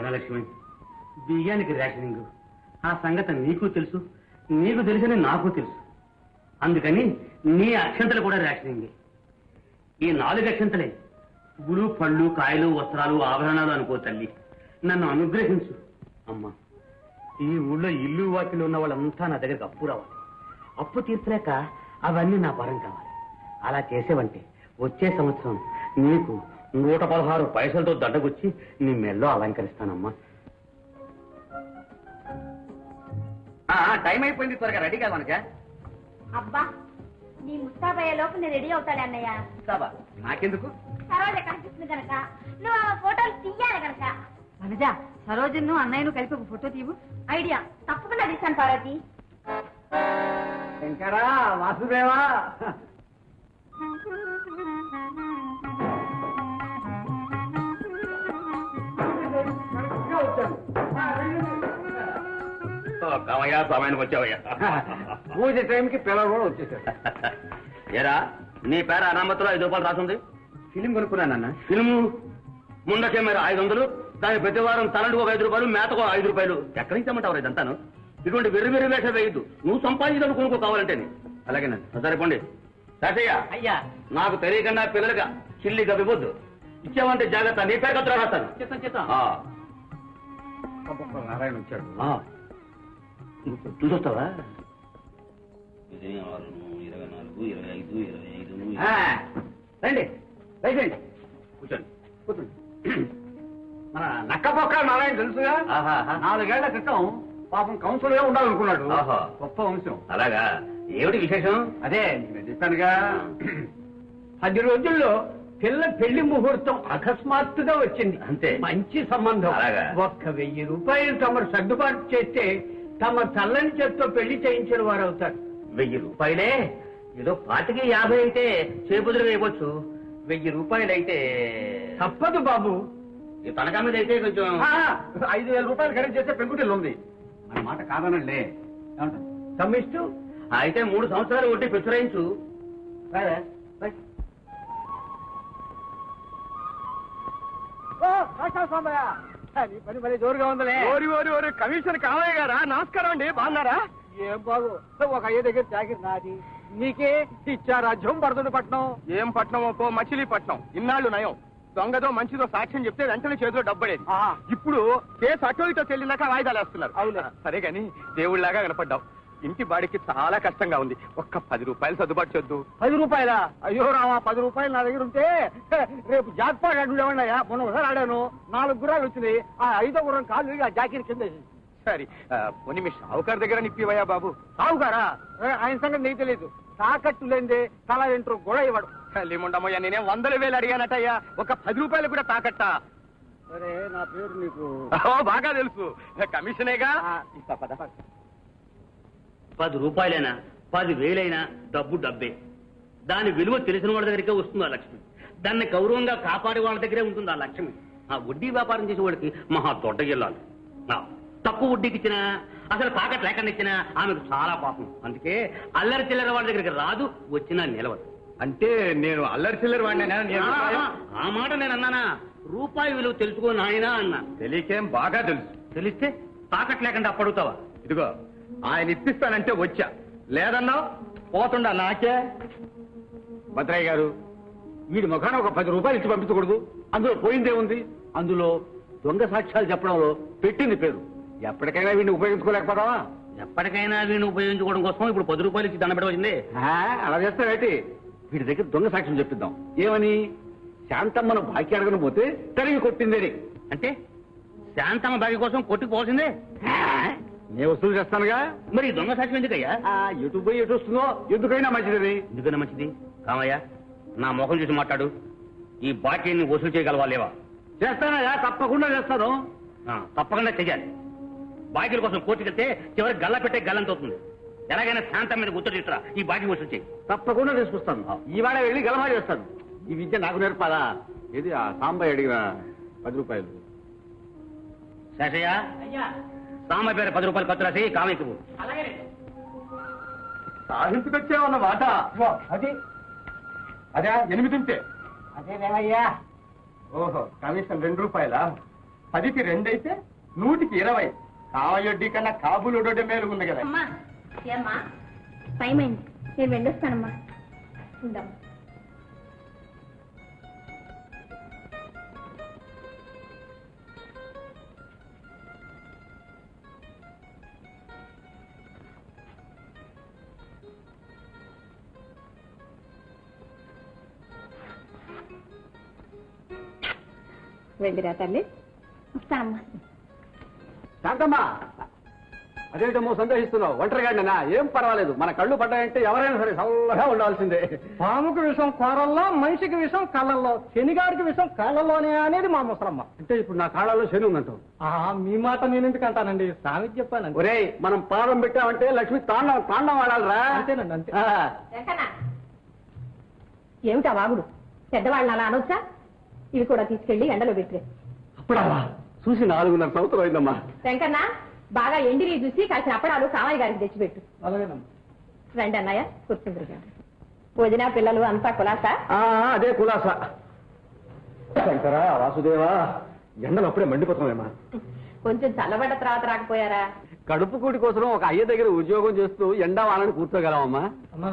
ధనలక్ష్మి, బియ్యానికి రేషనింగ్ ఆ సంగతి నీకు తెలుసు, నీకు తెలిసిన నాకు తెలుసు. అందుకని నీ అక్షంతలు కూడా రేషనింగ్. ఈ 4 అక్షంతలే పువ్వులు, పళ్ళు, కాయలు, వస్త్రాలు, ఆభరణాలు అనుకో తల్లి. నన్ను అనుగ్రహించు అమ్మా. ఈ ఊళ్ళో ఇల్లు వాకిలు ఉన్న వాళ్ళంతా నా దగ్గరకు అప్పు రావాలి. అప్పు తీర్చలేక అవన్నీ నా పరం కావాలి. అలా చేసేవంటే వచ్చే సంవత్సరం నీకు 116 పైసలతో దండకొచ్చి నీ మెల్లో అలంకరిస్తానమ్మా. టైం అయిపోయింది, త్వరగా రెడీ కాదు మనక. అబ్బా, నీ ముస్తాబయ్యే లోపు నేను రెడీ అవుతాడు అన్నయ్య. ముస్తాబా నాకెందుకు? సరోజ కనిపిస్తుంది కనుక, నువ్వు ఆ ఫోటోలు తీయాలి కనుక. వనజ, సరోజను అన్నయ్యను కలిపి ఒక ఫోటో తీవు. ఐడియా, తప్పకుండా తీస్తాను పార్వతి. శంకరా, వాసుదేవా, కామయ్యా, సమయానికి వచ్చావయ్యా. పూజ టైంకి పిల్లలు కూడా వచ్చేసారు. ఏరా, నీ పేర అనామతిలో 5 రూపాయలు రాసుంది. ఫిలిం కొనుక్కున్నానన్న. ఫిల్ము ముండ కెమెరా 500, దాని ప్రతి వారం తలంటుకు 5 రూపాయలు, మేతకు 5 రూపాయలు. ఎక్కడి నుంచి అమ్మంటావు ఇదంతాను? ఇటువంటి వెర్రి వెర్రి వేష వేయద్దు. నువ్వు సంపాదించడం కొనుక్కో కావాలంటే. అలాగేనండి. సరిపోండి. శాసయ్య, అయ్యా, నాకు తెలియకుండా పిల్లలుగా చిల్లిగా ఇవ్వద్దు. ఇచ్చావంటే జాగ్రత్త, నీ పేరు కత్తులు రాస్తాను. నారాయణ వచ్చాడు. చూసొస్తావా? రండి, రండి, కూర్చోండి. కూర్చోండి. మన నక్కపొక్క నారాయణ తెలుసుగా. 4 ఏళ్ల క్రితం పాపం కౌన్సిల్ గా ఉండాలనుకున్నాడు. గొప్ప వంశం. అలాగా? ఏమిటి విశేషం? అదే నేను చెప్పానుగా, 10 రోజుల్లో పిల్ల పెళ్లి ముహూర్తం అకస్మాత్తుగా వచ్చింది. అంతే. మంచి సంబంధం. అలాగా? 1000 రూపాయలు తమరు సర్దుబాటు చేస్తే తమ చల్లని చేత్తో పెళ్లి చేయించిన వారు అవుతారు. 1000 రూపాయలే? ఏదో 50 అయితే చేబుదులు వేయవచ్చు. 1000 రూపాయలు అయితే తప్పదు బాబు. ఈ తనఖా మీద అయితే కొంచెం 5000 రూపాయలు ఖరీదు చేస్తే పెంకుటిల్లు ఉంది. మన మాట కాదనండి. సమ్మిస్తూ అయితే 3 సంవత్సరాలు వడ్డీ పెంచురాయించు. పని మళ్ళీ జోరుగా ఉందిలే. కమిషన్ కామయ్య గారా? నమస్కారం అండి, బాగున్నారా? ఏం బాగు, ఒక అయ్య దగ్గర జాగిరి నాది, నీకే ఇచ్చా రాజ్యం బరదుడు పట్నం. ఏం పట్నం? పో, మచిలీపట్నం. ఇన్నాళ్ళు నయం, దొంగదో మంచిదో సాక్ష్యం చెప్తే వెంటనే చేతిలో డబ్బడేది. ఇప్పుడు కేసు అటో ఇటో చెల్లినాక వాయిదాలు వేస్తున్నారు. అవునా? సరే గాని దేవుళ్లాగా కనపడ్డావు. ఇంటి బాడికి చాలా కష్టంగా ఉంది. ఒక్క 10 రూపాయలు సర్దుబాటు చేద్దు. 10 రూపాయలా? అయ్యో రావా, 10 రూపాయలు నా దగ్గర ఉంటే రేపు జాక్పాట్ అడుగులేమన్నాయా. మొన్న ఒకసారి ఆడాను, 4 గుర్రాలు వచ్చినాయి. ఆ 5వ గుర్రం కాలు ఆ జాకీని కింద. సరే, పోనీ మీ షావుకారు దగ్గర నిప్పివయ్యా బాబు. షావుకారా? ఆయన సంగతి నీకు తెలియదు. తాకట్టు లేదే తల ఎంట్రో గొడవ ఇవ్వడు. లేముండమయ్యా, నేనే 100,000 అడిగానటయ్యా. ఒక 10 రూపాయలు కూడా తాకట్టా? సరే, నా పేరు నీకు బాగా తెలుసు, కమిషనేగా. 10 రూపాయలైనా 10,000 డబ్బు డబ్బే. దాని విలువ తెలిసిన వాళ్ళ దగ్గరికే వస్తుంది ఆ లక్ష్మి. దాన్ని గౌరవంగా కాపాడే వాళ్ళ దగ్గరే ఉంటుంది ఆ లక్ష్మి. ఆ వడ్డీ వ్యాపారం చేసే వాడికి మహా దొడ్డ జిల్లాలు. తక్కువ వడ్డీకి ఇచ్చినా, అసలు తాకట్టు లేకుండా ఇచ్చినా ఆమెకు చాలా పాపం. అందుకే అల్లరి చిల్లర వాళ్ళ దగ్గరికి రాదు, వచ్చినా నిలవదు. అంటే నేను అల్లరి చిల్లర వాడినా? ఆ మాట నేను అన్నానా? రూపాయి విలువ తెలుసుకో నాయనా అన్నా. తెలియకేం, బాగా తెలుసు. తెలిస్తే తాకట్టు లేకుండా అప్పుడుతావా? ఇదిగో, ఆయన ఇప్పిస్తానంటే వచ్చా, లేదన్నా పోతుండా నాకే. భద్రయ్య గారు, వీడి ముఖాన ఒక 10 రూపాయలు ఇచ్చి పంపించకూడదు. అందులో పోయిందే ఉంది. అందులో దొంగ సాక్ష్యాలు చెప్పడంలో పెట్టింది పేరు. ఎప్పటికైనా వీడిని ఉపయోగించుకోలేకపోతావా? ఎప్పటికైనా వీడిని ఉపయోగించుకోవడం కోసం ఇప్పుడు 10 రూపాయలు ఇచ్చి దండ పెట్టవచ్చింది. అలా చేస్తావేంటి? వీడి దగ్గర దొంగ సాక్ష్యం చెప్పిద్దాం. ఏమని? శాంతమ్మను బాకీ అడగను పోతే తరిగి కొట్టిందని. అంటే శాంతమ్మ బాకీ కోసం కొట్టుకుపోవాల్సిందే? నేను వసూలు చేస్తానుగా. మరి దొంగ సాక్ష్యం ఎందుకయ్యా? ఎటు పోయి ఎటు వస్తుందో ఎందుకైనా మంచిది. ఎందుకైనా మంచిది? కామయ్య, నా ముఖం చూసి మాట్లాడు. ఈ బాకీని వసూలు చేయగలవా లేవా? చేస్తానయ్యా, తప్పకుండా చేస్తాను. తప్పకుండా చెయ్యాలి. బాకీల కోసం కోర్టుకెళ్తే చివరికి గల్ల పెట్టే గల్లంత అవుతుంది. ఎలాగైనా శాంతం మీద గుర్తు తీసుకురా, ఈ బాకీ వసూలు చేయి. తప్పకుండా తీసుకొస్తాను. ఇవాళ వెళ్ళి గలమా చేస్తాను. ఈ విద్య నాకు నేర్పాలా? ఇది ఆ సాంబాయి అడిగిన 10 రూపాయలు. శేషయ్య, సాంబాయి పేరు 10 రూపాయలు ఖర్చు రాసి కామయ్యకు. సాధించుకొచ్చావన్నమాట. అది అదే 8 ఉంటే. అదేలేమయ్యా. ఓహో, కమిషన్ 2 రూపాయలా? 10కి 2 అయితే 100కి 20. కావయొడ్డి కన్నా కాబులుడొడ్డి మేలు ఉంది కదా. అమ్మా ఏమ్మా టైం అయింది, నేను వెళ్ళొస్తానమ్మా. ఉండమ్మా. వెళ్ళిరా తల్లి. వస్తానమ్మా. శాంతమ్మా, అదేంటమ్మో సందేహిస్తున్నావు? ఒంటరిగాడినా ఏం పర్వాలేదు, మన కళ్ళు పడ్డాయంటే ఎవరైనా సరే చల్లగా ఉండాల్సిందే. పాముకి విషం కూరల్లో, మనిషికి విషం కళ్ళల్లో, శనిగారికి విషం కాళ్ళల్లోనే అనేది మా ముసలమ్మ. అంటే ఇప్పుడు నా కాళ్ళలో శని ఉందంటావు? మీ మాట నేను ఎందుకు అంటానండి, స్వామికి చెప్పాను. ఒరే, మనం పాదం పెట్టామంటే లక్ష్మి తాండం వాడాలరా. అంతేనండి, అంతే. ఏమిటా వాగుడు? పెద్దవాళ్ళని అలా అనొచ్చా? ఇవి కూడా తీసుకెళ్లి ఎండలో పెట్టే. అప్పుడా చూసి 4.5 సంవత్సరం అయిందమ్మా. వెంకన్న, బాగా ఎండిని చూసి కాసిన అప్పడాలు కామయ్య గారికి తెచ్చిపెట్టు. అలాగేనమ్మా. రండి అన్నయ్య, కూర్చుందరు. వదిన పిల్లలు అంతా కులాసా? అదే కులాసా. శంకరా, వాసుదేవా, ఎండలు అప్పుడే మండిపోతున్నాయమ్మా. కొంచెం చల్లబడ్డ తర్వాత రాకపోయారా? కడుపు కూటి కోసం ఒక అయ్య దగ్గర ఉద్యోగం చేస్తూ ఎండా వానని కూర్చోగలమమ్మా.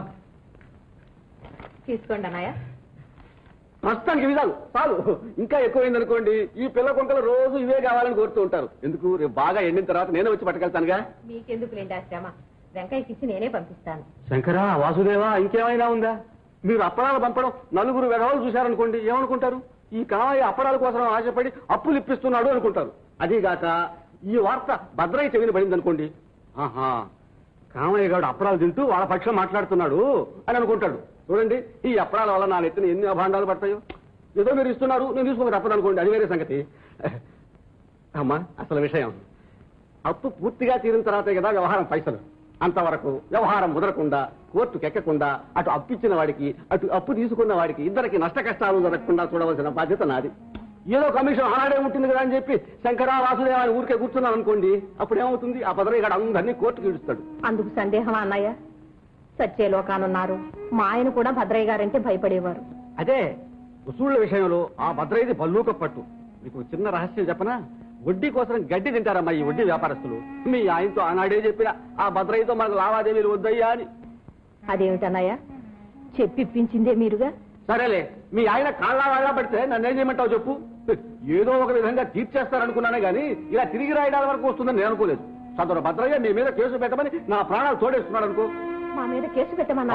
తీసుకోండి అన్నయ్య. ప్రస్తుతానికి ఇవి చాలు. ఇంకా ఎక్కువైందనుకోండి, ఈ పిల్ల కొంకలు రోజు ఇవే కావాలని కోరుతూ ఉంటారు. ఎందుకు, రేపు బాగా ఎండిన తర్వాత నేనే వచ్చి పట్టుకెళ్తానుగా. మీకెందుకు లేండి ఆ శ్రమ, వెంకయ్యకి ఇచ్చి నేనే పంపిస్తాను. శంకరా, వాసుదేవా, ఇంకేమైనా ఉందా? మీరు అప్పడాలు పంపడం 4 వెధవలు చూశారనుకోండి, ఏమనుకుంటారు? ఈ కామయ్య అప్పడాల కోసం ఆశపడి అప్పులు ఇప్పిస్తున్నాడు అనుకుంటారు. అదీగాక ఈ వార్త భద్రయ్య చెవిని పడింది అనుకోండి, ఆహా, కామయ్య గారు అప్పడాలు తింటూ వాళ్ళ పక్షం మాట్లాడుతున్నాడు అని అనుకుంటాడు. చూడండి, ఈ అప్పడాల వల్ల నా నెత్తిన ఎన్ని అభాండాలు పడతాయో. ఏదో మీరు ఇస్తున్నారు, నేను తీసుకోక తప్పదు అనుకోండి, అది వేరే సంగతి. అమ్మా, అసలు విషయం, అప్పు పూర్తిగా తీరిన తర్వాతే కదా వ్యవహారం పైసలు. అంతవరకు వ్యవహారం ముదరకుండా, కోర్టుకు ఎక్కకుండా, అటు అప్పిచ్చిన వాడికి అటు అప్పు తీసుకున్న వాడికి ఇద్దరికి నష్ట కష్టాలు జరగకుండా చూడవలసిన బాధ్యత నాది. ఏదో కమిషన్ ఆనాడే ఉంటుంది కదా అని చెప్పి శంకరా, వాసుదేవ అని ఊరికే కూర్చున్నాను అనుకోండి, అప్పుడు ఏమవుతుంది? ఆ భద్రయ్య గారు అందరినీ కోర్టుకు ఇడుస్తాడు. అందుకు సందేహమా అన్నయ్య? సత్యలోకానున్నారు, మా ఆయన కూడా భద్రయ్య గారంటే భయపడేవారు. అదే వసూళ్ల విషయంలో ఆ భద్రయ్యది బల్లూక పట్టు. మీకు చిన్న రహస్యం చెప్పనా? వడ్డీ కోసం గడ్డి తింటారమ్మా ఈ వడ్డీ వ్యాపారస్తులు. మీ ఆయనతో ఆనాడే చెప్పిన ఆ భద్రయ్యతో మనకు లావాదేవీలు వద్దయ్యా అని. అదేమిటన్నయ్య, చెప్పిప్పించిందే మీరుగా. సరేలే, మీ ఆయన కాళ్ళ వాళ్ళ పడితే నన్నేం చేయమంటావు చెప్పు? ఏదో ఒక విధంగా తీర్చేస్తారనుకున్నానే గానీ ఇలా తిరిగి రాయడాల వరకు వస్తుందని నేను అనుకోలేదు. సదరు భద్రయ్య మీ మీద కేసు పెట్టమని నా ప్రాణాలు తోడేస్తున్నాడు అనుకో. మా మీద కేసు పెట్టమన్నా?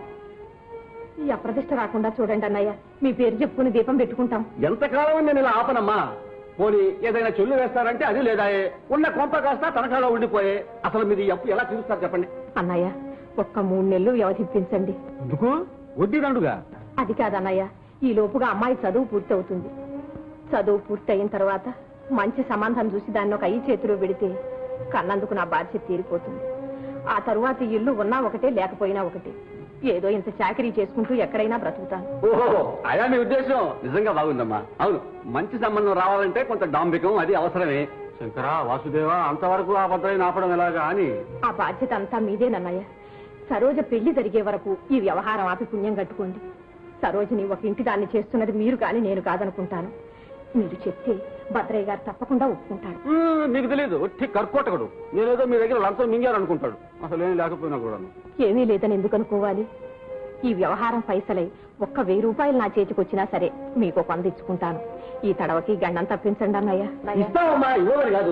ఈ అప్రతిష్ట రాకుండా చూడండి అన్నయ్య, మీ పేరు చెప్పుకుని దీపం పెట్టుకుంటాం. ఎంతకాలం నేను ఇలా ఆపనమ్మా? పోనీ ఏదైనా చెల్లు వేస్తారంటే అది లేదాయే, ఉన్న కొంప కాస్త తనఖాలో ఉండిపోయే. అసలు మీరు ఈ అప్పు ఎలా తీరుస్తారు చెప్పండి? అన్నయ్య, ఒక్క 3 నెలలు వ్యవధిప్పించండి. ఎందుకు? వడ్డీ దండుగా? అది కాదన్నయ్య, ఈ లోపుగా అమ్మాయి చదువు పూర్తవుతుంది. చదువు పూర్తయిన తర్వాత మంచి సంబంధం చూసి దాన్ని ఒక అయ్యి చేతిలో పెడితే కన్నందుకు నా బాధ్యత తీరిపోతుంది. ఆ తరువాత ఇల్లు ఉన్నా ఒకటే, లేకపోయినా ఒకటే. ఏదో ఇంత చాకరీ చేసుకుంటూ ఎక్కడైనా బ్రతుకుతాను. ఓహో, అయా మీ ఉద్దేశం? నిజంగా బాగుందమ్మా. అవును, మంచి సంబంధం రావాలంటే కొంత డాంబికం అది అవసరమే. శంకరా, వాసుదేవా, అంతవరకు ఆ భద్రయ్యని ఆపడం ఎలాగా అని. ఆ బాధ్యత అంతా మీదేనన్నయ్య. సరోజ పెళ్లి జరిగే వరకు ఈ వ్యవహారం ఆపి పుణ్యం కట్టుకోండి. సరోజని ఒక ఇంటి దాన్ని చేస్తున్నది మీరు కానీ నేను కాదనుకుంటాను. మీరు చెప్తే భద్రయ్య గారు తప్పకుండా ఒప్పుకుంటాడు. నీకు తెలియదు, ఒట్టి కర్కోటకుడు. నేనేదో మీ దగ్గర లంచం మింగారు అనుకుంటాడు. అసలు ఏం లేకపోయినా కూడా. ఏమీ లేదని ఎందుకు అనుకోవాలి? ఈ వ్యవహారం పైసలై ఒక్క 1000 రూపాయలు నా చేతికొచ్చినా సరే మీకు 100 ఇచ్చుకుంటాను. ఈ తడవకి గండం తప్పించండి అన్నయ్య. ఇస్తామమ్మా, ఇవ్వమని కాదు.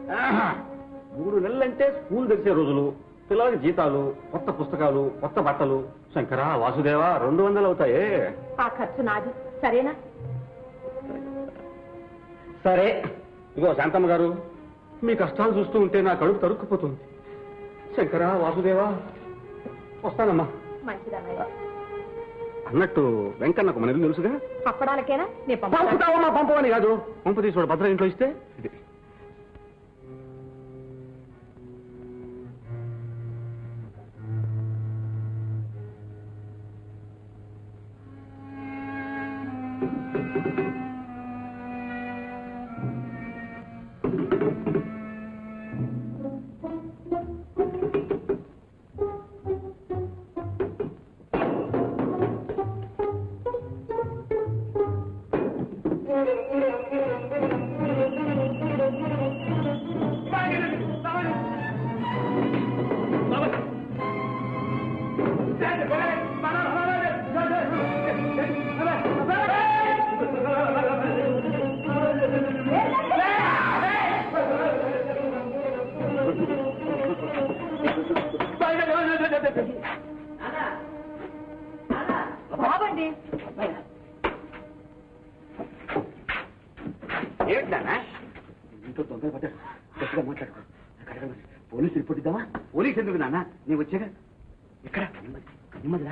3 నెలలంటే స్కూల్ తెరిచే రోజులు, పిల్లలకి జీతాలు, కొత్త పుస్తకాలు, కొత్త బట్టలు. శంకరా, వాసుదేవా, 200 అవుతాయే. ఆ ఖర్చు నాది, సరేనా? సరే. ఇగో శాంతమ్మ గారు, మీ కష్టాలు చూస్తూ ఉంటే నా కడుపు తరుక్కుపోతుంది. శంకరా, వాసుదేవా, వస్తానమ్మా. మంచిదన్నయ్య. అన్నట్టు వెంకన్నకు మన ఇల్లు తెలుసుగా? అప్పడాలకేనా? నేను పంపుతావమ్మా. పంపవని కాదు, పంపు తీసుకోడు భద్ర ఇంట్లో ఇస్తే. ఏమిటా ఇంట్లో దొంగలు పడ్డారు, గట్టిగా మాట్లాడుకో. Police report ఇద్దామా? పోలీసు ఎందుకు నాన్న, నీవు వచ్చాగా. ఎక్కడ నెమ్మదిరా.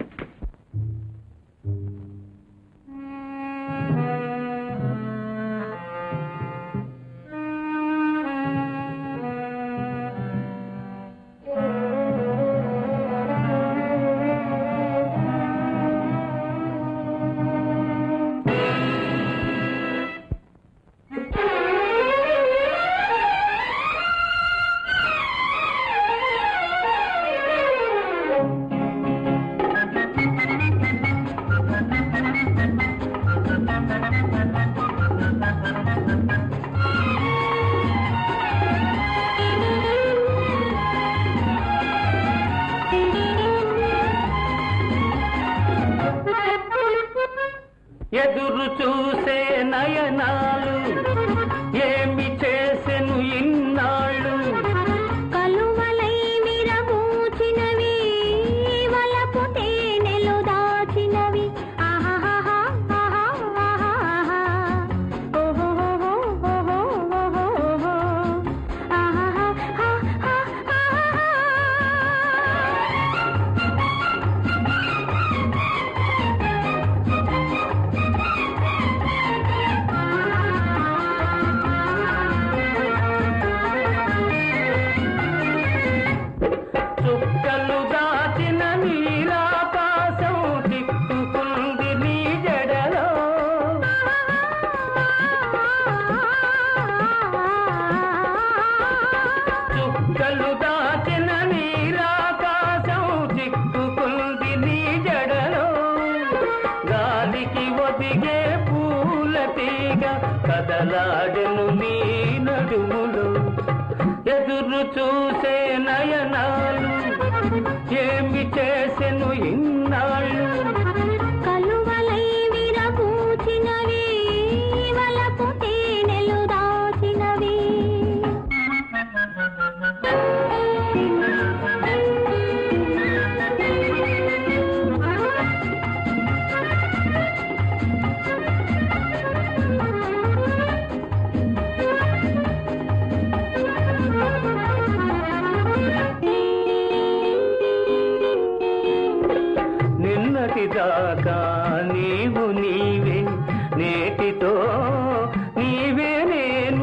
ఎదురు చూసే నయనాలు ఏమి చేసెను ఇన్నాళ్ళు, కలువలై విరబూచినవి వలపు తేనెలు దాచినవి. ఆహాహా ఆహాహా ఓహోహో ఓహోహో ఆహాహా చుక్కలు దాచిన నీలాకాశం తిప్పుకుంది నీ జడలో, చుక్కలు దాచిన నీలాకాశం తిప్పుకుంది నీ జడలో, గాలికి ఒదిగే పూల తీగ కదలాడెను నీ నడుములో. ఎదురు చూసే నయనాలు ఏమి చేసెను ఇన్నాళ్ళు, కలువలై విరబూచినవి వలపు తేనెలు దాచినవి. నిన్నటి దాకా నీవు నీవే, నేటితో నీవే నేను.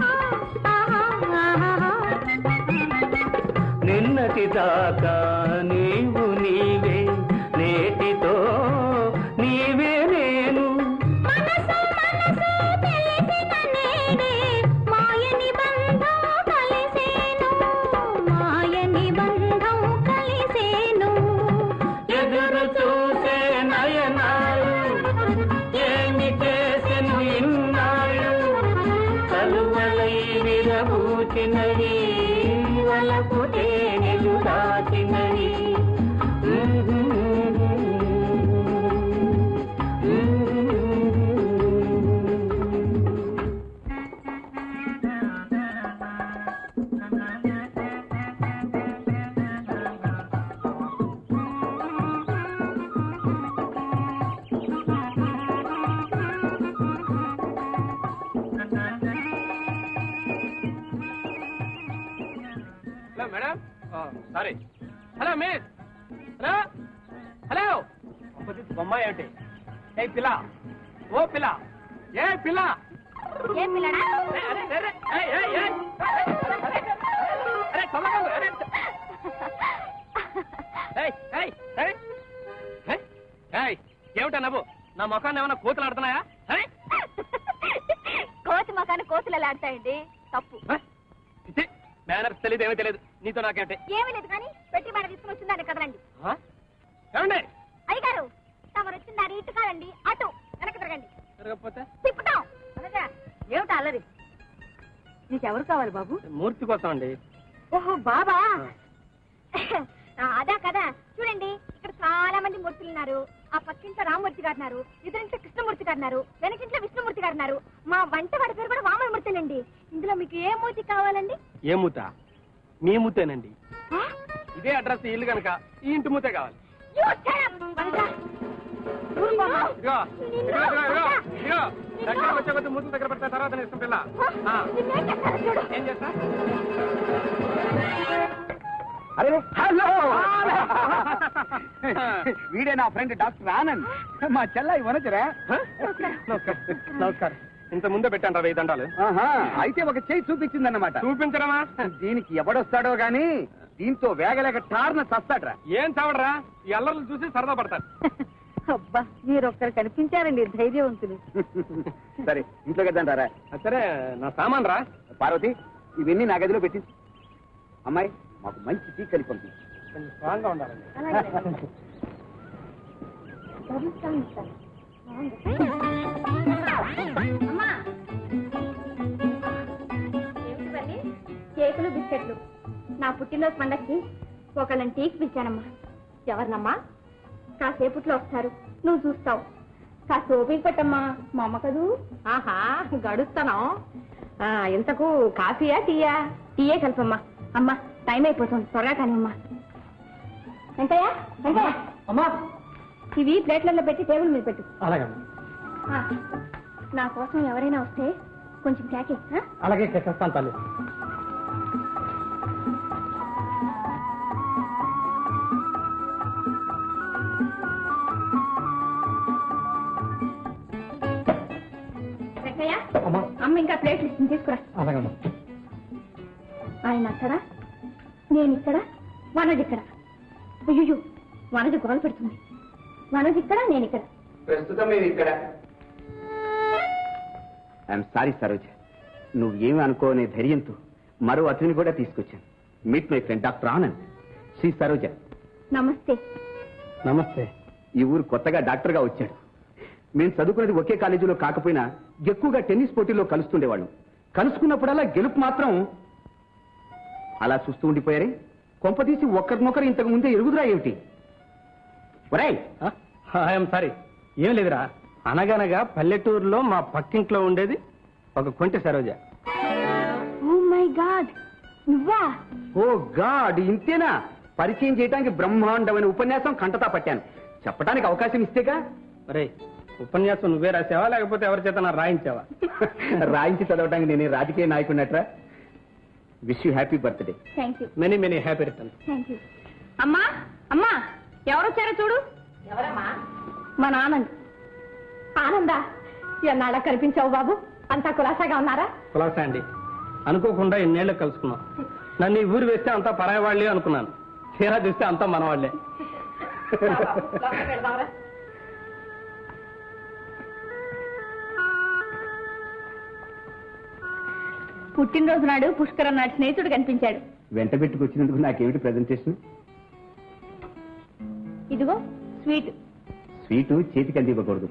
నిన్నటి దాకా నీవు నీవే, నేటితో నీవే నేను. మనసు మనసు తెలిసిన నేడే మాయని బంధం కలిసేను, మాయని బంధం కలిసేను. ఎదురు చూసే నయనాలు ఏమి చేసెను ఇన్నాళ్ళు, కలువలై విరబూచినవి వలపు తేనెలు దాచినవి. Hello madam, sorry. Hello miss, hello hello. బొమ్మాయి ఏమిటి? ఏ పిల్ల, ఓ పిల్ల, ఏ పిల్ల, ఏం పిల్లడా? ఏమిటా నవ్వు? నా ముఖాన్ని ఏమైనా కోతులు ఆడుతున్నాయా? కోతి మొఖాన్ని కోతులు ఎలా ఆడతాయండి? తప్పు. మేనర్స్ తెలియదు, ఏమీ తెలియదు. నీతో నాకేంటి? ఏమీ లేదు కానీ పెట్టి మాట తీసుకుని వచ్చిందని కదలండి. ఏమండి? అయ్యగారు తమరు వచ్చిందని ఇటు కాదండి, అటు వెనక్కి తిరగండి. తిరగకపోతే తిప్పుతాం. ఏమిటా అల్లరి? నీకెవరు కావాలి బాబు? మూర్తి కోసం అండి. ఓహో బాబా, అదా కదా. చూడండి ఇక్కడ చాలా మంది మూర్తులు ఉన్నారు. ఆ పక్కింట్లో రామమూర్తి గారు ఉన్నారు, ఎదురింట్లో కృష్ణమూర్తి గారు ఉన్నారు, వెనకింట్లో విష్ణుమూర్తి గారు ఉన్నారు. మా వంట వాడి పేరు కూడా వామనమూర్తేనండి. ఇందులో మీకు ఏ మూర్తి కావాలండి? ఏ మూత? మీ మూతేనండి. ఇదే అడ్రస్ ఇల్లు కనుక ఈ ఇంటి మూతే కావాలి. ఇదిగో ఇదిగో ఇదిగో ఇదిగో దగ్గర వచ్చే కొద్ది మూతుల దగ్గర పడితే తర్వాత ఇష్టం పిల్ల. ఏం చేస్తా? అరే హలో, వీడే నా ఫ్రెండ్ డాక్టర్ ఆనంద్, మా చెల్లాయి వనజరా. నమస్కారం. ఇంత ముందే పెట్టాను రా 1000 దండాలు. అయితే ఒక చేయి చూపించిందన్నమాట. చూపించడమా? దీనికి ఎవడొస్తాడో గాని దీంతో వేగలేక టార్న చస్తాడ్రా. ఏం చావడరా, ఈ అల్లర్లు చూసి సరదా పడతారు. అబ్బా మీరు ఒక్కరు కనిపించారండి ధైర్యవంతులు. సరే ఇంట్లోకి వెళ్దాంటారా? సరే నా సామాన్ రా. పార్వతి, ఇవన్నీ నా గదిలో పెట్టి. అమ్మాయి, మాకు మంచి టీ కలిపి పంపించు. కొంచెం స్ట్రాంగ్ గా ఉండాలండి. కేకులు బిస్కెట్లు. నా పుట్టినరోజు పండక్కి ఒకళ్ళని టీకి పిలిచానమ్మా. ఎవరినమ్మా? కాసేపట్లో వస్తారు, నువ్వు చూస్తావు. కాస్త ఓపిక పెట్టమ్మా, మా అమ్మ కదూ. ఆహా గడుస్తాను. ఇంతకు కాఫీయా టీయా? టీయే కలపమ్మా. అమ్మా టైం అయిపోతుంది, త్వరగా కానీ అమ్మా. వెంకయ్య వెంకయ్య, అమ్మా ఇవి ప్లేట్లలో పెట్టి టేబుల్ మీద పెట్టు. అలాగే నా కోసం ఎవరైనా వస్తే కొంచెం ప్యాకే. అలాగే చేస్తాను తల్లి. వెంకయ్య, అమ్మ ఇంకా ప్లేట్లు ఇస్తుంది, తీసుకురా. అలాగే ఆయన అక్కడ, నేను ఇక్కడ, వనజ్ ఇక్కడ. అయ్యో, వనజ్ గోల పెడుతుంది. వనజ్ ఇక్కడ, నేను ఇక్కడ. ప్రస్తుతం మేము ఇక్కడ. ఐఎమ్ సారీ సరోజ, నువ్వేమి అనుకోనే ధైర్యంతో మరో అతని కూడా తీసుకొచ్చాను. Meet my friend doctor Anand. Shri Saroja. నమస్తే. నమస్తే. ఈ ఊరు కొత్తగా డాక్టర్ గా వచ్చాడు. మేము చదువుకున్నది ఒకే కాలేజీలో కాకపోయినా ఎక్కువగా టెన్నిస్ పోటీల్లో కలుస్తుండేవాళ్ళు. కలుసుకున్నప్పుడల్లా గెలుపు మాత్రం అలా చూస్తూ ఉండిపోయారే. కొంపతీసి ఒక్కరినొకరు ఇంతకు ముందే ఎరుగుదురా ఏమిటి? ఒరేయ్, ఐఎమ్ సారీ, ఏం లేదురా. అనగనగా పల్లెటూరులో మా పక్కింట్లో ఉండేది ఒక కొంటె సరోజ. ఓ మై గాడ్, నువ్వా? ఓ గాడ్, ఇంతేనా? పరిచయం చేయడానికి బ్రహ్మాండమైన ఉపన్యాసం కంటతా పట్టాను. చెప్పడానికి అవకాశం ఇస్తేగా. రే, ఉపన్యాసం నువ్వే రాసావా లేకపోతే ఎవరి చేత రాయించావా? రాయించి చదవడానికి నేనే రాజకీయ నాయకుడినట్రా. Wish you happy birthday. Thank you. Many many happy returns. Thank you. అమ్మా అమ్మా, ఎవరొచ్చారో చూడు. ఎవరమ్మా? మా నానంద్. ఆనందా, ఎన్నాళ్ళ కనిపించావు బాబు? అంతా కులాసాగా ఉన్నారా? కులాసా అండి. అనుకోకుండా ఇన్నేళ్ళు కలుసుకున్నాం. నన్ను ఈ ఊరు వేస్తే అంతా పరాయి వాళ్ళే అనుకున్నాను. తీరా చూస్తే అంతా మన వాళ్ళే. పుట్టినరోజు నాడు పుష్కరం నాటి స్నేహితుడు కనిపించాడు. వెంట పెట్టుకొచ్చినందుకు నాకేమిటి ప్రెజెంటేషన్? ఇదిగో స్వీట్. స్వీటు చేతికి అందివ్వకూడదు.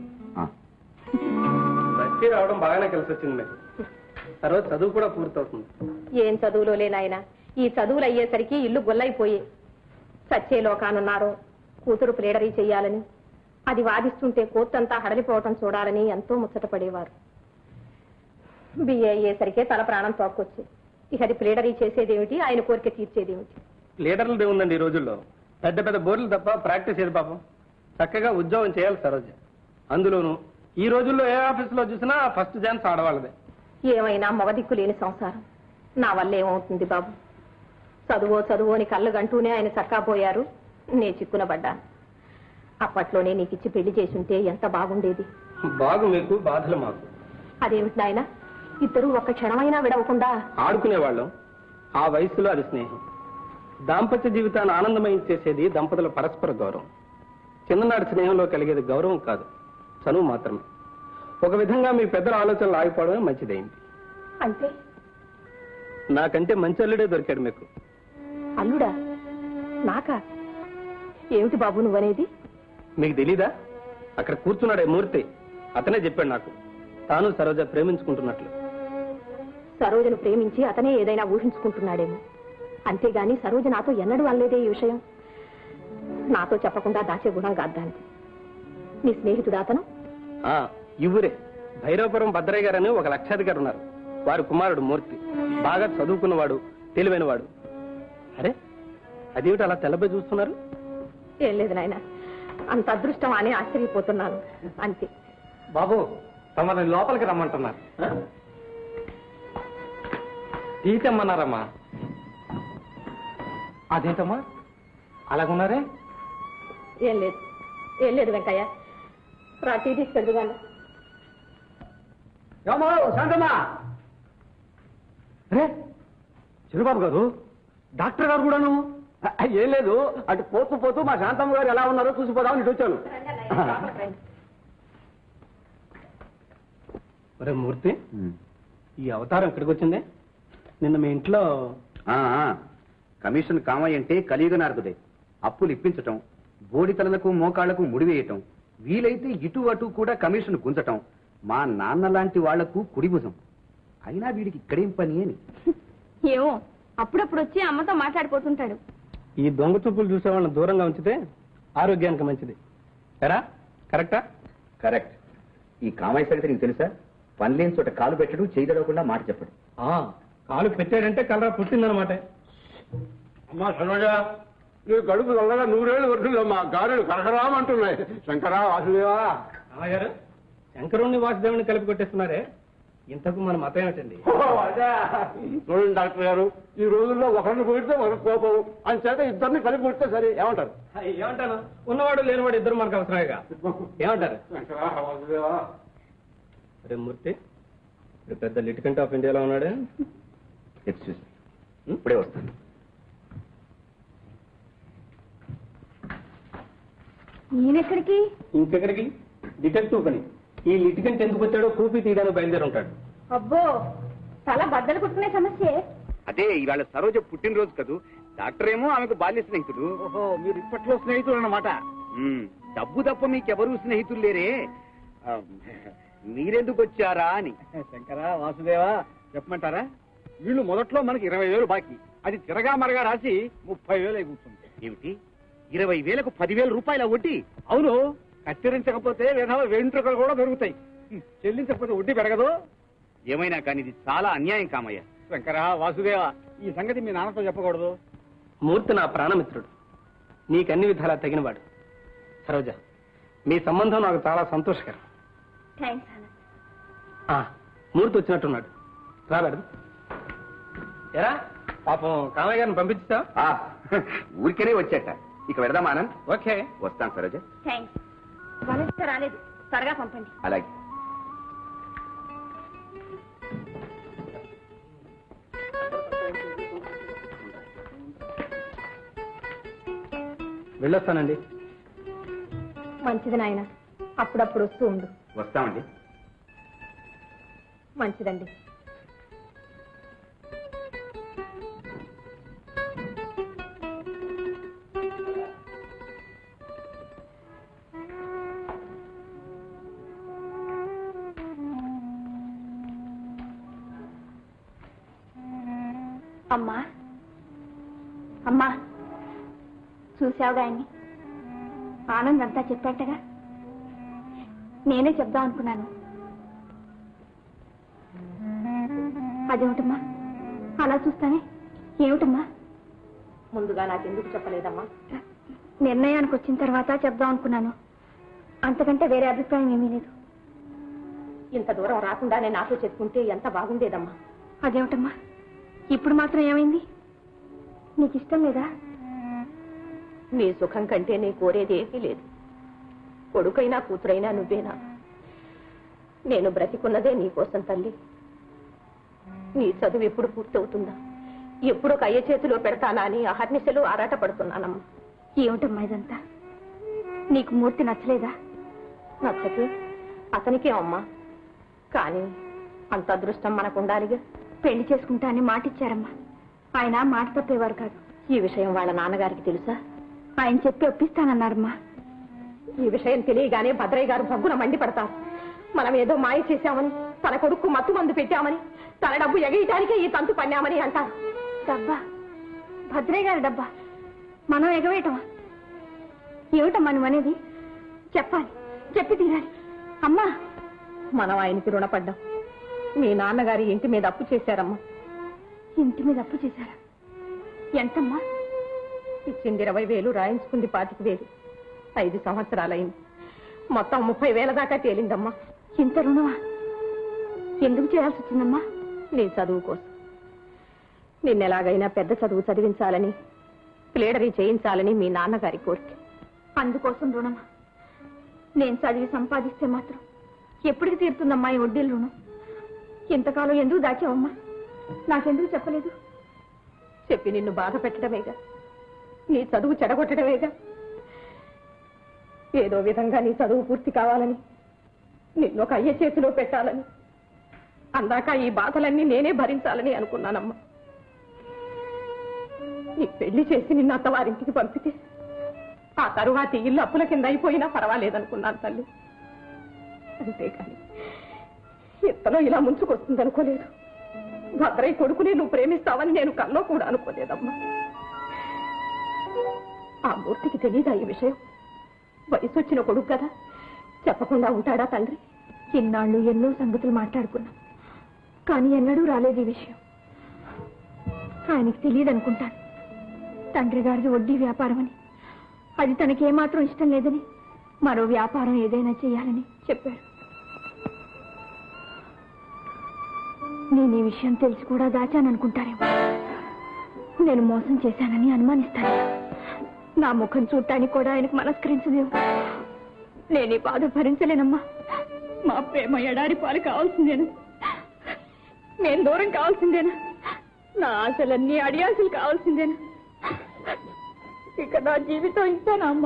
వచ్చి రావడం బాగానే కలిసి వచ్చింది మీకు. తర్వాత చదువు కూడా పూర్తవుతుంది. ఏం చదువులో లేనాయన, ఈ చదువులు అయ్యేసరికి ఇల్లు గొల్లైపోయే. సచ్చే లోకానున్నారో కూతురు ప్లేడరీ చెయ్యాలని, అది వాదిస్తుంటే కోర్తంతా హడలిపోవటం చూడాలని ఎంతో ముచ్చటపడేవారు. బిఏ అయ్యేసరికే తల ప్రాణం తోక్కొచ్చి ఇక అది ప్లేడరీ చేసేదేమిటి, ఆయన కోరిక తీర్చేదేమిటి? లీడర్లదే ఉందండి ఈ రోజుల్లో. పెద్ద పెద్ద బోర్లు తప్ప ప్రాక్టీస్ ఏది పాపం. చక్కగా ఉద్యోగం చేయాలి సరోజ. అందులోనూ ఈ రోజుల్లో ఏ ఆఫీసులో చూసినా ఫస్ట్ ఛాన్స్ ఆడవాళ్ళదే. ఏమైనా మొగదిక్కు లేని సంసారం. నా వల్ల ఏమవుతుంది బాబు? చదువు అని కళ్ళు గంటూనే ఆయన చక్కాపోయారు. నే చిక్కునబడ్డాను. అప్పట్లోనే నీకిచ్చి పెళ్లి చేసుంటే ఎంత బాగుండేది. బాగు మీకు, బాధలు మాకు. అదేమిటి నాయన, ఇద్దరు ఒక్క క్షణమైనా విడవకుండా ఆడుకునేవాళ్ళం. ఆ వయసులో అది స్నేహం. దాంపత్య జీవితాన్ని ఆనందమయం చేసేది దంపతుల పరస్పర గౌరవం. చిన్ననాటి స్నేహంలో కలిగేది గౌరవం కాదు, చనువు మాత్రమే. ఒక విధంగా మీ పెద్దల ఆలోచనలు ఆగిపోవడమే మంచిదైంది. అంటే నాకంటే మంచి అల్లుడే దొరికాడు మీకు. అల్లుడా? నాకా? ఏమిటి బాబు నువ్వనేది? మీకు తెలీదా? అక్కడ కూర్చున్నాడే మూర్తి, అతనే చెప్పాడు నాకు తాను సరోజ ప్రేమించుకుంటున్నట్లు. సరోజను ప్రేమించి అతనే ఏదైనా ఊహించుకుంటున్నాడేమో. అంతేగాని సరోజ నాతో ఎన్నడూ అనలేదే ఈ విషయం. నాతో చెప్పకుండా దాచే గుణం కాదు దానికి. నీ స్నేహితుడు అతను? ఈ ఊరే భైరవపురం భద్రయ్య గారని ఒక లక్షాధికారి ఉన్నారు. వారి కుమారుడు మూర్తి. బాగా చదువుకున్నవాడు, తెలివైనవాడు. అరే, అదేమిటి అలా తెల్లబై చూస్తున్నారు? ఏం లేదు నాయన, అంత అదృష్టం అని ఆశ్చర్యపోతున్నాను అంతే. బాబు తమని లోపలికి రమ్మంటున్నారు. టీ తెమ్మన్నారమ్మా. అదేంటమ్మా అలాగున్నారే? ఏం లేదు వెంకయ్య, రా టీ తీసుకెళ్దుగాను. శాంతమ్మా. అరే చిరుబాబు గారు, డాక్టర్ గారు కూడా నువ్వు? ఏం లేదు, అటు పోతూ పోతూ మా శాంతమ్మ గారు ఎలా ఉన్నారో చూసిపోదామని ఇటు వచ్చాను. ఒరే మూర్తి, ఈ అవతారం ఇక్కడికి వచ్చిందే. నిన్న మీ ఇంట్లో కమిషన్ కామయ్య అంటే కలియుగ నారదుడే. అప్పులు ఇప్పించటం, బోడితలలకు మోకాళ్లకు ముడివేయటం, వీలైతే ఇటు అటు కూడా కమిషన్ గుంజటం, మా నాన్న లాంటి వాళ్లకు కుడిభుజం. అయినా వీడికి ఇక్కడేం పని అని. ఏమో అప్పుడప్పుడు వచ్చి అమ్మతో మాట్లాడిపోతుంటాడు. ఈ దొంగ చూపులు చూసే వాళ్ళని దూరంగా ఉంచితే ఆరోగ్యానికి మంచిది. ఎరా కరెక్టా? కరెక్ట్. ఈ కామయ్య సంగతి నీకు తెలుసా? పనిలేని చోట కాలు పెట్టడు, చేయదడవకుండా మాట చెప్పడు. కాలు పెట్టాడంటే కలరా పుట్టిందనమాట. అమ్మా సరోజ, నీ కడుపు చల్లగా 100 ఏళ్ళు వస్తుందమ్మా. గారెలు కరకరామంటున్నాయి. శంకరా వాసుదేవా. అమ్మగారు, శంకరుణ్ణి వాసుదేవుని కలిపి కొట్టేస్తున్నారే, ఇంతకు మన మతం ఏమిటండి? చూడండి డాక్టర్ గారు, ఈ రోజుల్లో ఒకరిని కొడితే ఒకరికి కోపం, అని చేత ఇద్దరిని కలిపి కొడితే సరే. ఏమంటారు? ఏమంటాను, ఉన్నవాడు లేనివాడు ఇద్దరు మనకు అవసరమేగా. ఏమంటారు? శంకరా వాసుదేవా. అరే మూర్తి, పెద్ద లిటికెంట్ ఆఫ్ ఇండియాలో ఉన్నాడే. ఎక్స్క్యూజ్ మీ, ఇప్పుడే వస్తాను. నేనెక్కడికి? ఇంకెక్కడికి? డిటెక్టివ్ పని. ఈ లిటికెంట్ ఎందుకు వచ్చాడో కూపి తీయడానికి బయలుదేరి ఉంటాడు. అబ్బో, తల బద్దలు కొట్టుకునే సమస్యే. అదే ఇవాళ సరోజ పుట్టినరోజు కదూ. డాక్టర్ ఏమో ఆమెకు బాల్య స్నేహితుడు. ఓహో, మీరు ఇప్పట్లో స్నేహితులు అన్నమాట. డబ్బు తప్ప మీకెవరూ స్నేహితులు లేరే, మీరెందుకు వచ్చారా అని. శంకరా వాసుదేవా, చెప్పమంటారా? వీళ్ళు మొదట్లో మనకి 20,000 బాకీ. అది తిరగా మరగా రాసి 30,000 అయి కూర్చుంది. ఏమిటి, 20,000కు 10,000 రూపాయల వడ్డీ? అవును, కత్తిరించకపోతే వెంట్రుకలు కూడా పెరుగుతాయి. చెల్లించకపోతే వడ్డీ పెరగదు. ఏమైనా కానీ ఇది చాలా అన్యాయం కామయ్య. శంకరా వాసుదేవా, ఈ సంగతి మీ నాన్నతో చెప్పకూడదు. మూర్తి నా ప్రాణమిత్రుడు, నీకన్ని విధాలా తగినవాడు. సరోజ, మీ సంబంధం నాకు చాలా సంతోషకరం. థ్యాంక్స్ అన్న. మూర్తి వచ్చినట్టున్నాడు, రాబెడదు. ఎరా పాపం కామయ్య గారిని పంపించా? ఊరికేనే వచ్చాట. ఇక వెడదామా ఆనంద్? ఓకే, వస్తాను సరోజ. థ్యాంక్స్. వనస్థ రాలేదు, త్వరగా పంపండి. అలాగే. వెళ్ళొస్తానండి. మంచిది నాయన, అప్పుడప్పుడు వస్తూ ఉండు. వస్తామండి. మంచిదండి. అమ్మా అమ్మా, చూసావుగా ఆయన్ని? ఆనంద్ అంతా చెప్పాటగా. నేనే చెప్దాం అనుకున్నాను. అదేమిటమ్మా అలా చూస్తానే? ఏమిటమ్మా? ముందుగా నాకెందుకు చెప్పలేదమ్మా? నిర్ణయానికి వచ్చిన తర్వాత చెప్దాం అనుకున్నాను. అంతకంటే వేరే అభిప్రాయం ఏమీ లేదు. ఇంత దూరం రాకుండానే నాతో చెప్పుకుంటే ఎంత బాగుండేదమ్మా. అదేమిటమ్మా ఇప్పుడు మాత్రం ఏమైంది? నీకు ఇష్టం లేదా? నీ సుఖం కంటే నీ కోరేది ఏమీ లేదు. కొడుకైనా కూతురైనా నువ్వేనా. నేను బ్రతికున్నదే నీకోసం తల్లి. నీ చదువు ఎప్పుడు పూర్తవుతుందా, ఎప్పుడు కయ్య చేతిలో పెడతానా అని అహర్నిశలు ఆరాట పడుతున్నానమ్మా. ఏమిటమ్మా ఇదంతా? నీకు మూర్తి నచ్చలేదా? నచ్చకే అతనికే అమ్మా, కానీ అంత అదృష్టం మనకు ఉండాలిగా. పెళ్లి చేసుకుంటా అని మాటిచ్చారమ్మా. ఆయన మాట తప్పేవారు కాదు. ఈ విషయం వాళ్ళ నాన్నగారికి తెలుసా? ఆయన చెప్పి ఒప్పిస్తానన్నారమ్మా. ఈ విషయం తెలియగానే భద్రయ్య గారు భగ్గున మండిపడతారు. మనం ఏదో మాయ చేశామని, తన కొడుకు మత్తు మందు పెట్టామని, తన డబ్బు ఎగయటానికే ఈ తంతు పన్నామని అంటారు. డబ్బా? భద్రయ్య గారి డబ్బా మనం ఎగవేయటమా? ఏమిటమ్మా నువ్వు అనేది? చెప్పాలి, చెప్పి తీరాలి. అమ్మా, మనం ఆయనకి రుణపడ్డాం. మీ నాన్నగారి ఇంటి మీద అప్పు చేశారమ్మా. ఇంటి మీద అప్పు చేశారా? ఎంతమ్మా? ఇచ్చింది 20,000, రాయించుకుంది 25,000. 5 సంవత్సరాలైంది. మొత్తం 30,000 దాకా తేలిందమ్మా. ఇంత రుణమా? ఎందుకు చేయాల్సి వచ్చిందమ్మా? నీ చదువు కోసం. నిన్నెలాగైనా పెద్ద చదువు చదివించాలని, ప్లేడరీ చేయించాలని మీ నాన్నగారి కోరిక. అందుకోసం రుణమా? నేను చదివి సంపాదిస్తే మాత్రం ఎప్పటికి తీరుతుందమ్మా ఈ వడ్డీల రుణం? ఇంతకాలం ఎందుకు దాచావమ్మా? నాకెందుకు చెప్పలేదు? చెప్పి నిన్ను బాధ పెట్టడమేగా, నీ చదువు చెడగొట్టడమేగా. ఏదో విధంగా నీ చదువు పూర్తి కావాలని, నిన్నొక అయ్య చేతిలో పెట్టాలని, అందాక ఈ బాధలన్నీ నేనే భరించాలని అనుకున్నానమ్మా. నీ పెళ్లి చేసి నిన్న అత్తవారింటికి పంపితే ఆ తరువాత ఇల్లు అప్పుల కింద అయిపోయినా పర్వాలేదనుకున్నాను తల్లి. అంతేకాని ఇంతలో ఇలా ముంచుకొస్తుందనుకోలేదు. భద్రయ్య కొడుకుని నువ్వు ప్రేమిస్తావని నేను కల్లో కూడా అనుకోలేదమ్మా. ఆ మూర్తికి తెలీదా ఈ విషయం? వయసు వచ్చిన కొడుకు కదా, చెప్పకుండా ఉంటాడా తండ్రి? ఇన్నాళ్ళు ఎన్నో సంగతులు మాట్లాడుకున్నాం, కానీ ఎన్నడూ రాలేదు ఈ విషయం. ఆయనకి తెలియదు అనుకుంటాను. తండ్రి గారిది వడ్డీ వ్యాపారం అని, అది తనకి ఏమాత్రం ఇష్టం లేదని, మరో వ్యాపారం ఏదైనా చేయాలని చెప్పాడు. నేను ఈ విషయం తెలిసి కూడా దాచాననుకుంటారేమో. నేను మోసం చేశానని అనుమానిస్తాను. నా ముఖం చూడటానికి కూడా ఆయనకు మనస్కరించదేమో. నేను ఈ బాధ భరించలేనమ్మా. మా ప్రేమ ఎడారి పాలు కావాల్సిందేనా? నేను దూరం కావాల్సిందేనా? నా ఆశలన్నీ అడియాసలు కావాల్సిందేనా? ఇక నా జీవితం ఇంతేనా అమ్మా?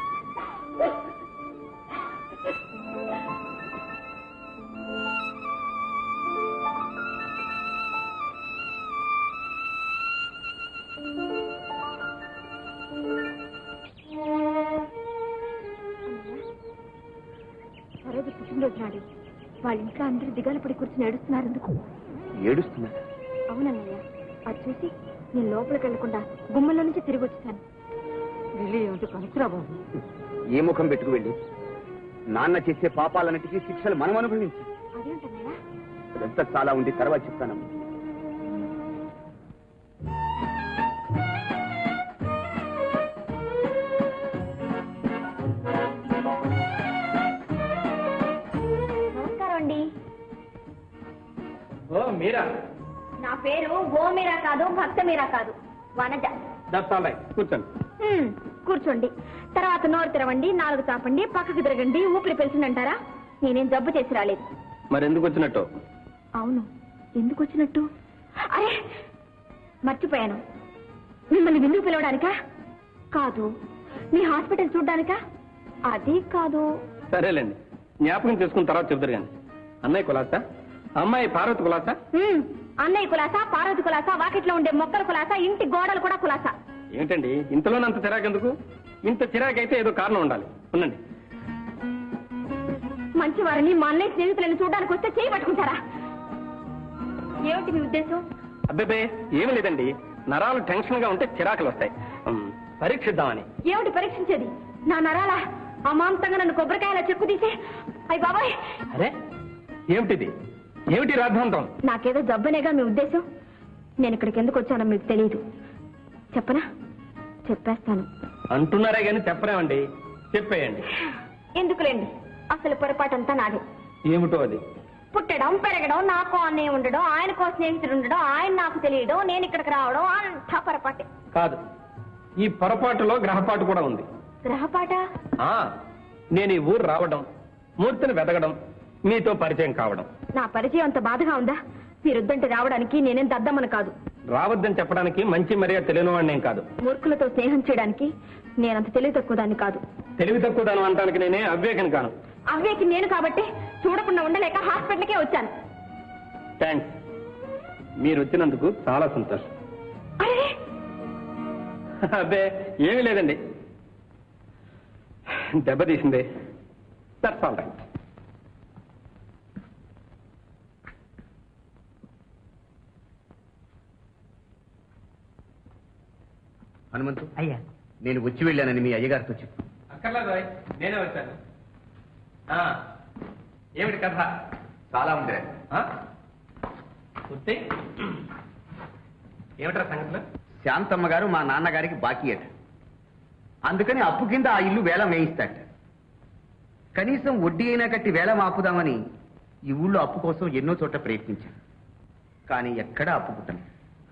సరోజు పుట్టినరోజు నాడు వాళ్ళ ఇంట్లో అందరూ దిగాలు పడి కూర్చుని ఏడుస్తున్నారు. ఎందుకు ఏడుస్తున్నా? అవునన్నయ్య, అది చూసి నేను లోపలికి వెళ్లకుండా గుమ్మలో నుంచి తిరిగి వచ్చాను. ఏ ముఖం పెట్టుకు వెళ్ళి నాన్న చేసే పాపాలన్నిటికీ శిక్షలు మనం అనుభవించి. అదేంటన్నయ్య? అదంతా చాలా ఉంది, తర్వాత చెప్తానమ్మా. నమస్కారం అండి. ఓ మీరా? నా పేరు ఓ మీరా కాదు, భక్త మీరా కాదు, వనజ. కూర్చోండి. కూర్చోండి. తర్వాత నోరు తెరవండి, 4 తాపండి, పక్కకు తిరగండి, ఊపిరి పెంచిందంటారా? నేనేం జబ్బు చేసి రాలేదు. మరి ఎందుకు వచ్చినట్టు? అవును, ఎందుకు వచ్చినట్టు? అరే మర్చిపోయాను. మిమ్మల్ని విందుకు పిలవడానికా? కాదు. మీ హాస్పిటల్ చూడ్డానికా? అది కాదు. సరేలేండి, జ్ఞాపకం చేసుకున్న తర్వాత చెబుతారు కానీ. అన్నయ్య కులాసా? అమ్మాయి పార్వతి కులాసా? అన్నయ్య కులాసా, పార్వతి కులాసా, వాకిట్లో ఉండే మొక్కల కులాసా, ఇంటి గోడలు కూడా కులాసా. ఏంటండి ఇంతలోనే అంత చిరాకెందుకు? ఇంత చిరాకైతే ఏదో కారణం ఉండాలి. ఉండండి. మంచి వారిని మా అన్నయ్య స్నేహితులను చూడడానికి వస్తే చేయి పట్టుకుంటారా? ఏమిటి మీ ఉద్దేశం? అబ్బే ఏమి లేదండి, నరాలు టెన్షన్ గా ఉంటే చిరాకులు వస్తాయి, పరీక్షిద్దామని. ఏమిటి పరీక్షించేది? నా నరాల అమాంతంగా నన్ను కొబ్బరికాయలా చెక్కు తీసే. అయ్య బాబాయ్! అరే ఏమిటిది? ఏమిటి రాద్ధాంతం? నాకేదో జబ్బనేగా మీ ఉద్దేశం? నేను ఇక్కడికి ఎందుకు వచ్చానో మీకు తెలియదు. చెప్పనా? చెప్పేస్తాను. అంటున్నారే గాని చెప్పరేమండి, చెప్పేయండి. ఎందుకులేండి, అసలు పొరపాటంతా నాదే. ఏమిటో అది? పుట్టడం, పెరగడం, నాకు అన్నయ్య ఉండడం, ఆయనకో స్నేహితుడు ఉండడం, ఆయన నాకు తెలియడం, నేను ఇక్కడికి రావడం అంతా పొరపాటే. కాదు, ఈ పొరపాటులో గ్రహపాటు కూడా ఉంది. గ్రహపాట? నేను ఈ ఊరు రావడం, మూర్తిని వెతకడం, మీతో పరిచయం కావడం. నా పరిచయం అంత బాధగా ఉందా? మీరొద్దంటే రావడానికి నేనేం దద్దమ్మను కాదు. రావద్దని చెప్పడానికి మంచి మర్యాద తెలియని వాడినేం కాదు. మూర్ఖులతో స్నేహం చేయడానికి నేనంత తెలివి తక్కువ దాన్ని కాదు. తెలివి తక్కువ దాని అనడానికి నేనే అవివేకని కాను. అవివేకి నేను కాబట్టి చూడకుండా ఉండలేక హాస్పిటల్కే వచ్చాను. థ్యాంక్స్, మీరు వచ్చినందుకు చాలా సంతోషం. అరే అబ్బే ఏమీ లేదండి, దెబ్బతీసింది. That's all right. హనుమంతు, అయ్యా, నేను వచ్చి వెళ్ళానని మీ అయ్యగారితో చెప్పు. అక్కర్లేదు, నేనే వచ్చాను. ఏమిటి కథ? చాలా ఉంది. పూర్తి ఏమిట్రా సంగతులు? శాంతమ్మ గారు మా నాన్నగారికి బాకీ అట. అందుకని అప్పు కింద ఆ ఇల్లు వేలం వేయిస్తాట. కనీసం వడ్డీ అయినా కట్టి వేలం ఆపుదామని ఈ ఊళ్ళో అప్పు కోసం ఎన్నో చోట్ల ప్రయత్నించాను, కానీ ఎక్కడా అప్పు పుట్టను.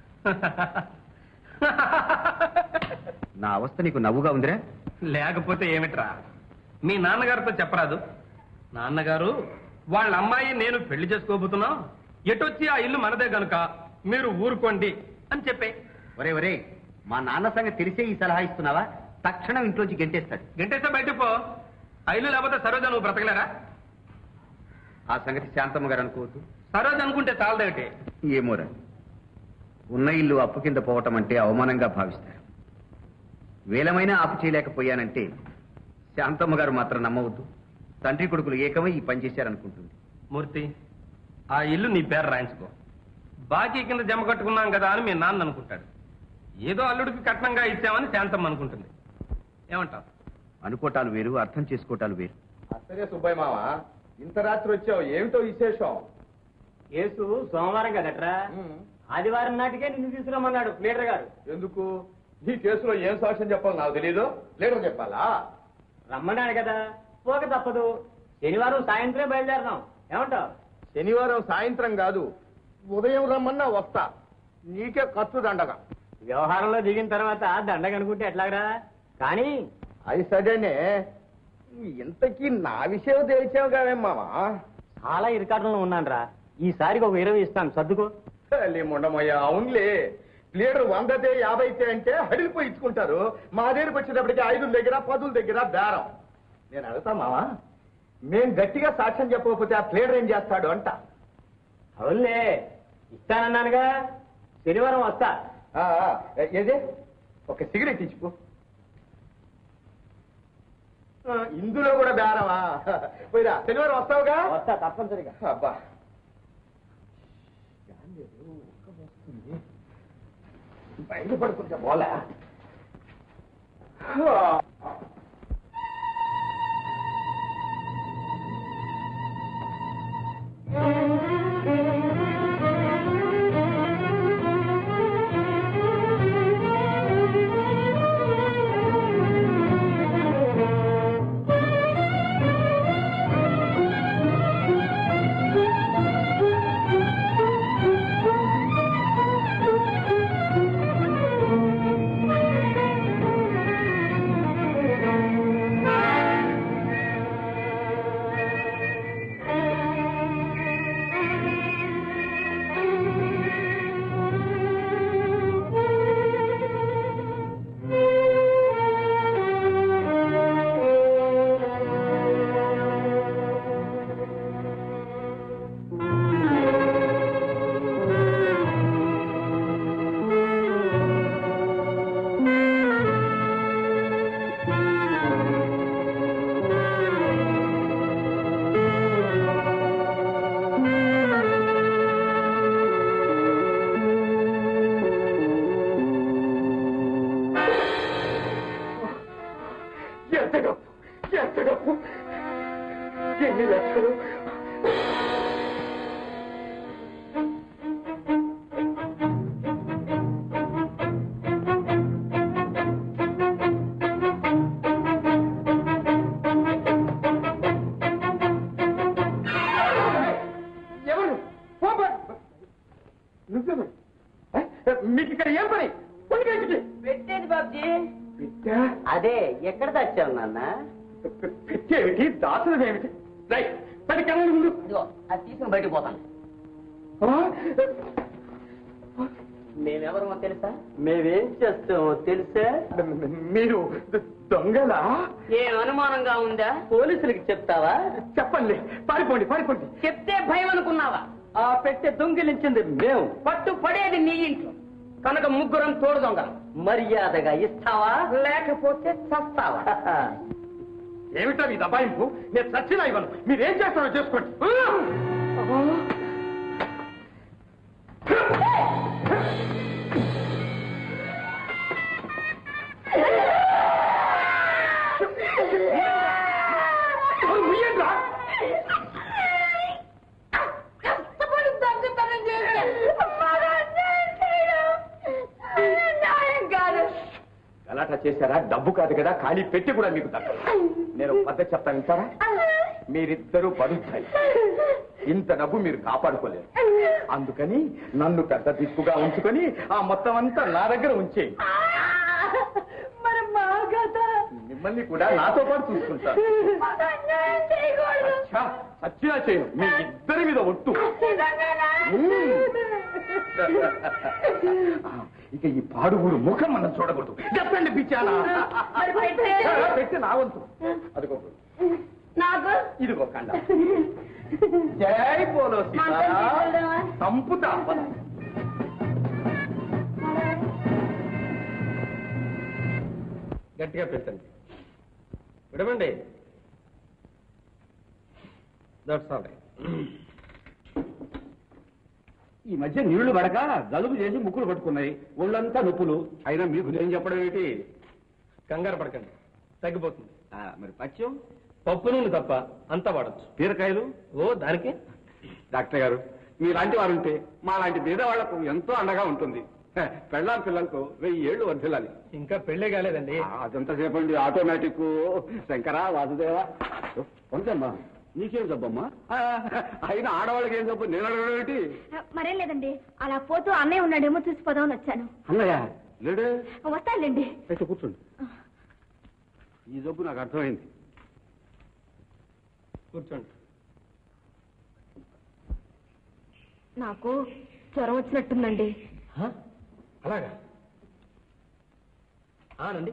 నా అవస్థ నీకు నవ్వుగా ఉందిరా? లేకపోతే ఏమిట్రా, మీ నాన్నగారితో చెప్పరాదు. నాన్నగారు వాళ్ళ అమ్మాయి నేను పెళ్లి చేసుకోబోతున్నాం, ఎటొచ్చి ఆ ఇల్లు మనదే గనుక మీరు ఊరుకోండి అని చెప్పే. ఒరే ఒరే, మా నాన్న సంగతి తెలిసే ఈ సలహా ఇస్తున్నావా? తక్షణం ఇంట్లోంచి గెంటేస్తాడు. గంటేస్తే బయటకు పో. ఆ ఇల్లు లేకపోతే సరోజ నువ్వు బ్రతకలేరా? ఆ సంగతి శాంతమ్మ గారు అనుకోవద్దు. సరోజ అనుకుంటే చాలదేమిటి? ఏమోరా, ఉన్న ఇల్లు అప్పు కింద పోవటం అంటే అవమానంగా భావిస్తారు. వేలమైనా ఆపు చేయలేకపోయానంటే శాంతమ్మ గారు మాత్రం నమ్మవద్దు. తండ్రి కొడుకులు ఏకమై ఈ పని చేశారనుకుంటుంది. మూర్తి, ఆ ఇల్లు నీ పేరు రాయించుకో. బాకీ కింద జమ కట్టుకున్నాం కదా అని మీ నాన్న అనుకుంటాడు. ఏదో అల్లుడికి కట్నంగా ఇచ్చామని శాంతమ్మ అనుకుంటుంది. ఏమంటావు? అనుకోటాలు వేరు, అర్థం చేసుకోవటాలు వేరు. అసలే సుబ్బయ్య మామ, ఇంత రాత్రి వచ్చావు, ఏమిటో విశేషం? కేసు సోమవారం కదట్రా, ఆదివారం నాటికే నిన్ను తీసుకురమ్మన్నాడు లీడర్ గారు. ఎందుకు? ఈ కేసులో ఏం సాక్ష్యం చెప్పాలి నాకు తెలీదు, లీడర్ చెప్పాలా? రమ్మన్నాడు కదా, పోక తప్పదు. శనివారం సాయంత్రం బయలుదేరదాం, ఏమంటావు? శనివారం సాయంత్రం కాదు, ఉదయం రమ్మన్నా వస్తా. నీకే ఖర్చు దండగా. వ్యవహారంలో దిగిన తర్వాత దండగనుకుంటే ఎట్లాగరా? కానీ అది సరేనే, ఇంతకీ నా విషయం తెలిసావు కావేం మామా? చాలా ఇరికాటంలో ఉన్నాను రా, ఈసారికి ఒక 20 ఇస్తాను, సర్దుకో. ఉండమయ్యా, అవునులే. లీడర్ 100 50 అంటే హడిలిపోయి ఇచ్చుకుంటారు. మా దగ్గరకు వచ్చేటప్పటికి 5 దగ్గర 10 దగ్గర బేరం. నేను అడుగుతా మావా, మేం గట్టిగా సాక్ష్యం చెప్పకపోతే ఆ లీడర్ ఏం చేస్తాడు అంట. అవునులే, ఇస్తానన్నానుగా. శనివారం వస్తా. ఏదే, ఒక సిగరెట్ ఇచ్చిపో. ఇందులో కూడా బేరమా? పోయిరా, శనివారం వస్తావుగా? వస్తా తప్పనిసరిగా. అబ్బా, బయట పడుకుంటా పోలే. ఎన్ని లక్షలు? ఎవరు? మీకు ఇక్కడ ఏం పని? పెట్టేది బాబ్జీ. అదే ఎక్కడ తెచ్చావు నాన్న? పెట్టేమిటి, దాచడం ఏమిటి? రైట్, 10 కన్నా ముందు అది తీసుకుని బయటకు పోతాను. మేమెవరమో తెలుసా? మేమేం చేస్తామో తెలుసా? మీరు దొంగలా? ఏం అనుమానంగా ఉందా? పోలీసులకి చెప్తావా? చెప్పండి, పారిపోండి పారిపోండి. చెప్తే భయం అనుకున్నావా? ఆ పెట్టె దొంగిలించింది మేము, పట్టు పడేది నీ ఇంట్లో కనుక ముగ్గురం తోడు దొంగలం. మర్యాదగా ఇస్తావా లేకపోతే చస్తావా? ఏమిటో మీ దబాయింపు? నేను చచ్చినా ఇవ్వను. మీరేం చేస్తారో చేసుకోండి. గలాటా చేశారా డబ్బు కాదు కదా ఖాళీ పెట్టి కూడా మీకు దక్కదు. నేను పద్ధతి చెప్తాను వింటారా? మీరిద్దరూ బరుస్తాయి, ఇంత డబ్బు మీరు కాపాడుకోలేరు. అందుకని నన్ను పెద్ద దిక్కుగా ఉంచుకొని ఆ మొత్తం అంతా నా దగ్గర ఉంచేయి. మిమ్మల్ని కూడా నాతో పాటు చూసుకుంటాను. సత్యా చేయను, మీ ఇద్దరి మీద ఒట్టు. ఇక ఈ పాడుగుడు ముఖం మనం చూడకూడదు. చెప్పండి పిచ్చానా, పెట్టి నా వంతు. అదిగో ఇదిగో కండ. జై పోలో సంపుతా. గట్టిగా పెట్టండి, విడమండి. That's all right. ఈ మధ్య నీళ్లు పడక జలుబు చేసి ముక్కులు పట్టుకున్నాయి, ఒళ్ళంతా నొప్పులు. అయినా మీకు నేను చెప్పడం ఏంటి? కంగారు పడకండి, తగ్గిపోతుంది. మరి పచ్చం పప్పు నూనె తప్ప అంతా వాడచ్చు. బీరకాయలు దానికి డాక్టర్ గారు మీలాంటి వారు ఉంటే మా లాంటి పేద వాళ్లకు ఎంతో అండగా ఉంటుంది. పెళ్ళాం పిల్లలకు 1000 ఏళ్ళు వర్ధిల్లాలి. ఇంకా పెళ్లే కాలేదండి. అదంతా సేపండి. ఆటోమేటిక్. శంకరా వాసుదేవ పొందమ్మా, నీకేం జబ్బమ్మా? అయినా ఆడవాళ్ళకి ఏం జబ్బు నేను అడగడం ఏంటి? మరేం లేదండి, అలా పోతూ అన్నయ్య ఉన్నాడేమో చూసిపోదామని వచ్చాను. అన్నయ్య లేడే? వస్తానులేండి. అయితే కూర్చోండి. ఈ జబ్బు నాకు అర్థమైంది. కూర్చోండి. నాకు జ్వరం వచ్చినట్టుందండి. అలాగా? రండి.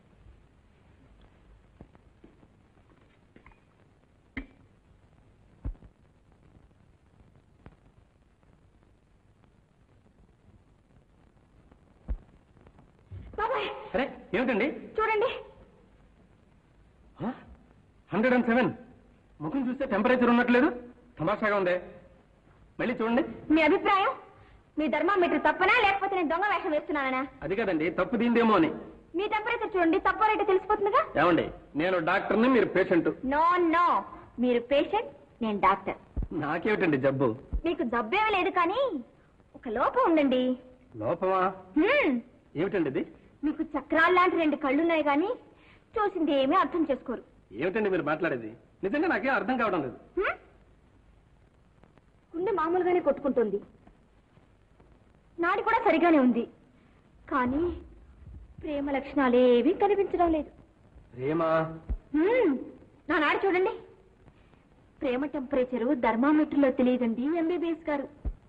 బాబాయ్ అరే ఏమిటండి? చూడండి. 107. ముఖం చూస్తే టెంపరేచర్ ఉన్నట్లేదు. తమాషాగా ఉందే. మళ్ళీ చూడండి. మీ అభిప్రాయం? మీ థర్మామీటర్ తప్పనా, లేకపోతే నేను దొంగ వేషం వేస్తున్నానా? అది కదండి, తప్పు దీందేమో అని. మీ టెంపరేచర్ చూడండి, తప్ప రేటు తెలిసిపోతుందిగా. ఏమండి, నేను డాక్టర్ని, మీరు పేషెంట్. నో నో, మీరు పేషెంట్, నేను డాక్టర్. నాకేమిటండి జబ్బు? మీకు జబ్బేమీ లేదు, కానీ ఒక లోపం ఉందండి. లోపమా? ఏమిటండి ఇది? మీకు చక్రాలు లాంటి 2 కళ్ళున్నాయి, కానీ చూసింది ఏమీ అర్థం చేసుకోరు. ఏమిటండి మీరు మాట్లాడేది? నిజంగా నాకేం అర్థం కావడం లేదు. గుండె మామూలుగానే కొట్టుకుంటుంది, నాడి కూడా సరిగానే ఉంది, కానీ ప్రేమ లక్షణాలు ఏవీ కనిపించడం లేదు. ప్రేమ? నా నాడి చూడండి. ప్రేమ టెంపరేచరు థర్మామీటర్లో తెలియదండి ఎంబీబీఎస్ గారు.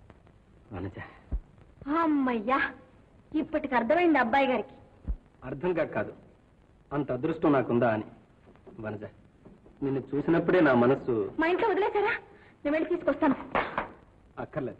అమ్మయ్యా, ఇప్పటికి అర్థమైంది అబ్బాయి గారికి. అర్థం కాదు, అంత అదృష్టం నాకుందా అని. వనజ, నిన్ను చూసినప్పుడే నా మనస్సు. మా ఇంట్లో వదిలేశారా? నేను వెళ్ళి తీసుకొస్తాను. అక్కర్లేదు.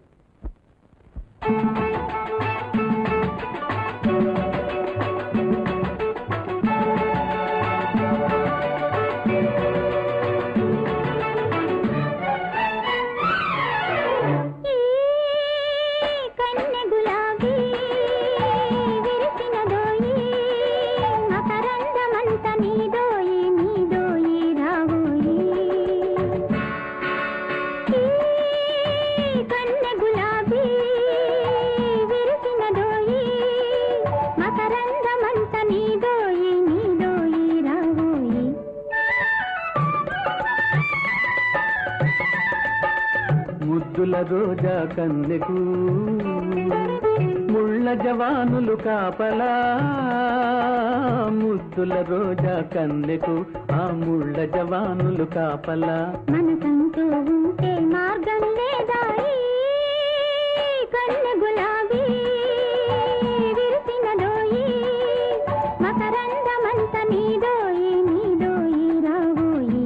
ముద్దుల రోజా కన్నెకు ముళ్ళ జవానులు కాపలా, ముద్దుల రోజా కన్నెకు ఆ ముళ్ళ జవానులు కాపలా. మనసంటూ ఉంటే మార్గం లేదా, కన్నె గులాబీ విరిసినదోయి, మకరందమంత నీదోయి నీదోయి రావోయి.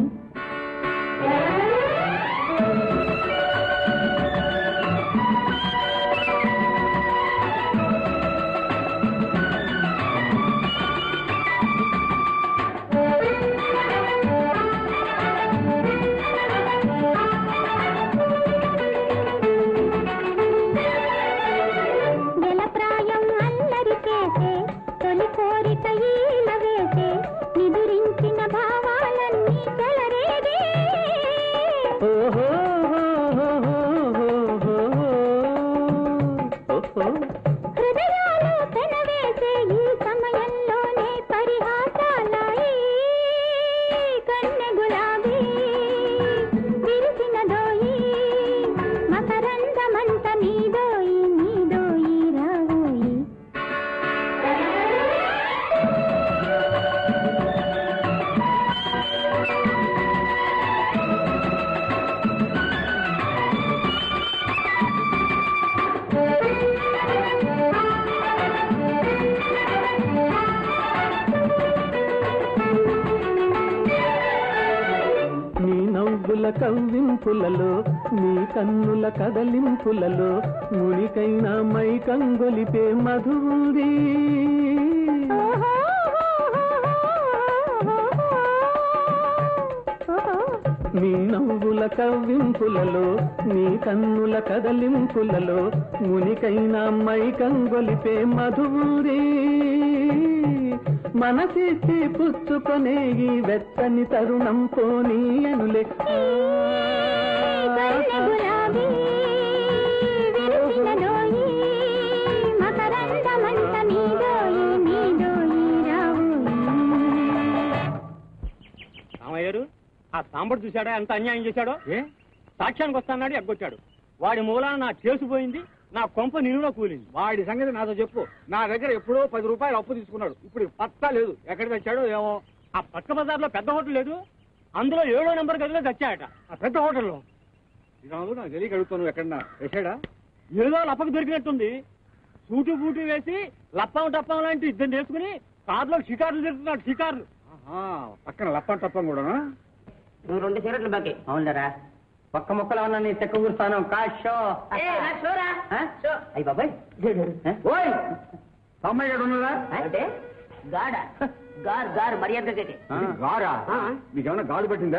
నవ్వుల కవ్వింపులలో నీ కన్నుల కదలింపులలో మునికైనా మై కంగొలిపే మధువుంది నీ నవ్వుల కవ్వింపులలో నీ కన్నుల కదలింపులలో మునికైనా మై కంగొలిపే మధువుంది మనసిచ్చి పుచ్చుకొనే ఈ వెచ్చని తరుణం పోనీ అనులే రామయ్యారు ఆ సాంబడు చూశాడా ఎంత అన్యాయం చేశాడో సాక్ష్యానికి వస్తాన్నాడు ఎగ్గొచ్చాడు వాడి మూలాన నా కేసు పోయింది నా కొంప నిలువులో కూలింది వాడి సంగతి నాతో చెప్పు నా దగ్గర ఎప్పుడో 10 రూపాయలు అప్పు తీసుకున్నాడు ఇప్పుడు పత్తా లేదు ఎక్కడ తెచ్చాడో ఏమో ఆ పక్క బజార్లో పెద్ద హోటల్ లేదు అందులో 7వ నెంబర్ గదిలో తెచ్చాయట ఆ పెద్ద హోటల్లో ఇదాలు నాకు తెలియక అడుగుతాను ఎక్కడన్నా వేసాడా ఏదో లప్పకు దొరికినట్టుంది సూటు బూటు వేసి లప్పం టప్పం లాంటి ఇద్దరు వేసుకుని కార్లో షికార్లు తిరుగుతున్నాడు షికార్లు పక్కన లప్పం టప్పం కూడా నువ్వు 2 సిగరెట్లు బాకి అవునరా ఒక్క ముక్కలో ఉన్నా నీ చెక్క కూర్స్తాను కాషో అయ్యి బాబాయ్ ఓయ్ అమ్మాయి గారు ఉన్నారా అంటే గాడ గారు గారు మర్యాద గారా మీకేమన్నా గాడు పెట్టిందా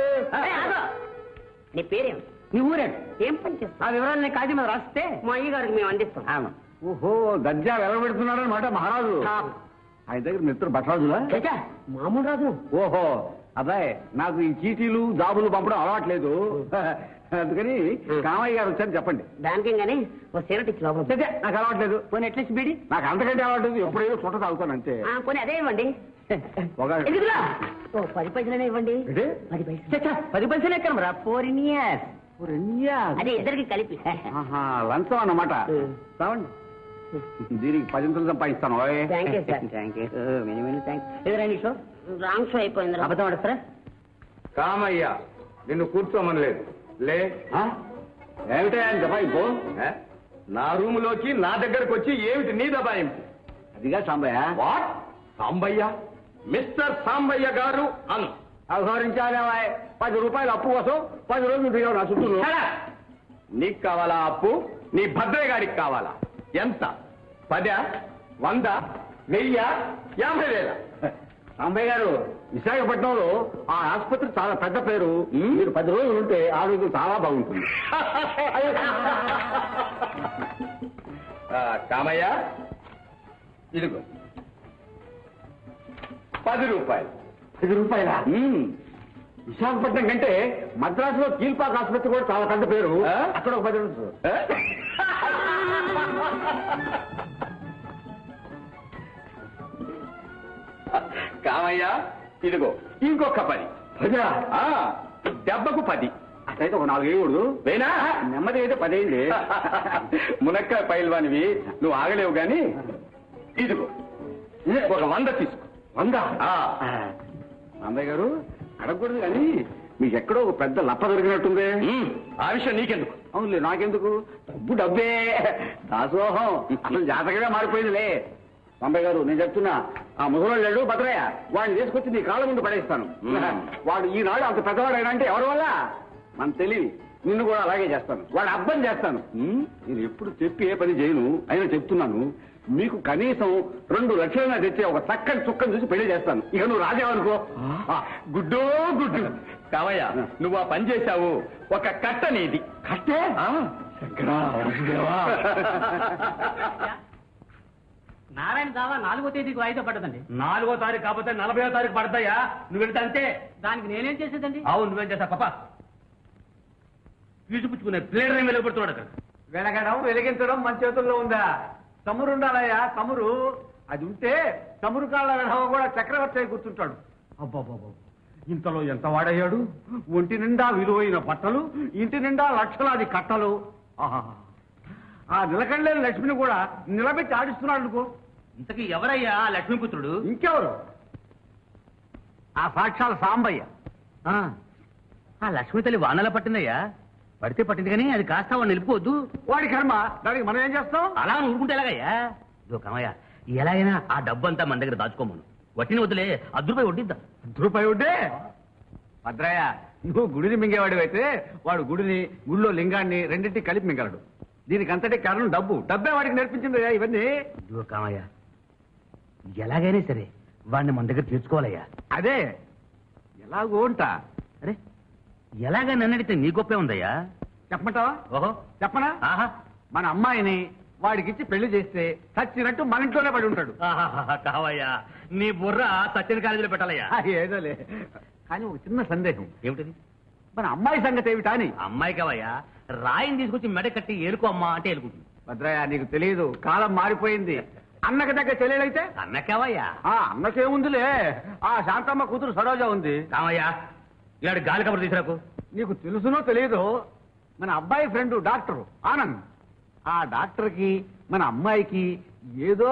నీ పేరేం నీ ఊరే ఏం పని చేస్తా ఆ వివరాలు నీ కాగితం మీద రాస్తే మా అయ్య గారికి మేము అందిస్తాం ఓహో దర్జా వెలబెడుతున్నాడనమాట మహారాజు ఆయన దగ్గర మిత్రుడు భట్రాజులా మామూలు రాజు ఓహో అబ్బాయి నాకు ఈ చీటీలు జాబులు పంపడం అలవాట్లేదు అందుకని కామయ్య గారు వచ్చారని చెప్పండి బ్యాంకింగ్ అని ఓ సిగరెట్ ఇచ్చి లోపల నాకు అలవాట్లేదు పోనీ ఎట్లీస్ట్ బీడి నాకు అంతకంటే అలవాట్లేదు ఎప్పుడైనా చుట్ట తాగుతాను అంతే పోనీ అదే ఇవ్వండి ఎందుకులా ఓ 10 పైసలనే ఇవ్వండి 10 పైసలు 10 పైసలు ఎక్కడ రా 4 ఇయర్స్ అదే ఇద్దరికి కలిపి లంచం అన్నమాట కావండి దీనికి 10 సంపాదిస్తాను thank you sir thank you many many thanks ఎదురండి షో రాంగ్ షో అయిపోయింది అబద్ధం ఆడతారా కామయ్య నిన్ను కూర్చోమనలేదు లే ఏమిటా దబాయింపు నా రూములోకి నా దగ్గరకు వచ్చి ఏమిటి నీ దబాయింపు అదిగా సాంబయ్య వాట్ సాంబయ్య మిస్టర్ సాంబయ్య గారు అను అవహరించాలే 10 రూపాయలు అప్పు కోసం 10 రోజులు దిగావు నా చుట్టూ నీకు కావాలా అప్పు నీ భద్రయ్య గారికి కావాలా ఎంత 10, 100, 1000, 50,000 సాంబయ్య గారు విశాఖపట్నంలో ఆ ఆసుపత్రి చాలా పెద్ద పేరు మీరు 10 రోజులు ఉంటే ఆరోగ్యం చాలా బాగుంటుంది కామయ్య ఇదిగో 10 రూపాయలు 10 రూపాయలా విశాఖపట్నం కంటే మద్రాసులో కీల్పాక్ ఆసుపత్రి కూడా చాలా పెద్ద పేరు అక్కడ ఒక 10 రోజులు కామయ్య ఇదిగో ఇంకొక 10 దెబ్బకు 10 అట్లయితే ఒక 4 వేయకూడదు వేనా నెమ్మది అయితే 10 అయింది మునక్కాయ పైల్వానివి నువ్వు ఆగలేవు గాని ఇదిగో ఒక 100 తీసుకో 100 సాంబయ్య గారు అడగకూడదు కానీ మీకు ఎక్కడో ఒక పెద్ద లప్ప దొరికినట్టుంది ఆ విషయం నీకెందుకు అవునులే నాకెందుకు డబ్బే దాసోహం అసలు జాతకగా మారిపోయిందిలే సాంబయ్య గారు నేను చెప్తున్నా ఆ ముసలోళ్ళు భద్రయ్య వాడిని తీసుకొచ్చి నీ కాళ్ళ ముందు పడేస్తాను వాడు ఈనాడు అంత పెద్దవాడు అంటే ఎవరి వల్ల మన తెలివి నిన్ను కూడా అలాగే చేస్తాను వాడు అర్థం చేస్తాను నేను ఎప్పుడు చెప్పి ఏ పని చేయను అయినా చెప్తున్నాను మీకు కనీసం 2 లక్షలైనా తెచ్చే ఒక చక్కని చుక్కను చూసి పెళ్లి చేస్తాను ఇక నువ్వు రాజావనుకో గుడ్డో గుడ్డు కావయ్య నువ్వు ఆ పని చేశావు ఒక కట్ట నీది కట్టే నారాయణ దావా 4వ తేదీకి వాయిదా పడ్డదండి 4వ తారీఖు కాకపోతే 40వ తారీఖు పడతాయా నువ్వు వెళ్తే అంతే దానికి నేనేం చేసేదండి అవును నువ్వేం చేస్తా పాప ఫీజు పుచ్చుకునే ప్లేడర్ ఏం వెలుగుపడుతున్నాడు అక్కడ వెలగడం వెలిగించడం మన చేతుల్లో ఉందా తమ్మురు ఉండాలయ్యా తమ్మురు అది ఉంటే తమ్మురు కాళ్ళ వెనవ కూడా చక్రవర్తి అయి కూర్చుంటాడు అబ్బాబాబు ఇంతలో ఎంత వాడయ్యాడు ఒంటి నిండా విలువైన బట్టలు ఇంటి నిండా లక్షలాది కట్టలు ఆహా ఆ నిలకడలేని లక్ష్మిని కూడా నిలబెట్టి ఆడిస్తున్నాడు అనుకో ఇంతకీ ఎవరయ్యా లక్ష్మీపుత్రుడు ఇంకెవరు ఆ సాక్షాల సాంబయ్య ఆ లక్ష్మీ తల్లి వానలా పట్టిందయ్యా పడితే పట్టింది కానీ అది కాస్త వాడు నిలుపుకోవద్దు వాడి కర్మ దానికి మనం ఏం చేస్తాం అలా ఊరుకుంటే ఎలాగయ్యా ఇదో కామయ్య ఎలాగైనా ఆ డబ్బు అంతా మన దగ్గర దాచుకోమను వట్టిని వదిలే ₹1 వడ్డిద్దాం ₹1 వడ్డే భద్రయ్య నువ్వు గుడిని మింగేవాడు అయితే వాడు గుడిలో లింగాన్ని రెండింటికి కలిపి మింగలడు. దీనికి అంతటి కారణం డబ్బే వాడికి నేర్పించింది ఇవన్నీ. ఇదిగో కామయ్య, ఎలాగైనా సరే వాడిని మన దగ్గర తీర్చుకోవాలయ్యా. అదే ఎలాగో ఉంటా. అరే ఎలాగా నన్ను అడిగితే నీ గొప్పే ఉందయ్యా. చెప్పమంటావా? ఓహో చెప్పనా? ఆహా మన అమ్మాయిని వాడికిచ్చి పెళ్లి చేస్తే చచ్చినట్టు మన ఇంట్లోనే పడి ఉంటాడు. కావయ్యా, నీ బుర్ర సత్యన కాలేజీలో పెట్టాలయ్యా. ఏదోలే, కానీ ఒక చిన్న సందేహం. ఏమిటిది? మన అమ్మాయి సంగతి ఏమిటా అని. అమ్మాయి కావయ్యా, రాయిని తీసుకొచ్చి మెడ కట్టి ఏలుకో అమ్మా అంటే ఏలుకుంటుంది. భద్రయ్య, నీకు తెలియదు, కాలం మారిపోయింది. అన్నకి దగ్గర చెల్లెలైతే అన్నకేవయ్యా? అన్నకేముందిలే, ఆ శాంతమ్మ కూతురు సరోజ ఉంది. కావయ్యా, ఇలాంటి గాలి కబురు తీసుకురాకు. నీకు తెలుసునో తెలియదు, మన అబ్బాయి ఫ్రెండ్ డాక్టర్ ఆనంద్, ఆ డాక్టర్కి మన అమ్మాయికి ఏదో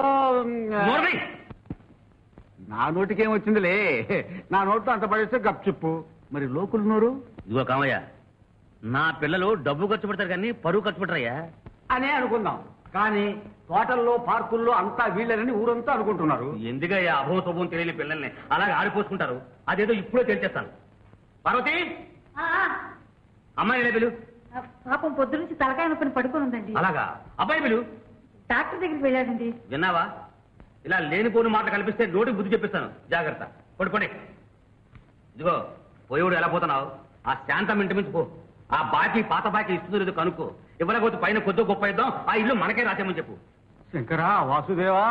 నా నోటికేమొచ్చిందిలే, నా నోట్లో అంత పడేస్తే గప్చిప్పు. మరి లోకులు నోరు? ఇదిగో కామయ్య, నా పిల్లలు డబ్బు ఖర్చు పెడతారు కానీ పరువు ఖర్చు పెట్టరయ్యా అనే అనుకుందాం. కానీ తోటల్లో పార్కుల్లో అంతా వీళ్ళని ఊరంతా అనుకుంటున్నారు. ఎందుకయ్యా అభో శుభం తెలియని పిల్లల్ని అలాగే ఆడిపోసుకుంటారు? అదేదో ఇప్పుడే తెలిచేస్తాను. పార్వతి, అమ్మాయి పిలు. పాపం పొద్దు నుంచి తలకాయ నొప్పిని పడుకొని ఉందండి. అలాగా? అబ్బాయి పిలు. డాక్టర్ దగ్గరికి వెళ్ళాడండి. విన్నావా? ఇలా లేనిపోని మాట కల్పిస్తే నోటికి బుద్ధి చెప్పిస్తాను. జాగ్రత్త. పడుకోండి. ఇదిగో పోయేవాడు ఎలా పోతున్నావు? ఆ శాంతం ఇంటి నుంచి పో. ఆ బాకీ పాత బాకీ ఇస్తుందో లేదో కనుక్కో. ఇవ్వలేకపోతే పైన కొద్ది గొప్ప ఇద్దాం, ఆ ఇల్లు మనకే రాసేమని చెప్పు. శంకరా, వాసుదేవా,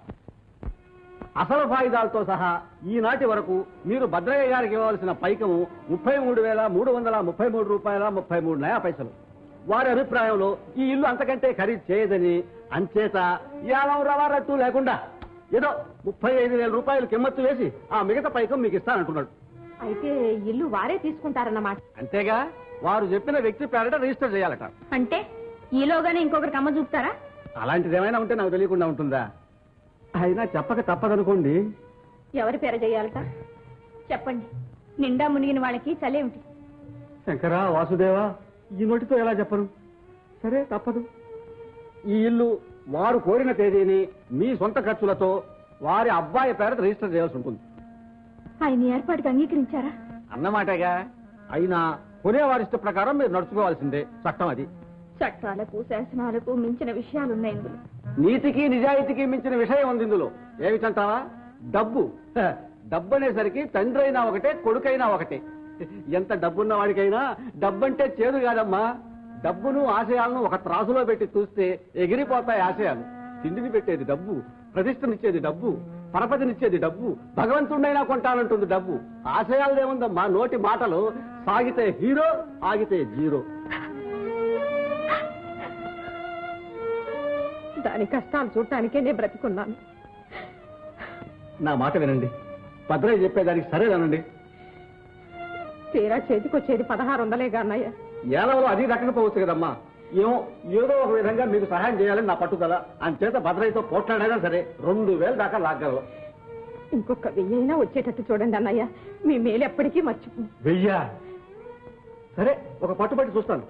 అసలు ఫాయిదాలతో సహా ఈనాటి వరకు మీరు భద్రయ్య గారికి ఇవ్వవలసిన పైకము 33,333 రూపాయల 33 వారి అభిప్రాయంలో ఈ ఇల్లు అంతకంటే ఖరీదు చేయదని, అంచేత యానం రవారట్టు లేకుండా ఏదో 35,000 రూపాయలు కిమ్మత్తు వేసి ఆ మిగతా పైకం మీకు ఇస్తానంటున్నాడు. అయితే ఇల్లు వారే తీసుకుంటారన్నమాట. అంతేగా, వారు చెప్పిన వ్యక్తి పేరట రిజిస్టర్ చేయాలట. అంటే ఈలోగానే ఇంకొకరికి అమ్మ చూపుతారా? అలాంటిది ఏమైనా ఉంటే నాకు తెలియకుండా ఉంటుందా? అయినా చెప్పక తప్పదనుకోండి. ఎవరి పేర చేయాలట చెప్పండి. నిండా మునిగిన వాళ్ళకి చలేమిటి? శంకరా, వాసుదేవా, ఈ నోటితో ఎలా చెప్పను? సరే, తప్పదు. ఈ ఇల్లు వారు కోరిన తేదీని మీ సొంత ఖర్చులతో వారి అబ్బాయి పేరట రిజిస్టర్ చేయాల్సి ఉంటుంది. ఆయన ఏర్పాటుకి అంగీకరించారా? అన్నమాటగా. అయినా కొనేవారిష్ట ప్రకారం మీరు నడుచుకోవాల్సిందే, చట్టం అది. చట్టాలకు శాసనాలకు మించిన విషయాలున్నాయి ఇందులో. నీతికి నిజాయితీకి మించిన విషయం ఉంది ఇందులో. ఏమిటంటావా? డబ్బు. డబ్బు అనేసరికి తండ్రి అయినా ఒకటే, కొడుకైనా ఒకటే. ఎంత డబ్బున్న వాడికైనా డబ్బంటే చేదు కాదమ్మా. డబ్బును ఆశయాలను ఒక త్రాసులో పెట్టి చూస్తే ఎగిరిపోతాయి ఆశయాలు. తిండిని పెట్టేది డబ్బు, ప్రతిష్టనిచ్చేది డబ్బు, పరపతినిచ్చేది డబ్బు, భగవంతుడైనా కొంటానంటుంది డబ్బు. ఆశయాలదేముందమ్మా, నోటి మాటలు. సాగితే హీరో, ఆగితే జీరో. దాని కష్టాలు చూడటానికే నేను బ్రతికున్నాను. నా మాట వినండి, భద్రయ్య చెప్పేదానికి సరేనండి. తీరా చేతికొచ్చేది 1600 అన్నయ్య. ఏలవలో అది దక్కకపోవచ్చు కదమ్మా. ఏదో ఒక విధంగా మీకు సహాయం చేయాలని నా పట్టుదల. అంచేత భద్రయ్యతో పోట్లాడైనా సరే 2000 దాకా లాగలవు. ఇంకొక 1000 అయినా వచ్చేటట్టు చూడండి అన్నయ్య. మీ మేలు ఎప్పటికీ మర్చిపో. 1000? సరే, ఒక పట్టుబట్టి చూస్తాను.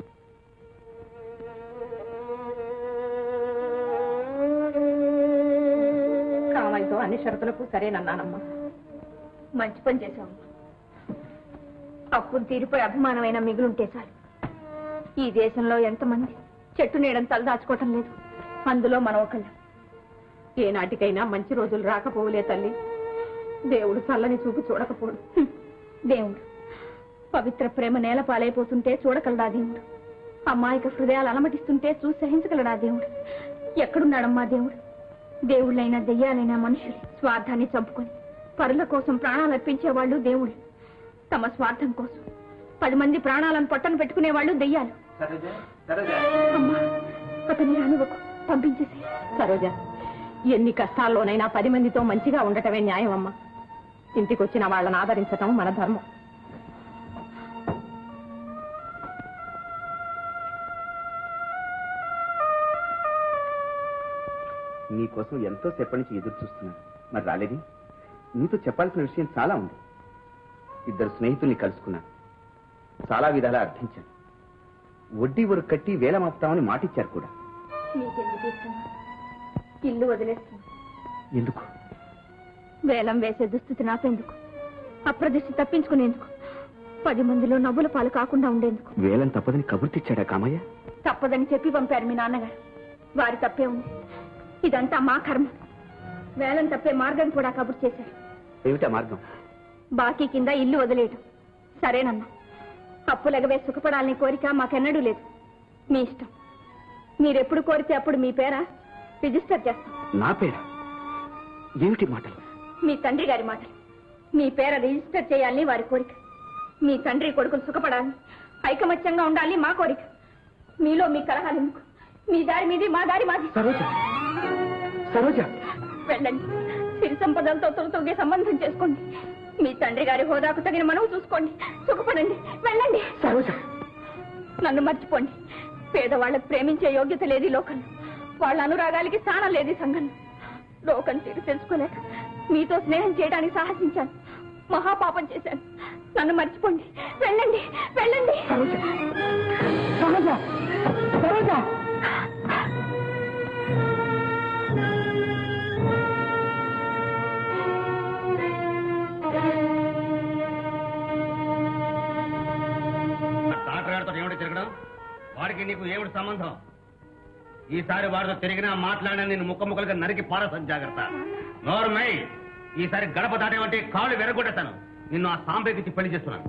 కావాలతో అన్ని షరతులకు సరేనన్నానమ్మా. మంచి పని చేశావు. అప్పులు తీరిపోయి అభిమానమైన మిగులుంటే చాలు. ఈ దేశంలో ఎంతమంది చెట్టు నీడని తలదాచుకోవటం లేదు, అందులో మనం ఒకళ్ళం. ఏనాటికైనా మంచి రోజులు రాకపోవులే తల్లి. దేవుడు చల్లని చూపు చూడకపోడు. దేవుడు పవిత్ర ప్రేమ నేల పాలైపోతుంటే చూడగలడా దేవుడు? అమాయక హృదయాలు అలమటిస్తుంటే చూసి సహించగలడా దేవుడు? ఎక్కడున్నాడమ్మా దేవుడు? దేవుళ్ళైనా దెయ్యాలైనా మనుషులు స్వార్థాన్ని చంపుకొని పరుల కోసం ప్రాణాలు అర్పించేవాళ్ళు దేవుళ్ళు. తమ స్వార్థం కోసం 10 మంది ప్రాణాలను పట్టను పెట్టుకునే వాళ్ళు దెయ్యాలు. అమ్మా, అతని రానివ్వకు, పంపించేసి. సరోజ, ఎన్ని కష్టాల్లోనైనా 10 మందితో మంచిగా ఉండటమే న్యాయం అమ్మా. ఇంటికొచ్చిన వాళ్ళని ఆదరించటం మన ధర్మం. నీకోసం ఎంతో సేపటి నుంచి ఎదురు చూస్తున్నాను, మరి రాలేది? నీతో చెప్పాల్సిన విషయం చాలా ఉంది. 2 స్నేహితుల్ని కలుసుకున్నాను, చాలా విధాలా అర్థించాను. వడ్డీ వరకు కట్టి వేల మాపుతామని మాటిచ్చారు కూడా. నీకెందుకు ఇష్టం? ఇల్లు వదిలేస్తున్నా. ఎందుకు? వేలం వేసే దుస్థితి నాకెందుకు? అప్రదిష్టి తప్పించుకునేందుకు? 10 మందిలో నవ్వుల పాలు కాకుండా ఉండేందుకు. వేలం తప్పదని కబురు తెచ్చాడా కామయ్య? తప్పదని చెప్పి పంపారు మీ నాన్నగారు. వారి తప్పే ఉంది. ఇదంతా మా కర్మ. వేలం తప్పే మార్గం కూడా కబురు చేశారు. ఏమిటా మార్గం? బాకీ కింద ఇల్లు వదిలేయటం. సరేనమ్మా, అప్పులెగవే సుఖపడాలని కోరిక మాకెన్నడూ లేదు. మీ ఇష్టం. మీరెప్పుడు కోరితే అప్పుడు మీ పేర రిజిస్టర్ చేస్తాం. నా పేర? ఏమిటి మాటలు? మీ తండ్రి గారి మాటలు. మీ పేర రిజిస్టర్ చేయాలని వారి కోరిక. మీ తండ్రి కొడుకులు సుఖపడాలని, ఐకమత్యంగా ఉండాలని మా కోరిక. మీలో మీ కలహాలు ఎందుకు? మీ దారి మీది, మా దారి మాది. సరోజ, సరోజ, వెళ్ళండి. సిరి సంపదలతో తొలతొగే సంబంధం చేసుకోండి. మీ తండ్రి గారి హోదాకు తగిన మనవు చూసుకోండి. సుఖపడండి. వెళ్ళండి. సరోజ, నన్ను మర్చిపోండి. పేదవాళ్ళకు ప్రేమించే యోగ్యత లేదు ఈ లోకంలో. వాళ్ళ అనురాగాలకి స్థానం లేదు ఈ సంఘంలో. లోకం తీరు తెలుసుకోలేక మీతో స్నేహం చేయడానికి సాహసించాను. మహాపాపం చేశాను. నన్ను మర్చిపోండి. వెళ్ళండి, వెళ్ళండి. సరోజ, సరోజ, సరోజ. డాక్టర్ ఏమిటి తిరగడం? వాడికి నీకు ఏమిటి సంబంధం? ఈసారి వాడితో తిరిగినా మాట్లాడినా నేను ముక్కముక్కలుగా నరికి పారసం. జాగ్రత్త. నోర్మై, ఈసారి గడప దాటేవంటే కాళ్ళు వెరగొట్టేస్తాను. నిన్ను ఆ సాంబేకి పెళ్లి చేస్తున్నాను.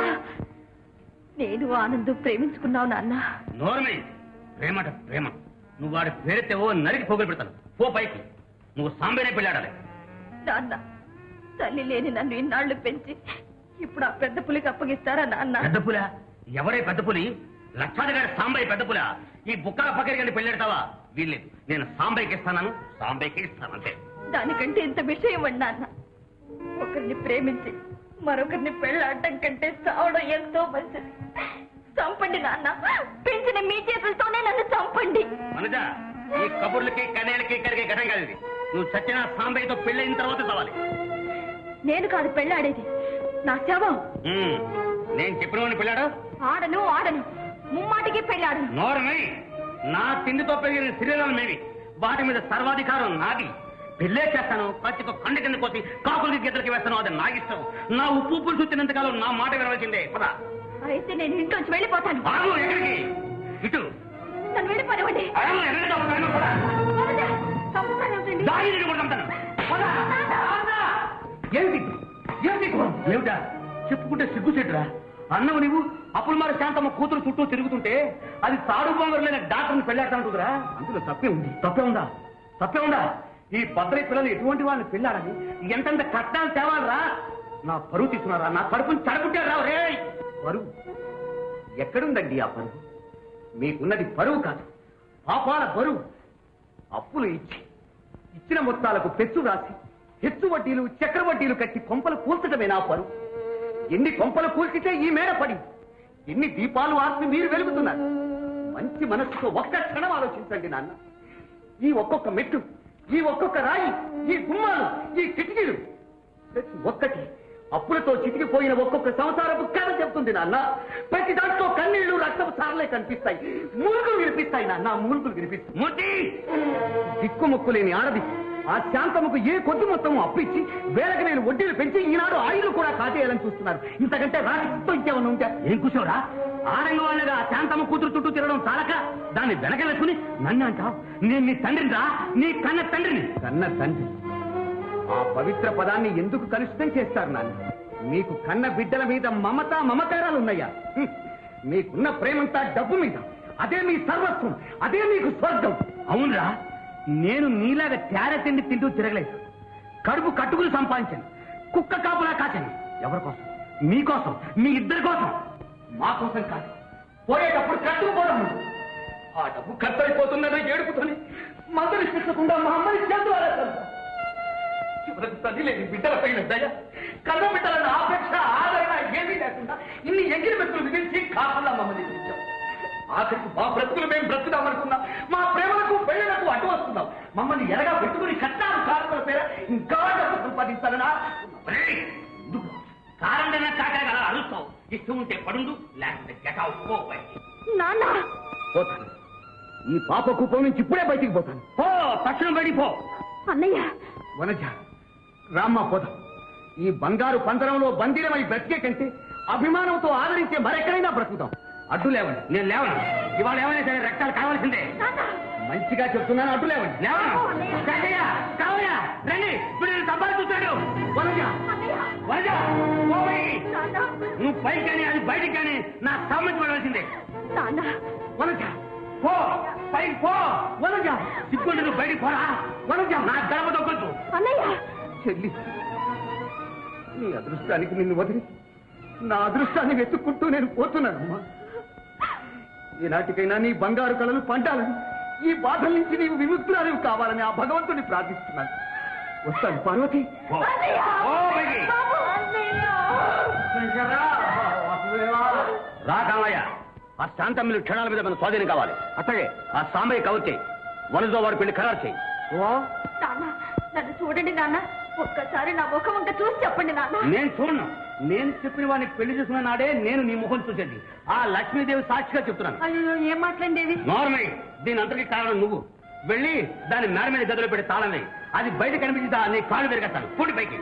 నేను ఆనందం ప్రేమించుకున్నావు నాన్న. నోర్మై, ప్రేమట ప్రేమ. నువ్వు వాడి పేరెత్తేవో నరికి పోగులు పెడతాను. పో పైకి. నువ్వు సాంబేనే పెళ్ళాడాలి. నాన్న, తల్లి లేని నన్ను ఇన్నాళ్లు పెంచి ఇప్పుడు ఆ పెద్ద పులికి అప్పగిస్తారా నాన్న? పెద్ద పుల? ఎవరే పెద్ద పులి? లక్షాధికారి సాంబయ్య పెద్ద పుల. ఈ బుక్కల పక్కరికి పెళ్ళెడతావా? వీల్లేదు. నేను సాంబయ్యకి ఇస్తాను, సాంబయ్యకి ఇస్తాను అంతే. దానికంటే ఇంత విషయం అండి నాన్న. ఒకరిని ప్రేమించి మరొకరిని పెళ్ళాడటం కంటే చావడం ఎంతో మంచిది. చంపండి నాన్న. పెంచిన మీ చేతులతోనే నన్ను చంపండి. మనజ, ఈ కబుర్లకి కనేలకి ఇక్కడికి ఘటన కాదు ఇది. నువ్వు చచ్చిన సాంబయ్యతో పెళ్ళైన తర్వాత చావాలి. నేను కాదు పెళ్ళాడేది, నా శవం. నేను చెప్పిన పెళ్ళాడు? ఆడను ఆడను, ముమ్మాటికి పెళ్ళాడను. నోరమై, నా తిండితో పెరిగిన శరీరాలు మేవి. వాటి మీద సర్వాధికారం నాది. పెళ్ళే చేస్తాను, పచ్చితో కండ కింద కోసి కాకులకి గీతలకి వేస్తాను. అది నాకిష్టం. నా ఉప్పు పులుసు వచ్చినంతకాలం నా మాట వినవలసిందే. పద. అయితే నేను ఇంట్లోంచి వెళ్ళిపోతాను. బాబు, ఎక్కడికి? ఇటు. నన్ను వెళ్ళిపోనివ్వండి. ఏమిటా చెప్పుకుంటే సిగ్గు చెట్టురా. అన్నవు నీవు అప్పుడు మరి శాంతమ్మ కూతురు చుట్టూ తిరుగుతుంటే అది తాడు బొంగరు లేని డాక్టర్ని పెళ్ళాడుతుంటుందిరా. అందులో తప్పే ఉంది. తప్పే ఉందా? తప్పే ఉందా? ఈ భద్రయ్య పిల్లలు ఎటువంటి వాళ్ళని పెళ్ళాడని ఎంతంత కట్నాలు తేవాలరా. నా పరువు తీసుకున్నారా? నా కడుపుని చడపుట్టారా? రే పరువు ఎక్కడుందండి ఆ పరువు? మీకున్నది పరువు కాదు, పాపాల బరువు. అప్పులు ఇచ్చిన మొత్తాలకు పెచ్చు రాసి హెచ్చు వడ్డీలు చక్రవడ్డీలు కట్టి కొంపలు కూల్చడమే నా పరువు. ఎన్ని కొంపలు కూల్చితే ఈ మేడ పడి, ఎన్ని దీపాలు ఆర్పి మీరు వెలుగుతున్నారు. మంచి మనస్సుతో ఒక్క క్షణం ఆలోచించండి నాన్న. ఈ ఒక్కొక్క మెట్టు, ఈ ఒక్కొక్క రాయి, ఈ గుమ్మాలు, ఈ కిటికీలు, ప్రతి ఒక్కటి అప్పులతో చితికిపోయిన ఒక్కొక్క సంసారపు కథ చెప్తుంది నాన్న. ప్రతి దాంట్లో కన్నీళ్లు రక్తపు సారలే కనిపిస్తాయి. మూలుగులు వినిపిస్తాయి నాన్న, మూలుగులు వినిపిస్తాయి. మూర్తి, దిక్కుముక్కు లేని ఆడది ఆ శాంతముకు ఏ కొద్ది మొత్తం అప్పిచ్చి వేలకు నేను వడ్డీలు పెంచి ఈనాడు ఆయిలు కూడా కాజేయాలని చూస్తున్నారు. ఇంతకంటే రాష్ట్రంతో ఇంకేమన్నా ఉంటే ఏం కూర్చోరా? ఆరంగ వాళ్ళగా ఆ శాంతమ్మ కూతురు చుట్టూ తిరగడం చాలక దాన్ని వెనకలేసుకుని నన్ను అంటావు? నేను నీ తండ్రిని రా, నీ కన్న తండ్రిని. కన్న తండ్రి ఆ పవిత్ర పదాన్ని ఎందుకు కలుషితం చేస్తారు నాన్న? మీకు కన్న బిడ్డల మీద మమకారాలు ఉన్నాయా? మీకున్న ప్రేమంతా డబ్బు మీద. అదే మీ సర్వస్వం, అదే మీకు స్వర్గం. అవునరా, నేను నీలాగా తేర తిండి తింటూ తిరగలేదు. కడుపు కట్టుకుని సంపాదించాను. కుక్క కాపులా కాచాను. ఎవరి కోసం? మీకోసం, మీ ఇద్దరి కోసం. మా కోసం కాదు. పోయేటప్పుడు కట్టుకుపోవడం. ఆ డబ్బు ఖర్చు అయిపోతుందన్న ఏడుపుతోని మందలిపించకుండా మా అమ్మని చేతులు చివరికి తల్లి లేని బిడ్డల పైన దయ, కన్న బిడ్డలన్న ఆపేక్ష, ఆదరణ ఏమీ లేకుండా ఇన్ని ఎగిరి మెతులు విధించి కాకుండా మమ్మల్ని పిలిచాం. ఆఖరికి మా బ్రతుకులు మేము బ్రతుకుదామనుకున్నా, మా ప్రేమలకు పెళ్లిలకు అడ్డు వస్తున్నాం. మమ్మల్ని ఎరగా పెట్టుకుని కట్టాలు కారుకుల పేర ఇంకా డబ్బు సంపాదించాలనా? కారణంగా కాకరగా అరుస్తావు. ఇష్టం ఉంటే పడుండు, లేకపోతే గటావు. నాన్న, పోతాను. ఈ పాప కుప్పం నుంచి ఇప్పుడే బయటికి పోతాను. పో, తక్షణం బయటికి పో. అన్నయ్య. వనజ, రామ్మ పోదాం. ఈ బంగారు పందరంలో బందీరమై బ్రతికే కంటే అభిమానంతో ఆదరించే మరెక్కడైనా బ్రతుకుతాం. అడ్డు లేవండి. నేను లేవను. ఇవాళ ఏమైనా సరే రక్తాలు కావాల్సిందే. మంచిగా చెప్తున్నాను, అడ్డు లేవండి. లేవను. కావయ్య రండి. ఇప్పుడు నేను సంపాదిస్తున్నాడు. నువ్వు పైకి కానీ అది బయటికి కానీ నా సమ్మతి పడవలసిందే. వనజ పో, పైకి పో. వనజ సిగ్గుండి నువ్వు బయటికి పోరా. వనజ నా గడప దొక్కదు. చెల్లి, నీ అదృష్టానికి నిన్ను వదిలి నా అదృష్టాన్ని వెతుక్కుంటూ నేను పోతున్నానమ్మా. ఈనాటికైనా నీ బంగారు కళలు పంటాలని, ఈ బాధల నుంచి నీవు విముక్తురాలు కావాలని ఆ భగవంతుని ప్రార్థిస్తున్నాను. వస్తాను పార్వతి. రా కామయ్య. ఆ శాంతమ్మిలు క్షణాల మీద మన స్వాధీనం కావాలి. అట్లాగే ఆ సాంబయ్య కవర్ వనజో వారి పెళ్లి ఖరారు చేయి. నన్ను చూడండి నాన్న, ఒక్కసారి నా ముఖం ఇంకా చూసి చెప్పండి నాన్న. నేను చూడను. నేను చెప్పిన వాడిని పెళ్లి చేసుకున్న నాడే నేను నీ ముఖం చూసేది. ఆ లక్ష్మీదేవి సాక్షిగా చెప్తున్నాను. అయ్యో ఏం మాట్లాడేది? నార్మల్. దీని అంతటికి కారణం నువ్వు. వెళ్ళి దాని మేడ మీద గదిలో పెట్టి తాళం వేయి. అది బయట కనిపించిందా నీ కాళ్ళు పెరిగేస్తాను. పూటి పైకి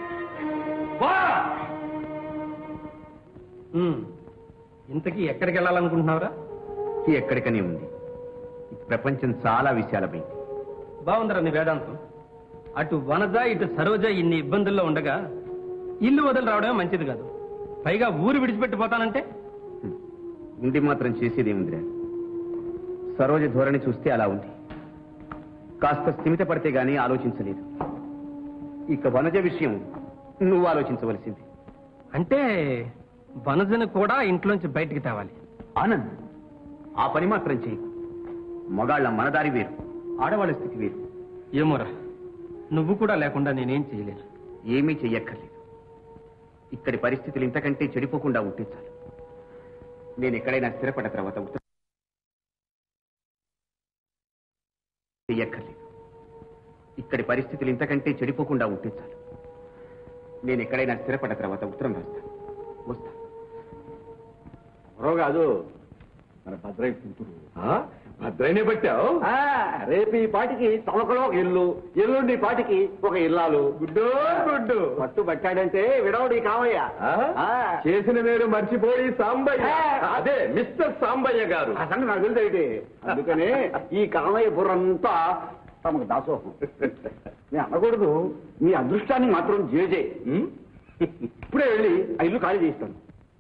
ఇంతకీ ఎక్కడికి వెళ్ళాలనుకుంటున్నావురా? ఎక్కడికనే ఉంది. ప్రపంచం చాలా విశాలమైంది. బాగుందిరా నీ వేదాంతం. అటు వనజ ఇటు సరోజ ఇన్ని ఇబ్బందుల్లో ఉండగా ఇల్లు వదిలి రావడమే మంచిది కాదు. పైగా ఊరు విడిచిపెట్టిపోతానంటే ఉండి మాత్రం చేసేదేముందిరా. సరోజ ధోరణి చూస్తే అలా ఉంది. కాస్త స్థిమిత పడితే గానీ ఆలోచించలేదు. ఇక వనజ విషయం నువ్వు ఆలోచించవలసింది. అంటే వనజను కూడా ఇంట్లోంచి బయటికి తేవాలి. ఆనంద్, ఆ పని మాత్రం చేయి. మగాళ్ళ మనదారి వేరు, ఆడవాళ్ళ స్థితి వేరు. ఏమోరా, నువ్వు కూడా లేకుండా నేనేం చేయలేను. ఏమీ చెయ్యక్కర్లేదు. ఇక్కడి పరిస్థితులు ఇంతకంటే చెడిపోకుండా ఉంటే చాలు. నేను ఎక్కడైనా స్థిరపడ్డ తర్వాత చెయ్యక్కర్లేదు. ఇక్కడి పరిస్థితులు ఇంతకంటే చెడిపోకుండా ఉంటే చాలు. నేను ఎక్కడైనా స్థిరపడ్డ తర్వాత ఉత్తరం రాస్తాను. వస్తా. కాదు మన భద్రయ్య కూతురు. భద్రయ్యనే పెట్టావు. రేపు ఈ పాటికి తమకలో ఒక ఇల్లు, ఎల్లుండి ఈ పాటికి ఒక ఇల్లాలు. గుడ్డు గుడ్డు పట్టు పట్టాడంటే విడవడి కామయ్య. చేసిన వేరు మర్చిపోయి సాంబయ్య. అదే మిస్టర్ సాంబయ్య గారు. ఆ సంగతి నాకు తెలుసు. అందుకనే ఈ కామయ్య బుర్రంతా తమకు దాసోహం. నేను అనకూడదు. మీ అదృష్టాన్ని మాత్రం జేజే. ఇప్పుడే వెళ్ళి ఆ ఇల్లు ఖాళీ చేయిస్తాను.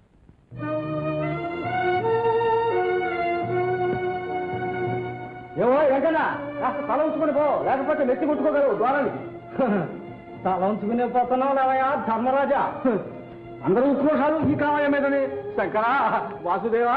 ఏమో ఎక్కడా కాస్త తల ఉంచుకుని పో, లేకపోతే నెత్తి ముట్టుకోగలవు ద్వారానికి. తల ఉంచుకునే పోతున్నావు లేవయా ధర్మరాజా. అందరూ ఉత్కోషాలు ఈ కామయ్య మీదనే. శంకరా, వాసుదేవా.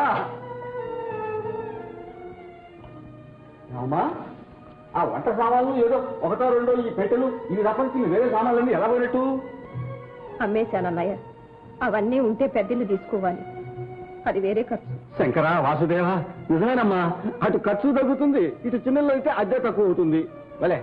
అమ్మా, ఆ వంట సామాన్లు ఏదో ఒకటో రెండో ఈ పెట్టెలు ఇవి తప్పనిచ్చి వేరే సామాన్లన్నీ ఎలా పోయినట్టు? అమ్మేశానన్నయ్య. అవన్నీ ఉంటే పెద్దలు తీసుకోవాలి. అది వేరే ఖర్చు. శంకర, వాసుదేవ, నిజమేనమ్మా. అటు ఖర్చు తగ్గుతుంది, ఇటు చిన్నలో అయితే అద్దె తక్కువ అవుతుంది. భలే.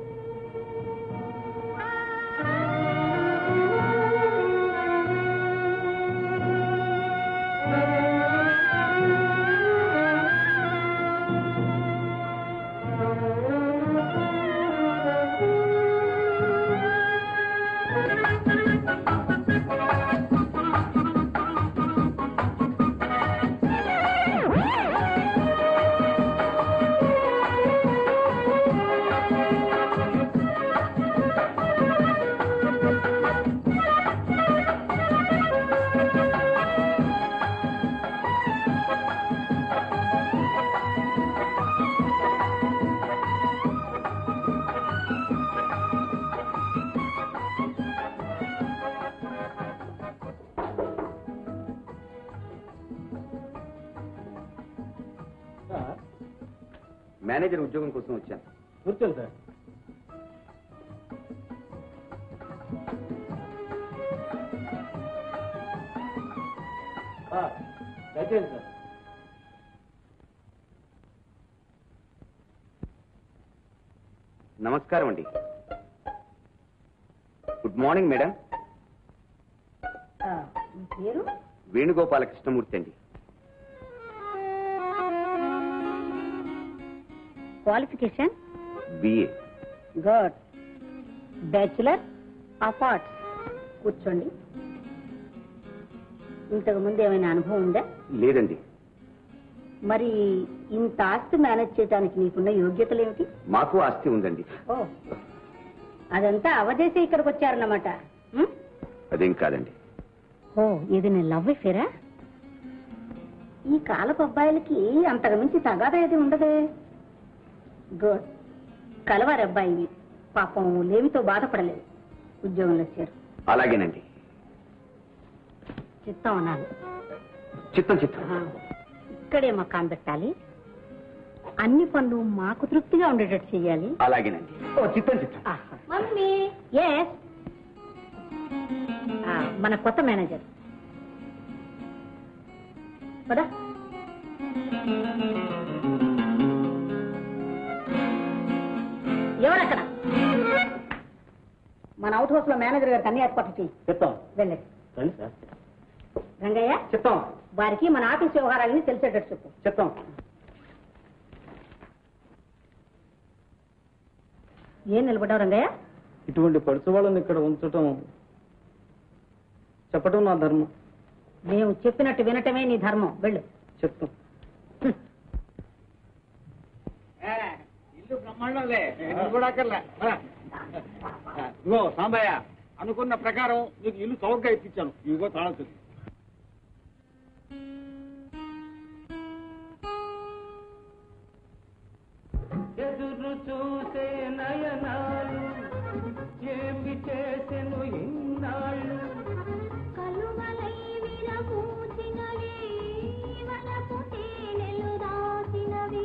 మేనేజర్ ఉద్యోగం కోసం వచ్చాను. కూర్చోండి సార్. దయచేయండి సార్. నమస్కారం అండి. Good morning madam. పేరు? వేణుగోపాల కృష్ణమూర్తి అండి. Qualification? BA. Good. Bachelor of arts. కూర్చోండి. ఇంతకు ముందు ఏమైనా అనుభవం ఉందా? లేదండి. మరి ఇంత ఆస్తి మేనేజ్ చేయడానికి నీకున్న యోగ్యతలు ఏమిటి? మాకు ఆస్తి ఉందండి. ఓ, అదంతా అవదేశి ఇక్కడికి వచ్చారన్నమాట. అదేం కాదండి. ఓ, ఏదైనా లవ్ అఫేరా? ఈ కాలపు అబ్బాయిలకి అంతకు మించి తగాదా ఏది ఉండదే. గుడ్. కలవారి అబ్బాయి పాపం లేమితో బాధపడలేదు, ఉద్యోగంలో వచ్చారు. అలాగేనండి. చిత్తం అన్నాను. చిత్తం చిత్తం. ఇక్కడే మకాన్ పెట్టాలి, అన్ని పనులు మాకు తృప్తిగా ఉండేటట్టు చెయ్యాలి. అలాగేనండి. ఓ చిత్తం చిత్తం. మమ్మీ. ఎస్, మన కొత్త మేనేజర్. పదా. ఎవరక్కడ? మన అవుట్ హౌస్ లో మేనేజర్ గారికి అన్ని ఏర్పాట్లు చెయ్యి. చెప్తాం. వెళ్ళండి. రండి సార్. రంగయ్య, చెప్తాం. వారికి మన ఆఫీస్ వ్యవహారాలని తెలిసేటట్టు చెప్పు. చెప్తాం. ఏం నిలబడ్డావు రంగయ్య? ఇటువంటి పడుచు వాళ్ళని ఇక్కడ ఉంచటం చెప్పటం నా ధర్మం. మేము చెప్పినట్టు వినటమే నీ ధర్మం. వెళ్ళు. చెప్తాం. ఇల్లు బ్రహ్మాండంలే, కూడా అక్కర్లే. ఇగో సాంబయ్య, అనుకున్న ప్రకారం నీకు ఇల్లు చౌకగా ఇప్పించాను. ఇదిగో తాళం. ఎదురు చూసే నయనాలు ఏమి చేసెను ఇన్నాళ్ళు. కలువలై విరబూచినవి వలపు తేనెలు రాసినవి.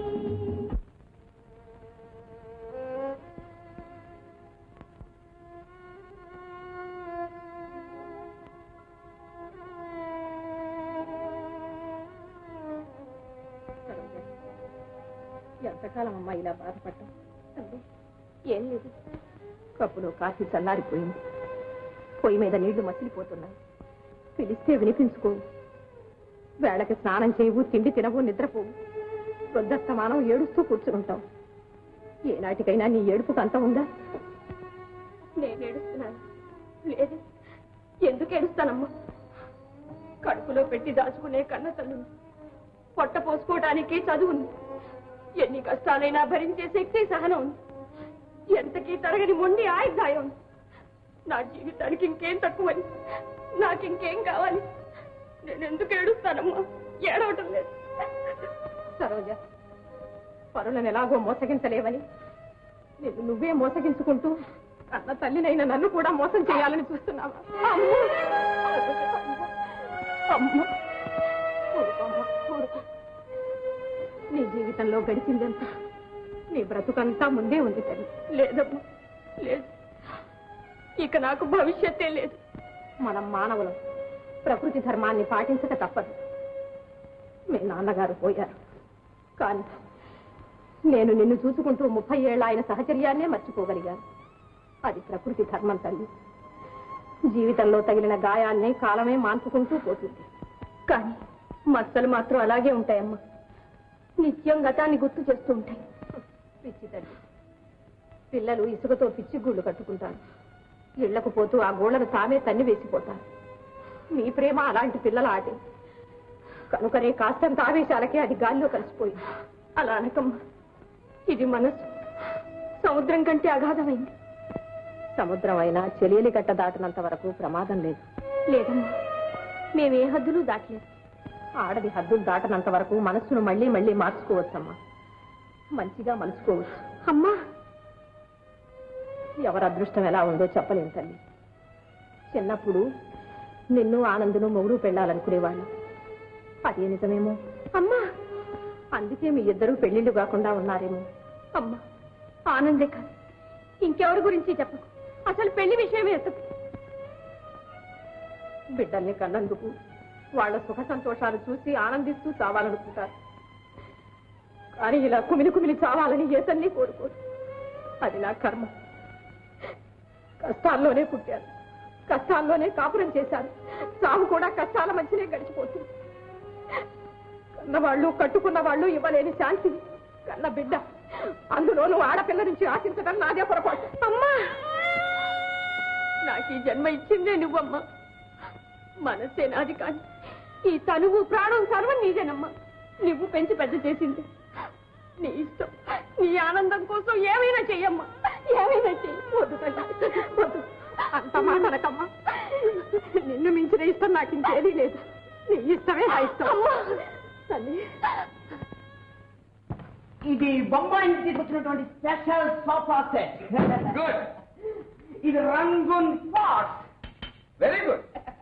ఎంతకాలం అమ్మా ఇలా బాధపడ్డాం? ఏం లేదు, కప్పులో కాఫీ చల్లారిపోయింది, పొయ్యి మీద నీళ్లు మసిలిపోతున్నాయి, పిలిస్తే వినిపించుకోవు, వేళకి స్నానం చేయవు, తిండి తినవు, నిద్రపోవు, వృద్ధస్తమానం ఏడుస్తూ కూర్చుంటావు. ఏనాటికైనా నీ ఏడుపుకు అంత ఉందా? నేను ఏడుస్తున్నాను? లేదు. ఎందుకు ఏడుస్తానమ్మా? కడుపులో పెట్టి దాచుకునే కన్న తల్లుంది, పొట్ట పోసుకోవడానికి చదువుంది, ఎన్ని కష్టాలైనా భరించే శక్తి సహనం ఉంది, ఎంతకీ తరగని మొండి ఆయుధాయం ఉంది. నా జీవితానికి ఇంకేం తక్కువని, నాకింకేం కావాలి? నేను ఎందుకు ఏడుస్తానమ్మా? ఏడవటం లేదు. సరోజ, పరులను ఎలాగో మోసగించలేవని నిన్ను నువ్వే మోసగించుకుంటూ అన్న తల్లినైనా నన్ను కూడా మోసం చేయాలని చూస్తున్నావా? నీ జీవితంలో గడిచిందెంత, నీ బ్రతుకంతా ముందే ఉంది తల్లి. లేదమ్మా, లేదు. ఇక నాకు భవిష్యత్తే లేదు. మనం మానవులం, ప్రకృతి ధర్మాన్ని పాటించక తప్పదు. మీ నాన్నగారు పోయారు, కానీ నేను నిన్ను చూసుకుంటూ 30 ఏళ్ల ఆయన సహచర్యాన్నే మర్చిపోగలిగాను. అది ప్రకృతి ధర్మం తల్లి. జీవితంలో తగిలిన గాయాన్ని కాలమే మాన్పుకుంటూ పోతుంది, కానీ మచ్చలు మాత్రం అలాగే ఉంటాయమ్మా. నిత్యం గతాన్ని గుర్తు చేస్తూ ఉంటాయి. పిచ్చి తల్లి, పిల్లలు ఇసుకతో పిచ్చి గూళ్ళు కట్టుకుంటారు, ఇళ్లకు పోతూ ఆ గోళ్లను తామే తన్ని వేసిపోతారు. మీ ప్రేమ అలాంటి పిల్లల ఆటే కనుకనే కాస్తంత ఆవేశాలకే అది గాల్లో కలిసిపోయింది. అలా అనకమ్మా, ఇది మనసు సముద్రం కంటే అగాధమైంది. సముద్రం అయినా చెలియలి గట్ట దాటినంత వరకు ప్రమాదం లేదు. లేదమ్మా, మేమే హద్దులు దాటలేదు. ఆడది హద్దులు దాటనంత వరకు మనస్సును మళ్ళీ మళ్ళీ మార్చుకోవచ్చమ్మా, మంచిగా మలుచుకోవచ్చు. అమ్మా, ఎవరి అదృష్టం ఎలా ఉందో చెప్పలేం తల్లి. చిన్నప్పుడు నిన్ను ఆనందును మొగుడు పెళ్ళాలనుకునేవాళ్ళం, అదే నిజమేమో అమ్మా. అందుకే మీ ఇద్దరూ పెళ్లిళ్ళు కాకుండా ఉన్నారేమో. అమ్మా, ఆనందే కాదు, ఇంకెవరి గురించి చెప్పకు, అసలు పెళ్లి విషయమే ఎత్తకు. బిడ్డల్ని కన్నందుకు వాళ్ళ సుఖ సంతోషాలు చూసి ఆనందిస్తూ చావాలనుకుంటారు, కానీ ఇలా కుమిలి కుమిలి చావాలని ఏ తల్లి కోరుకోరు. అది నా కర్మ. కష్టాల్లోనే పుట్టారు, కష్టాల్లోనే కాపురం చేశారు, చావు కూడా కష్టాల మధ్యనే గడిచిపోతుంది. కన్నవాళ్ళు కట్టుకున్న వాళ్ళు ఇవ్వలేని శాంతి కన్న బిడ్డ, అందులోనూ ఆడపిల్ల నుంచి ఆశించడం నాదే పొరపాటు. అమ్మా, నాకు ఈ జన్మ ఇచ్చిందే నువ్వమ్మా. మనసే నాది కానీ ఈ తనువు ప్రాణం సర్వం నీదేనమ్మా. నువ్వు పెంచి పెద్ద చేసింది. నీ ఇష్టం. నీ ఆనందం కోసం ఏమైనా చెయ్యమ్మా, ఏమైనా చెయ్యి. వద్దు తల్లి, వద్దు. అంత మాటనకమ్మా. నిన్ను మించిన ఇష్టం నాకు ఇంకేదీ లేదు. నీ ఇష్టమే నా ఇష్టం తల్లి. ఇది బొంబాయి నుంచి వచ్చినటువంటి స్పెషల్ సోఫా సెట్. గుడ్. ఇది Rangoon pot. Very good.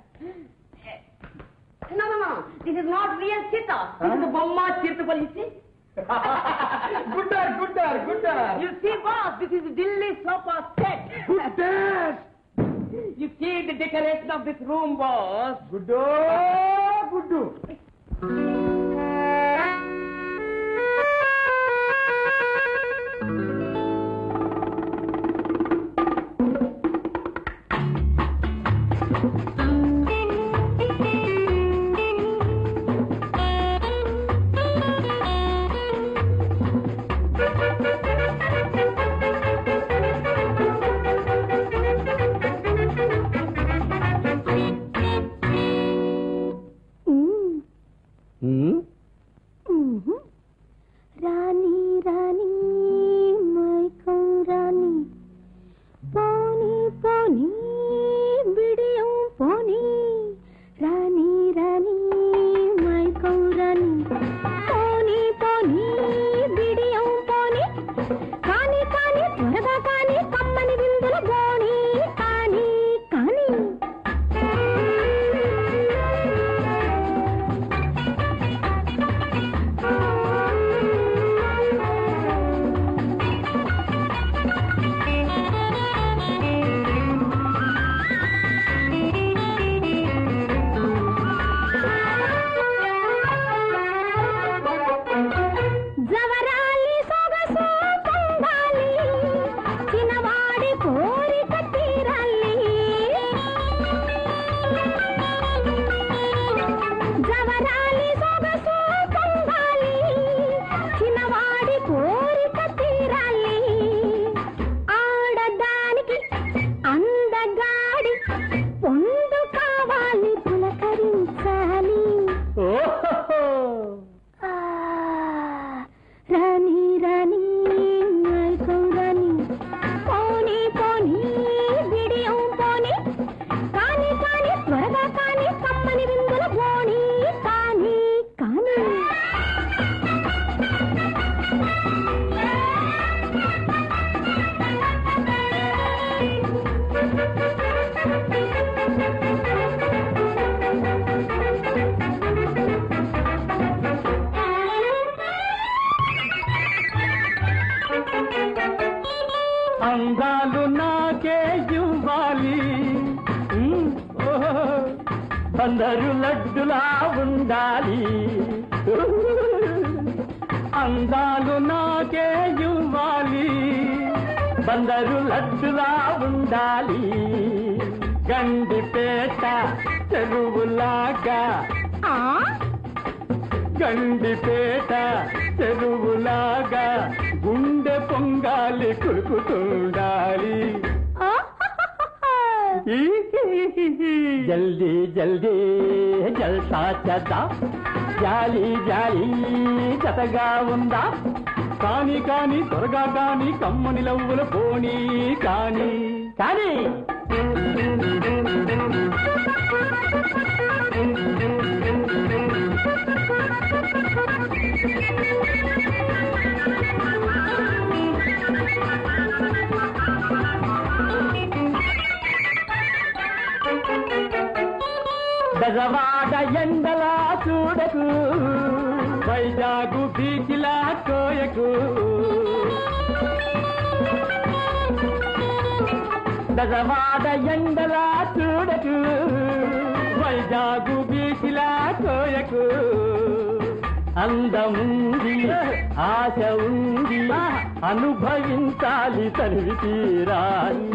No, this is not real cheetah. This is a bomba cheetah. గుడ్డార్ గుడ్డార్ గుడ్డార్. You see, boss, this is Delhi sofa set. గుడ్డార్. You see the decoration of this room, boss. గుడ్డు గుడ్డు. రాణి రాణి మైకం రాణి పోనీ పోనీ బిడియం పోనీ రాణి రాణి మైకం రాణి పోనీ పోనీ బిడియం పోనీ కాని కాని త్వరగా కాని కమ్మని విందుల గోణి కాని కాని జవరాలి సొగసు పొంగాలి చిన్నవాడి కోరిక తీరాలి జవరాలి సొగసు పొంగాలి చిన్నవాడి కోరిక తీరాలి ఆడదానికి అందగాడి పొందు కావాలి పులకరించాలి రాణి రాణి మైకం రాణి పోనీ పోనీ బిడియం పోనీ కాని కాని త్వరగా కాని కమ్మని విందుల పోనీ కాని కాని అందాలు నాకే ఇవ్వాలి, అందరూ లడ్డులా ఉండాలి. అందాలు నాకే ఇవ్వాలి, బందరు లడ్డులా ఉండాలి. గండిపేట చెరువులాగా, గండిపేట చెరువులాగా గుండె పొంగాలి కురుకుతుండాలి. జల్దీ జల్దీ జల్సా చేద్దాం, జాలి జాలి జతగా ఉందా. కాని కాని త్వరగా కాని కమ్మని లవ్వుల పోనీ కాని కాని. బెజవాడ ఎండలా చూడకు, వైజాగు బీచ్లా కోయకు. బెజవాడ ఎండలా చూడకు, వైజాగు బీచ్లా కోయకు. అందముంది ఆశ ఉంది, అనుభవించాలి తనివి తీరాలి.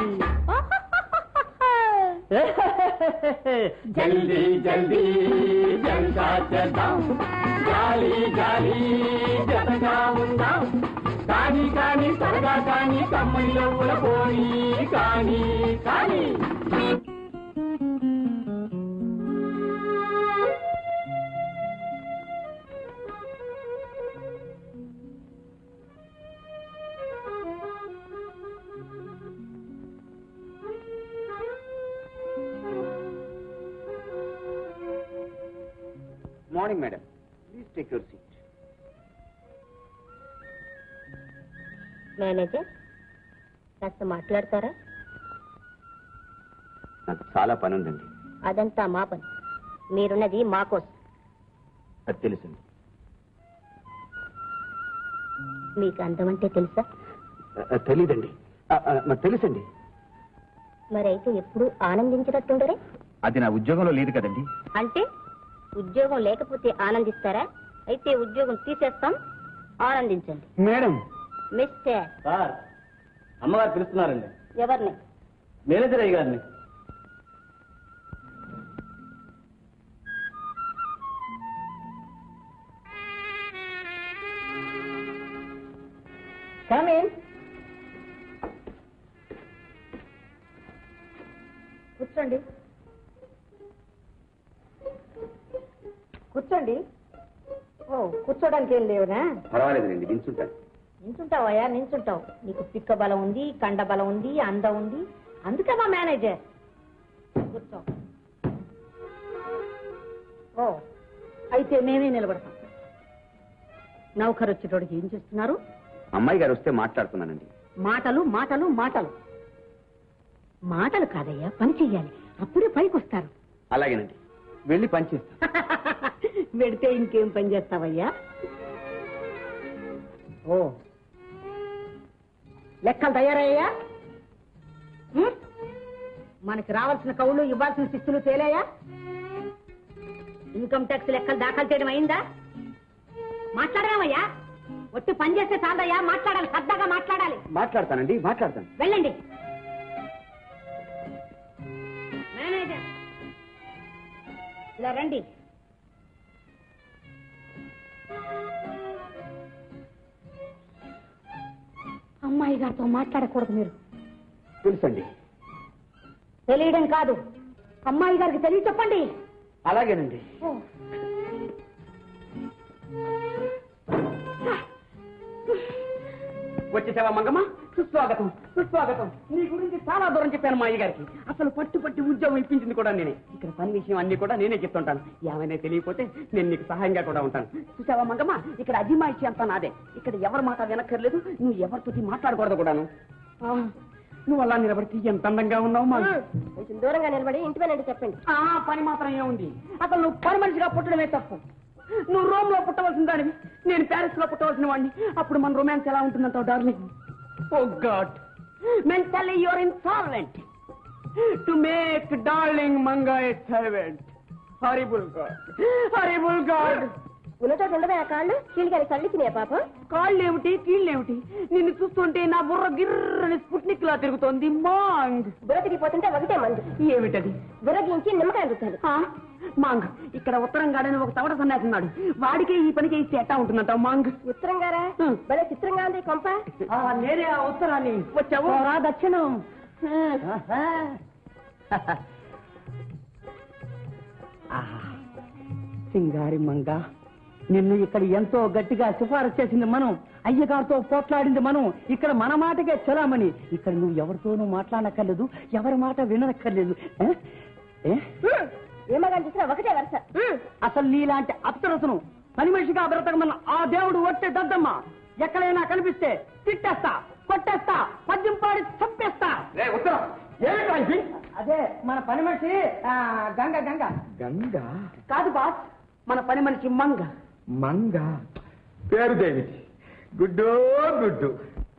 జల్దీ జల్దీ జల్సా చేద్దాం, జాలి జాలి జతగా ఉందాం. కాని కాని త్వరగా కాని కమ్మని లవ్వుల పోనీ కాని కాని. Morning madam. Please take your seat. Manager కాస్త మాట్లాడతారా? నాకు చాలా పని ఉందండి. అదంతా మా పని, మీరున్నది మా కోసం. అది తెలుసండి. మీకు అందం అంటే తెలుసా? తెలీదండి. తెలుసండి. మరైతే ఎప్పుడు ఆనందించినట్టుండరే? అది నా ఉద్యోగంలో లేదు కదండి. అంటే ఉద్యోగం లేకపోతే ఆనందిస్తారా? అయితే ఉద్యోగం తీసేస్తాం, ఆనందించండి. మేడం. మిస్టర్ సార్, అమ్మగారు పిలుస్తున్నారండి. ఎవరిని? మేనేజర్ అయ్య గారిని. Come in. కూర్చోండి. కూర్చోండి. ఓ, కూర్చోడానికి ఏం లేవునా? పర్వాలేదండి, నించుంటాను. నించుంటావయ్యా, నించుంటావు. నీకు పిక్క బలం ఉంది, కండ బలం ఉంది, అందం ఉంది. అందుకే మా మేనేజర్. కూర్చో. ఓ, అయితే మేమే నిలబడతాం. నౌకరు వచ్చేటోడికి ఏం చేస్తున్నారు? అమ్మాయి గారు వస్తే మాట్లాడుతున్నానండి. మాటలు మాటలు మాటలు మాటలు కాదయ్యా, పని చెయ్యాలి. అప్పుడే పైకి వస్తారు. అలాగేనండి, వెళ్ళి పని చేస్తాను. పెడితే ఇంకేం పని చేస్తావయ్యా? ఓ, లెక్కలు తయారయ్యా? మనకి రావాల్సిన కవులు, ఇవ్వాల్సిన శిస్తులు తేలాయా? ఇన్కమ్ ట్యాక్స్ లెక్కలు దాఖలు చేయడం అయిందా? మాట్లాడరామయ్యా. ఒట్టి పని చేస్తే చాలయ్యా, మాట్లాడాలి, సరదాగా మాట్లాడాలి. మాట్లాడతానండి, మాట్లాడతాను. వెళ్ళండి. మేనేజర్, ఇలా రండి. అమ్మాయి గారితో మాట్లాడకూడదు మీరు. తెలుసండి. తెలియడం కాదు, అమ్మాయి గారికి తెలియ చెప్పండి. అలాగేనండి. వచ్చేసావా మంగమ్మ? సుస్వాగతం, సుస్వాగతం. నీ గురించి చాలా దూరం చెప్పాను మా అయ్య గారికి. అసలు పట్టి ఉద్యోగం ఇప్పించింది కూడా నేనే. ఇక్కడ పని విషయం అన్ని కూడా నేనే చెప్తుంటాను. ఏమైనా తెలియకపోతే నేను నీకు సహాయంగా కూడా ఉంటాను. చూసావా మంగమ్మ, ఇక్కడ అజిమాయిషి అంతా నాదే. ఇక్కడ ఎవరి మాట వినక్కర్లేదు, నువ్వు ఎవరితోటి మాట్లాడకూడదు కూడాను. నువ్వు అలా నిలబడితే ఎంత అందంగా ఉన్నావు మా. కొంచెం దూరంగా నిలబడి ఇంటి పని చెప్పండి. పని మాత్రం ఏముంది? అసలు నువ్వు పని మనిషిగా పుట్టడమే తప్పు. నువ్వు రోమ్ లో పుట్టవలసిన దానివి, నేను ప్యారిస్ లో పుట్టవలసిన వాడిని. అప్పుడు మన రొమాన్స్ ఎలా ఉంటుందంటావు darling? Oh god, mentally you are insolvent to make darling మంగా a servant. Horrible god, horrible god. ఉన్నతో ఉండవే ఆ కాళ్ళు, కీళ్ళకి కళ్ళిచ్చినాయా పాపం? కాళ్ళేమిటి, కీళ్ళేమిటి? నిన్ను చూస్తుంటే నా బుర్ర గిర్రని స్పుట్నిక్ లా తిరుగుతోంది. మాంగ్. బుర్ర తిరిగిపోతుంటే ఒకటే మందు. ఏమిటది? బుర్ర గీంచి నిమ్మకాయ రుద్దాలి. మాంగ్, ఇక్కడ ఉత్తరం గాడని ఒక తవడ సన్యాసి ఉన్నాడు. వాడికే ఈ పని చేయిస్తే ఎట్టా ఉంటుందంటావు మాంగ్? ఉత్తరం గారా? భలే చిత్రంగా ఉంది కొంప. నేనే ఆ ఉత్తరాన్ని. వచ్చావు రా దక్షిణం. సింగారి మంగ, నిన్ను ఇక్కడ ఎంతో గట్టిగా సిఫారసు చేసింది మనం. అయ్యగారితో పోట్లాడింది మనం. ఇక్కడ మన మాటకే చలామణి. ఇక్కడ నువ్వు ఎవరితోనూ మాట్లాడక్కర్లేదు, ఎవరి మాట వినక్కర్లేదు. ఏమగా చూసినా ఒకటే వరుస. అసలు నీలాంటి అప్సరసను పని మనిషిగా బ్రతకమన్న ఆ దేవుడు ఒట్టే దద్దమ్మ. ఎక్కడైనా కనిపిస్తే తిట్టేస్తా, కొట్టేస్తా, పద్యం పాడి చంపేస్తా. అదే మన పని మనిషి గంగ. గంగ గంగ కాదు బాస్, మన పని మనిషి మంగ. మంగ పేరు దేవిటి. Good good.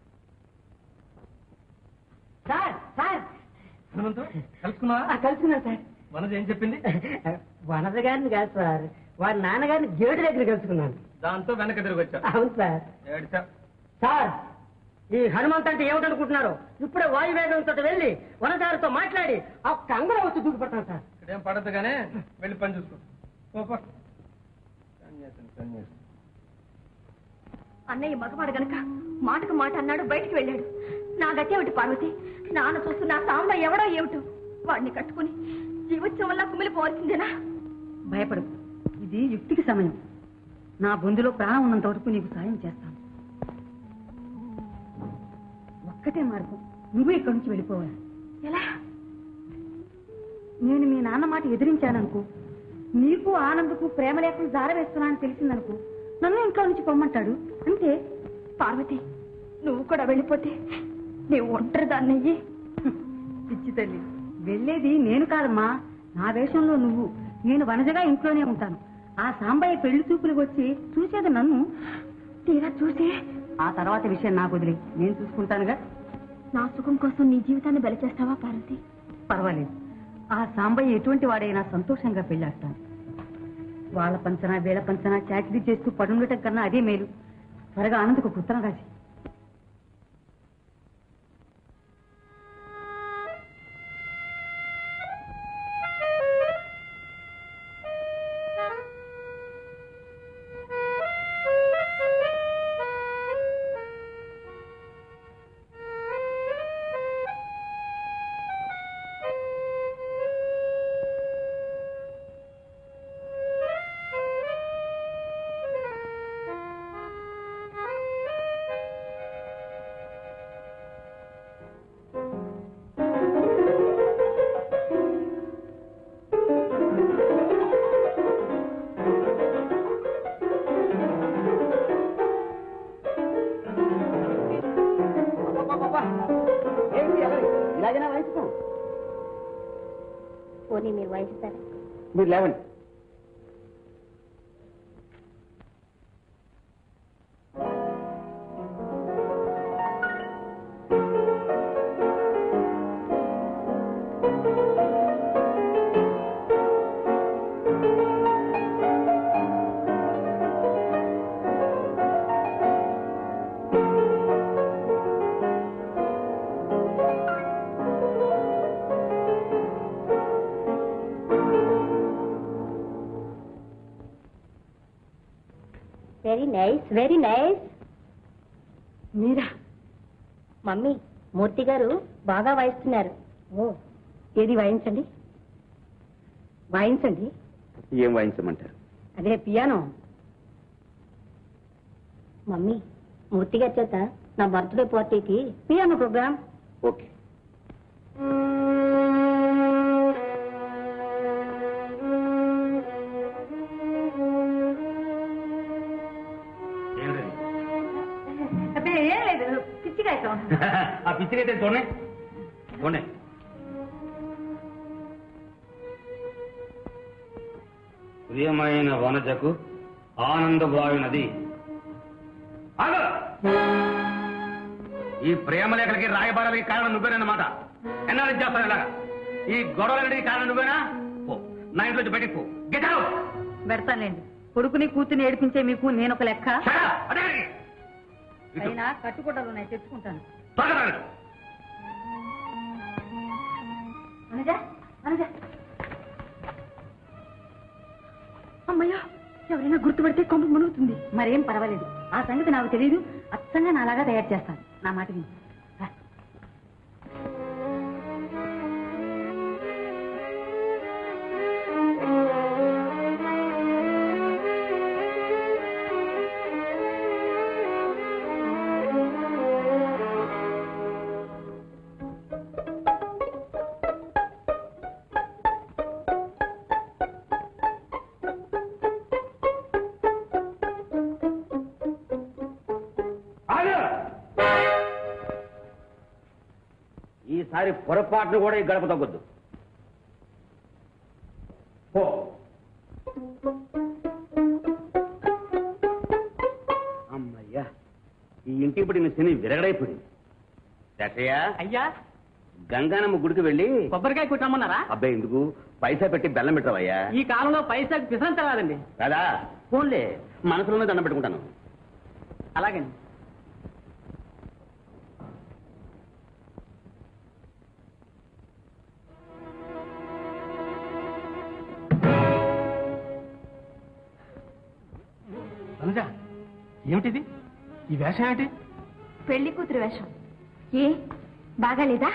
సార్ సార్ కలుసుకున్నా? కలుసుకున్నాను సార్. మనది ఏం చెప్పింది? వనజ గారిని కాదు సార్, వారి నాన్నగారిని గేటు దగ్గర కలుసుకున్నాను. దాంతో వెనక తిరిగి వచ్చా. అవును సార్. ఏడ్చా. సార్, ఈ హనుమంత్ అంటే ఏమిటనుకుంటున్నారు? ఇప్పుడే వాయువేగంతో వెళ్ళి వనజారితో మాట్లాడి ఆ కంగర వచ్చి దూకిపడతాను సార్. ఇక్కడేం పడద్దు కానీ వెళ్ళి పని చూసుకో. అన్నయ్య మగవాడు గనక మాటకు మాట అన్నాడు, బయటికి వెళ్ళాడు. నా గట్టేమిటి పార్వతి? నాన్న చూస్తున్న సాంబ ఎవడో ఏమిటో వాడిని కట్టుకుని జీవోత్సవం వల్ల కుమిలిపోవాల్సిందేనా? భయపడు, ఇది యుక్తికి సమయం. నా బొందులో ప్రాణం ఉన్నంత వరకు నీకు సాయం చేస్తాను. ఒక్కటే మార్గం, నువ్వే ఇక్కడి నుంచి వెళ్ళిపోవాలి. ఎలా? నేను మీ నాన్న మాట ఎదిరించాననుకో, నీకు ఆనందకు ప్రేమ లేకుండా జారవేస్తున్నానని తెలిసిందనుకో నన్ను ఇంట్లో నుంచి పొమ్మంటాడు అంతే. పార్వతి, నువ్వు కూడా వెళ్ళిపోతే నీ ఒంటరి దాన్నయ్యి. పిచ్చి తల్లి, వెళ్ళేది నేను కాదమ్మా, నా వేషంలో నువ్వు. నేను వనజగా ఇంట్లోనే ఉంటాను. ఆ సాంబయ్య పెళ్లి చూపులకు వచ్చి చూసేది నన్ను. తీరా చూసే ఆ తర్వాత విషయం నాకు వదిలే, నేను చూసుకుంటానుగా. నా సుఖం కోసం నీ జీవితాన్ని బలి చేస్తావా పార్వతి? పర్వాలేదు, ఆ సాంబయ్య ఎటువంటి వాడైనా సంతోషంగా పెళ్ళాడతాను. వాళ్ళ పంచనా వీళ్ళ పంచనా చాకరీ చేస్తూ పడుండటం కన్నా అదే మేలు. త్వరగా ఆనందకు ఉత్తరం రాసి. ఇలాగైనా వాయించుకో. పోనీ మీరు వాయిస్తారా? మీరు లేవండి. Very nice, very nice. మీరా? మమ్మీ, మూర్తి గారు బాగా వాయిస్తున్నారు. ఓ, ఏది వాయించండి, వాయించండి. ఏం వాయించమంటారు? అదే పియానో. మమ్మీ, మూర్తి గారి చేత నా బర్త్డే పార్టీకి పియానో ప్రోగ్రామ్. ఓకే. ఏం లేదు, పిచ్చిగా అవుతాం. ఆ పిచ్చికైతే చూడండి చూడండి. ప్రియమైన వనజకు ఆనందవాయునది. ఈ ప్రేమ లేఖలకి రాయబారాలకి కారణం నువ్వేనన్నమాట. ఎన్నాళ్ళు చేస్తాను ఇలాగా? ఈ గొడవలకి కారణం నువ్వేనా? పో, నా ఇంట్లో బయటికి పో. Get out. పెడతానులేండి, కొడుకుని కూతుని ఏడిపించే మీకు నేను ఒక లెక్క. అయినా కట్టుకోటాలు ఉన్నాయి, తెచ్చుకుంటాను. అనుజా, అనుజా. అమ్మయ్యా, ఎవరైనా గుర్తుపడితే కొంప మునుగుతుంది. మరేం పర్వాలేదు, ఆ సంగతి నాకు తెలియదు. అచ్చంగా నాలాగా తయారు చేస్తాను. నా మాట విని. ఈసారి పొరపాటును కూడా ఈ గడప తగ్గొద్దు. పో. అమ్మయ్యా, ఈ ఇంటికి పడిన శని విరగడైపోయింది. శేషయ్య, అయ్యా, గంగానమ్మ గుడికి వెళ్ళి కొబ్బరికాయ కుట్టమన్నారా? అబ్బాయి ఎందుకు, పైసా పెట్టి బెల్లం పెట్టవయ్యా. ఈ కాలంలో పైసాకి పిసంతరాదండి. కదా, ఫోన్లే, మనసులోనే దండం పెట్టుకుంటాను. అలాగండి. అనుజా, ఏమిటిది? ఈ వేషం ఏమిటి? పెళ్లి కూతురు వేషం. ఏ బాగాలేదా?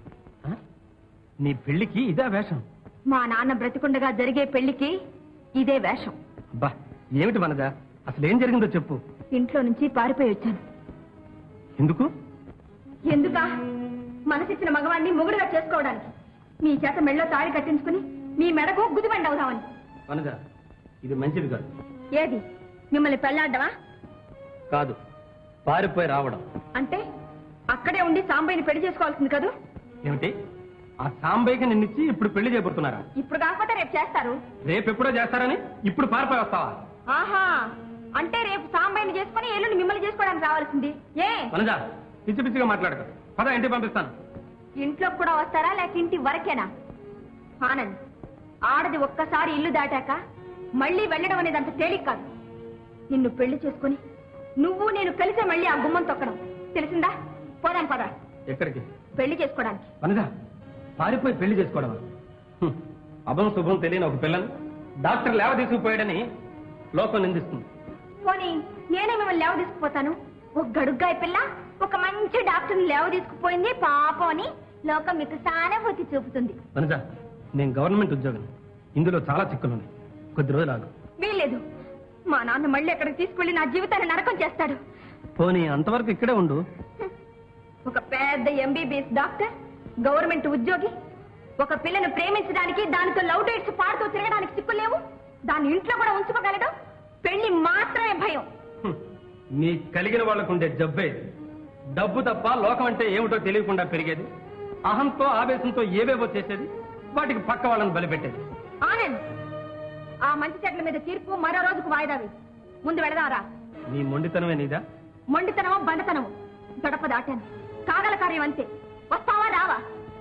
నీ పెళ్లికి ఇదే వేషం? మా నాన్న బ్రతికుండగా జరిగే పెళ్లికి ఇదే వేషం. బా, ఏమిటి మనజా, అసలు ఏం జరిగిందో చెప్పు. ఇంట్లో నుంచి పారిపోయి వచ్చాను. ఎందుకు? ఎందుకా? మనసిచ్చిన మగవాణ్ణి మొగుడుగా చేసుకోవడానికి. మీ చేత మెళ్ళో తాళి కట్టించుకుని మీ మెడకు గుదిబండి అవుదామని. వనజ, ఇది మంచిది కాదు. ఏది మిమ్మల్ని పెళ్ళాడ్డమా? కాదు, పారిపోయి రావడం. అంటే అక్కడే ఉండి సాంబయ్యని పెళ్లి చేసుకోవాల్సింది కదూ? ఏమిటి, ఆ సాంబయ్యకి నిన్నిచ్చి ఇప్పుడు పెళ్లి చేయబోతున్నారా? ఇప్పుడు కాకపోతే రేపు చేస్తారు. రేపెప్పుడో చేస్తారని ఇప్పుడు పారిపోయి వస్తావా? ఆహా, అంటే రేపు సాంబయ్యని చేసుకుని ఎల్లుండి మిమ్మల్ని చేసుకోవడానికి రావాల్సింది. ఏ వనజ, పిచ్చి పిచ్చిగా మాట్లాడక. పద, ఇంటికి పంపిస్తాను. ఇంట్లోకి కూడా వస్తారా లేక ఇంటి వరకేనా? ఆనంద్, ఆడది ఒక్కసారి ఇల్లు దాటాక మళ్ళీ వెళ్ళడం అనేది అంత తేలిక కాదు. నిన్ను పెళ్లి చేసుకుని నువ్వు నేను కలిసే మళ్ళీ ఆ గుమ్మం తొక్కడం, తెలిసిందా? పోదాం పద. ఎక్కడికి? పెళ్లి చేసుకోవడానికి. వనజ, పారిపోయి పెళ్లి చేసుకోవడమా? అభం శుభం తెలియని ఒక పిల్లని డాక్టర్ లేవ తీసుకుపోయాడని లోకం నిందిస్తుంది. పోనీ నేనే మిమ్మల్ని లేవ తీసుకుపోతాను. ఒక గడుగ్గాయ పిల్ల ఒక మంచి డాక్టర్ని లేవ తీసుకుపోయింది పాపం అని లోకం మీకు సానుభూతి చూపుతుంది. వనజ, నేను గవర్నమెంట్ ఉద్యోగం, ఇందులో చాలా చిక్కులున్నాయి. కొద్ది రోజులు ఆగు. వీల్లేదు, మా నాన్న మళ్ళీ ఎక్కడికి తీసుకెళ్లి నా జీవితాన్ని నరకం చేస్తాడు. పోనీ అంతవరకు ఇక్కడే ఉండు. ఒక పెద్ద ఎంబీబీఎస్ డాక్టర్, గవర్నమెంట్ ఉద్యోగి, ఒక పిల్లను ప్రేమించడానికి దానితో లవ్ డేట్స్ పాడుతూ తిరగడానికి చిక్కులేవు. దాన్ని ఇంట్లో కూడా ఉంచుకోగలడు. పెళ్లి మాత్రమే భయం. నీ కలిగిన వాళ్లకుండే జబ్బే ఇది. డబ్బు తప్ప లోకం అంటే ఏమిటో తెలియకుండా పెరిగేది, అహంతో ఆవేశంతో ఏవేవో చేసేది, వాటికి పక్క వాళ్ళని బలిపెట్టేది. ఆనంద్, ఆ మంచి చెట్ల మీద తీర్పు మరో రోజుకు వాయిదావి. ముందు వెళదారా. నీ మొండితనమే నీదా? మొండితనమో బండతనమో గడప దాటాను. కాగల కార్యం అంతే. వస్తావా రావా?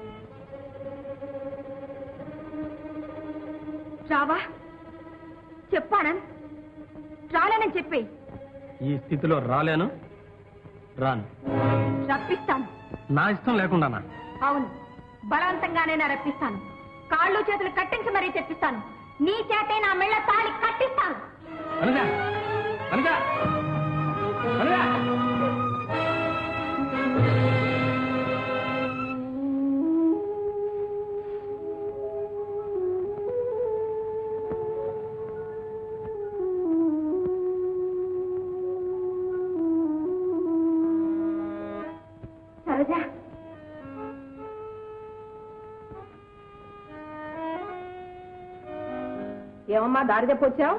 రావా చెప్పానన్. రాలేనని చెప్పి. ఈ స్థితిలో రాలేను, రాను. రప్పిస్తాను. నా ఇష్టం లేకుండానా? అవును, బలవంతంగానే రప్పిస్తాను. కాళ్ళు చేతులు కట్టించి మరీ తెప్పిస్తాను. నీ చేతే నా మెళ్ళ తాళి కట్టిస్తాను. అనుజా, అనుజా, అనుజా. సరోజా, ఏమమ్మా దారి తెప్పొచ్చావు?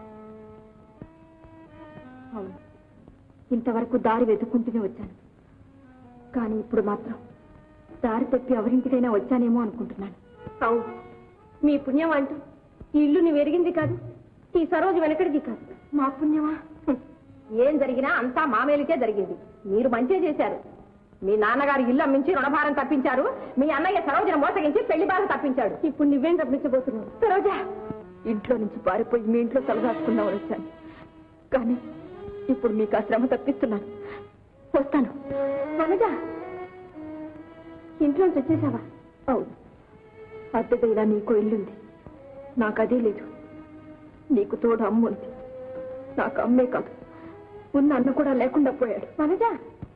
అవును, ఇంతవరకు దారి వెతుక్కుంటూనే వచ్చాను. కానీ ఇప్పుడు మాత్రం దారి తప్పి ఎవరింటికైనా వచ్చానేమో అనుకుంటున్నాను. అవును, మీ పుణ్యం అంటూ ఈ ఇల్లు నువ్వు ఎరిగింది కాదు, ఈ సరోజు వెనకడిది కాదు. మా పుణ్యమా? ఏం జరిగినా అంతా మామేలికే జరిగింది. మీరు మంచి చేశారు. మీ నాన్నగారు ఇల్లు అమ్మించి రుణభారం తప్పించారు. మీ అన్నయ్య సరోజను మోసగించి పెళ్లి బాధ తప్పించాడు. ఇప్పుడు నువ్వేం తప్పించబోతున్నావు? సరోజా, ఇంట్లో నుంచి పారిపోయి మీ ఇంట్లో తలదాచుకుందామని వచ్చాను. కానీ ఇప్పుడు మీకు ఆ శ్రమ తప్పిస్తున్నాను. వస్తాను. వనజా, ఇంట్లో వచ్చేసావా? అవును, అద్దెగా ఇలా నీకు ఇల్లుంది, నాకు అదే లేదు. నీకు తోడు అమ్మ ఉంది, నాకు అమ్మే కాదు, ఉన్న అన్న కూడా లేకుండా పోయాడు. వనజా,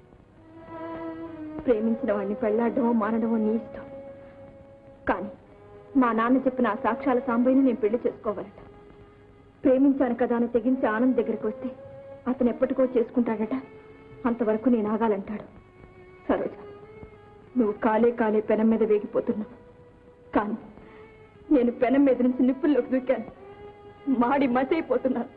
ప్రేమించిన వాడిని పెళ్లాడమో మానడమో నీ ఇష్టం. కానీ మా నాన్న చెప్పిన ఆ సాక్ష్యాల సాంబయ్యని నేను పెళ్లి చేసుకోవాలట. ప్రేమించాను కదా అని తెగించి ఆనంద్ దగ్గరికి వస్తే అతను ఎప్పటికో చేసుకుంటాడట. అంతవరకు నేను ఆగాలంటాడు. సరోజ, నువ్వు కాలే కాలే పెనం మీద వేగిపోతున్నావు. కానీ నేను పెనం మీద నుంచి నిప్పుల్లోకి దూకాను, మాడి మసైపోతున్నాను.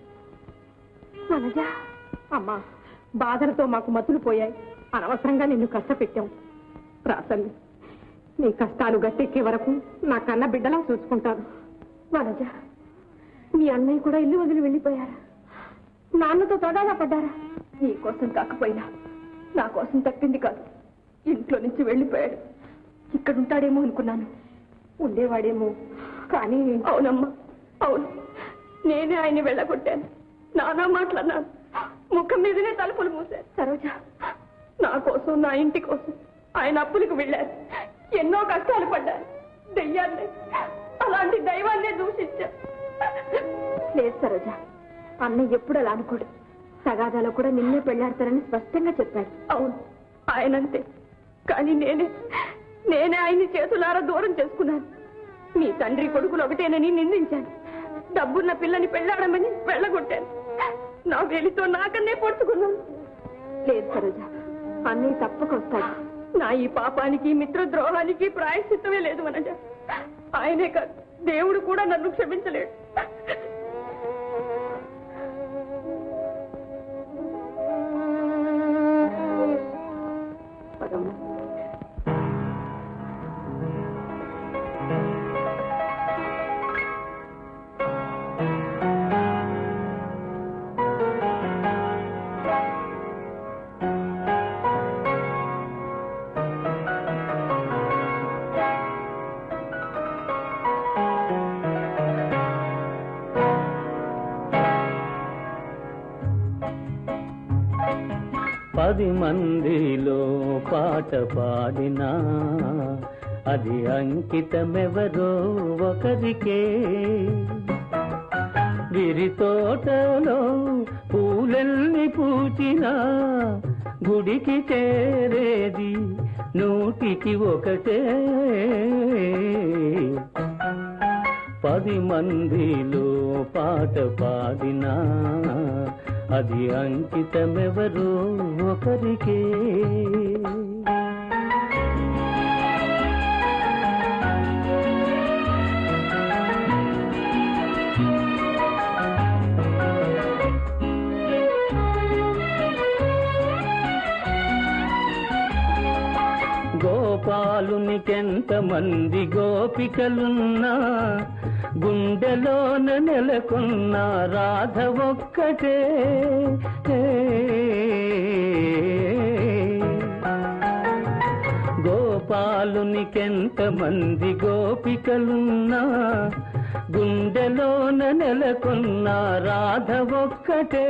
వనజ, అమ్మా, బాధలతో మాకు మతులు పోయాయి. అనవసరంగా నిన్ను కష్టపెట్టాం. రాసల్లి, నీ కష్టాలు గట్టెక్కే వరకు నా కన్న బిడ్డలా చూసుకుంటాను. వనజ, మీ అన్నయ్య కూడా ఇల్లు వదిలి వెళ్ళిపోయారా? నాన్నతో తొడాగా పడ్డారా? నీ కోసం కాకపోయినా నా కోసం తప్పింది కాదు, ఇంట్లో నుంచి వెళ్ళిపోయాడు. ఇక్కడుంటాడేమో అనుకున్నాను, ఉండేవాడేమో. కానీ అవునమ్మా, అవును, నేనే ఆయన్ని వెళ్ళగొట్టాను. నానా మాటలన్నాను, ముఖం మీదనే తలుపులు మూశారు. సరోజ, నా కోసం, నా ఇంటి కోసం ఆయన అప్పులకు వెళ్ళారు. ఎన్నో కష్టాలు పడ్డారు. దెయ్యాన్ని, అలాంటి దైవాన్నే దూషించారు. లేదు సరోజ, అన్నయ్య ఎప్పుడు అలా అనుకోడు. సగాదాలో కూడా నిన్నే పెళ్లాడతారని స్పష్టంగా చెప్పాడు. అవును, ఆయనంతే. కానీ నేనే ఆయన్ని చేతులారా దూరం చేసుకున్నాను. మీ తండ్రి కొడుకులు ఒకటేనని నిందించాను. డబ్బున్న పిల్లని పెళ్లాడమని వెళ్ళగొట్టాను. నా వేలితో నాకన్నే పొడుచుకున్నాను. లేదు సరోజ, అన్నయ్య తప్పక వస్తాడు. నా ఈ పాపానికి మిత్రద్రోహానికి ప్రాయశ్చిత్తమే లేదు వనజ. ఆయనే కాదు, దేవుడు కూడా నన్ను క్షమించలేడు. పది మందిలో పాట పాడినా అది అంకితమెవరో ఒకరికే. విరి తోటలో పూలెల్ని పూచినా గుడికి చేరేది నూటికి ఒకటే. 10 మందిలో పాట పాడినా అది అంకితమెవరో ఒకరికే. గోపాలునికెంతమంది గోపికలున్నా గుండెలోన నెలకొన్న రాధ ఒక్కటే. గోపాలునికెంతమంది గోపికలున్నా గుండెలోన నెలకొన్న రాధ ఒక్కటే.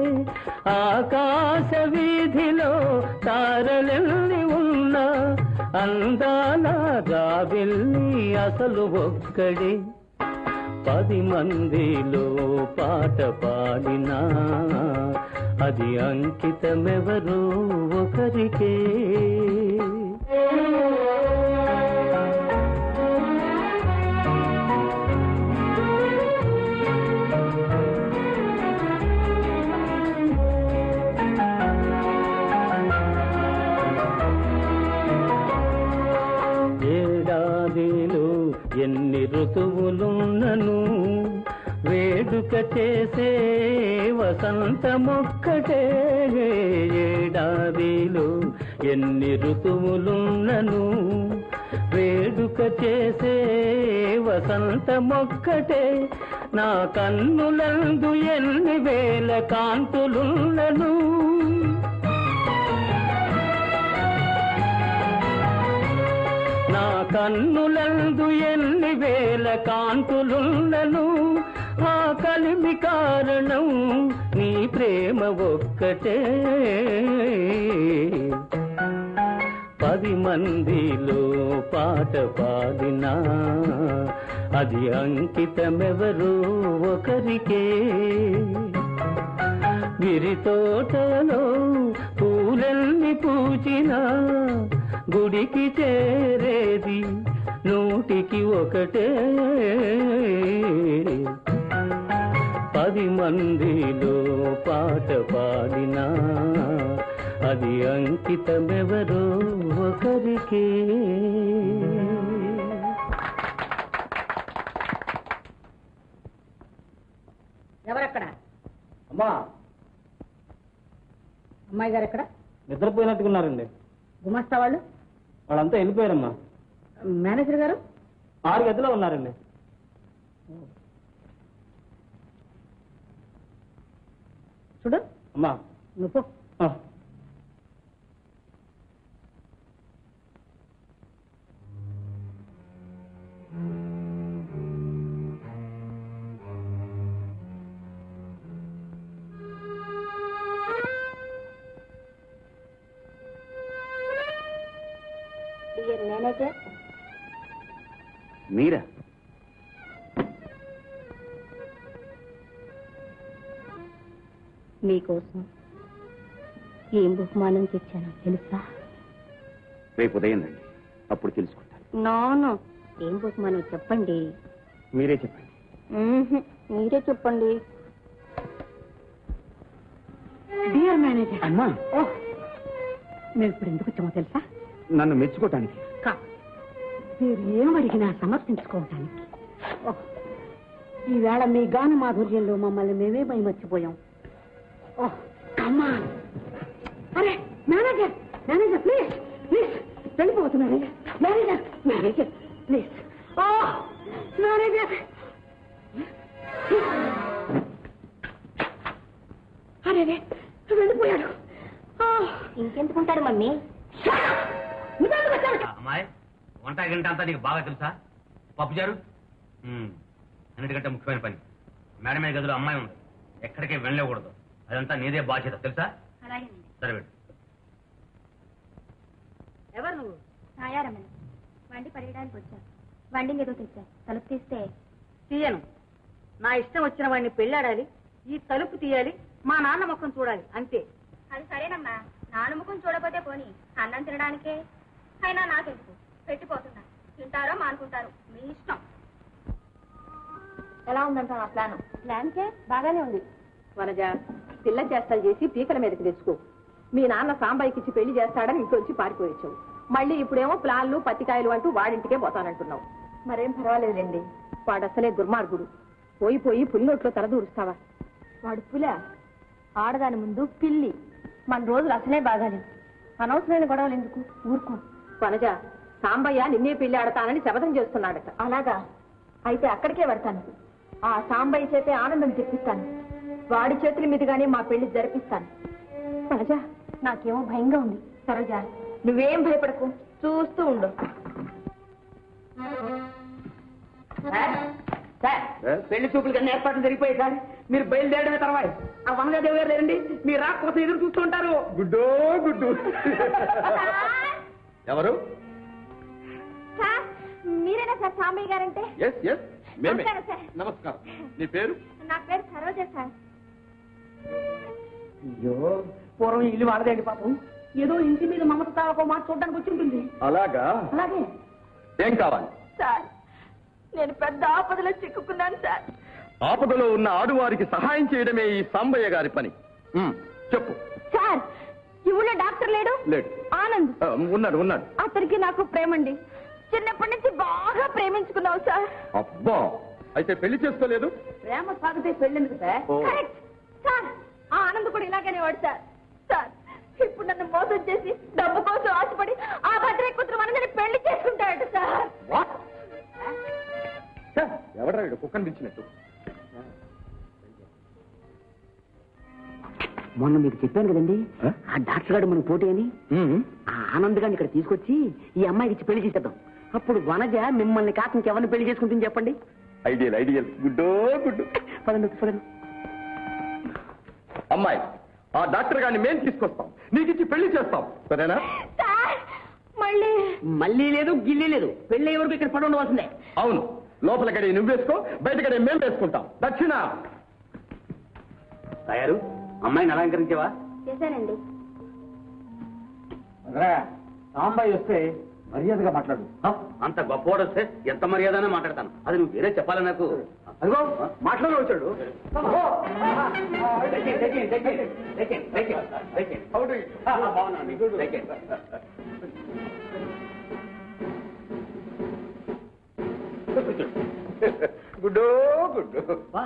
ఆకాశ వీధిలో తారలెల్లి ఉన్నా అందాల రావిల్లి అసలు ఒక్కడే. 10 మందిలో పాట పాడినా అది అంకితమెవరో ఒకరికే. ఏడాదిలో ఎన్ని ఋతువులున్నను వేడుక చేసే వసంతమొక్కటే. ఏడాదిలో ఎన్ని ఋతువులున్నను వేడుక చేసే వసంతమొక్కటే. నా కన్నులందు ఎన్ని వేల కాంతులున్నను నా కన్నులందు ఎన్ని వేల కాంతులున్నను ఆ కలిమి కారణం నీ ప్రేమ ఒక్కటే. 10 మందిలో పాట పాడినా అది అంకితమెవరో ఒకరికే. విరి తోటలో పూలెల్ని పూచినా గుడికి చేరేది నూటికి ఒకటే. 10 మందిలో పాట పాడినా అది అంకితమెవరో ఒకరికే. ఎవరక్కడ? అమ్మా, అమ్మాయి గారు ఎక్కడ? నిద్రపోయినట్టుకున్నారండి. గుమస్తా వాళ్ళు? వాళ్ళంతా వెళ్ళిపోయారమ్మా. మేనేజర్ గారు? 6 గదిలో ఉన్నారండి. చూడు అమ్మా, నువ్వు మేనేజర్ మీరా? మీకోసం ఏం బహుమానం తెచ్చానో తెలుసా? రేపు ఉదయం రండి, అప్పుడు తెలుసుకుంటాను. నోను, ఏం బహుమానం చెప్పండి. మీరే చెప్పండి. మీరే చెప్పండి. Dear manager. అమ్మా, మేము ఇప్పుడు ఎందుకు వచ్చామో తెలుసా? నన్ను మెచ్చుకోవటానికి. మీరు ఏం అడిగినా సమర్పించుకోవటానికి. ఈవేళ మీ గాన మాధుర్యంలో మమ్మల్ని మేమే మర్చిపోయాం. కమాన్. అరే మేనేజర్, మేనేజర్ ప్లీజ్ ప్లీజ్ వెళ్ళిపోతున్నారు. Manager manager please. మేనేజర్ అరే వెళ్ళిపోయాడు. ఇంకెందుకుంటాడు మమ్మీ? అమ్మాయి, వంట గంట అంతా నీకు బాగా తెలుసా? పప్పుచారు అన్నిటికంటే ముఖ్యమైన పని. మేడం మీద గదిలో అమ్మాయి ఉంది, ఎక్కడికి వెళ్ళకూడదు. అదంతా నీదే బాధ్యత, తెలుసా? సరే వెళ్ళు. ఎవరు నువ్వు? ఛాయారమని వండి పడేయడానికి వచ్చా. వండింగ్ ఏదో తెచ్చా. తలుపు తీస్తే తీయను. నా ఇష్టం వచ్చిన వాడిని పెళ్ళాడాలి, ఈ తలుపు తీయాలి, మా నాన్న ముఖం చూడాలి, అంతే. అది సరేనమ్మా. నాన్న ముఖం చూడకపోతే పోని, అన్నం తినడానికే. అయినా నాకెందుకు, పెట్టిపోతున్నా. తింటారో మానుకుంటారు, మీ ఇష్టం. ఎలా ఉందంట నా ప్లాన్? ప్లాన్కే బాగానే ఉంది. వనజ, పిల్ల చేష్టలు చేసి పీకల మీదకి తెచ్చుకో. మీ నాన్న సాంబాయికి ఇచ్చి పెళ్లి చేస్తాడని ఇంట్లోంచి పారిపోయొచ్చావు. మళ్ళీ ఇప్పుడేమో ప్లాన్లు పత్తికాయలు అంటూ వాడింటికే పోతానంటున్నావు. మరేం పర్వాలేదులేండి. వాడు అసలే దుర్మార్గుడు. పోయి పులినోట్లో తలదూరుస్తావా? వాడు పుల, ఆడదాని ముందు పిల్లి. మన రోజులు అసలే బాగాలేదు. అనవసరమైన గొడవలు ఎందుకు, ఊరుకో. వనజ, సాంబయ్య నిన్నే పెళ్లి ఆడతానని శపథం చేస్తున్నాడట. అలాగా? అయితే అక్కడికే వెళ్తాను. ఆ సాంబయ్య చేతే ఆనందం తెప్పిస్తాను. వాడి చేతుల మీదుగానే మా పెళ్లి జరిపిస్తాను. వనజ, నాకేమో భయంగా ఉంది. సరోజ, నువ్వేం భయపడకు, చూస్తూ ఉండు. పెళ్లి చూపులు కన్నా ఏర్పాట్లు జరిగిపోయాయి సార్. మీరు బయలుదేరడమే తర్వాత ఆ వనజాదేవి గారు లేరండి, మీ రాక కోసం ఎదురు చూస్తూ ఉంటారు. గుడ్డో గుడ్డు. ఎవరు? సార్, మీరేనా సార్ సాంబయ్య గారంటే? ఎస్ ఎస్ మేమే. నమస్కారం సార్. నమస్కారం. నీ పేరు? నా పేరు సరోజ సార్. అయ్యో, పూర్వం ఇల్లు వాడదేంటి పాపం. ఏదో ఇంటి మీద మమత ఒక మాట చూడడానికి వచ్చి ఉంటుంది. అలాగా? అలాగే. ఏం కావాలి? సార్, నేను పెద్ద ఆపదలో చిక్కుకున్నాను సార్. ఆపదలో ఉన్న ఆడువారికి సహాయం చేయడమే ఈ సాంబయ్య గారి పని. చెప్పు. సార్, ఈ ఊళ్ళో డాక్టర్ లేడు? లేడు. ఆనంద్ ఉన్నాడు. అతనికి నాకు ప్రేమండి. చిన్నప్పటి నుంచి బాగా ప్రేమించుకున్నావు సార్. అబ్బా, అయితే పెళ్లి చేసుకోలేదు? ప్రేమ సాగితే పెళ్ళెందుకు సార్? Correct sir. ఆ ఆనంద్ కూడా ఇలాగనే వాడు సార్. సార్, ఇప్పుడు నన్ను మోసం చేసి డబ్బు కోసం ఆశపడి ఆ భద్ర కూతురు మనని పెళ్లి చేసుకుంటాడు సార్. ఎవడ్రా వీడు కుక్కను పిలిచినట్టు? మొన్న మీకు చెప్పాను కదండి, ఆ డాక్టర్ గారు మనకు పోటీ అని. ఆ ఆనంద్ గారిని ఇక్కడ తీసుకొచ్చి ఈ అమ్మాయికి ఇచ్చి పెళ్లి చేసేద్దాం. అప్పుడు వనజ మిమ్మల్ని కాక ఇంకెవరిని పెళ్లి చేసుకుంటుంది చెప్పండి. ఐడియల్. గుడ్డో గుడ్డు. పదండి. అమ్మాయి, ఆ డాక్టర్ గారిని మేము తీసుకొస్తాం, నీకు ఇచ్చి పెళ్లి చేస్తాం, సరేనా? సార్, మళ్ళీ లేదు, గిల్లి లేదు. పెళ్లి అయ్యే వరకు ఇక్కడ పడి ఉండవలసిందే. అవును, లోపల గడి నువ్వు వేసుకో, బయట గడి మేము వేసుకుంటాం. దక్షిణ. తయారు? అమ్మాయిని అలంకరించేవా? చేశానండి. సాంబాయి వస్తే మర్యాదగా మాట్లాడు. అంత గొప్పవాడు వస్తే ఎంత మర్యాదనే మాట్లాడతాను. అది నువ్వు వేరే చెప్పాలి నాకు. అదిగో మాట్లాడి వచ్చాడు. గుడ్డో గుడ్డు.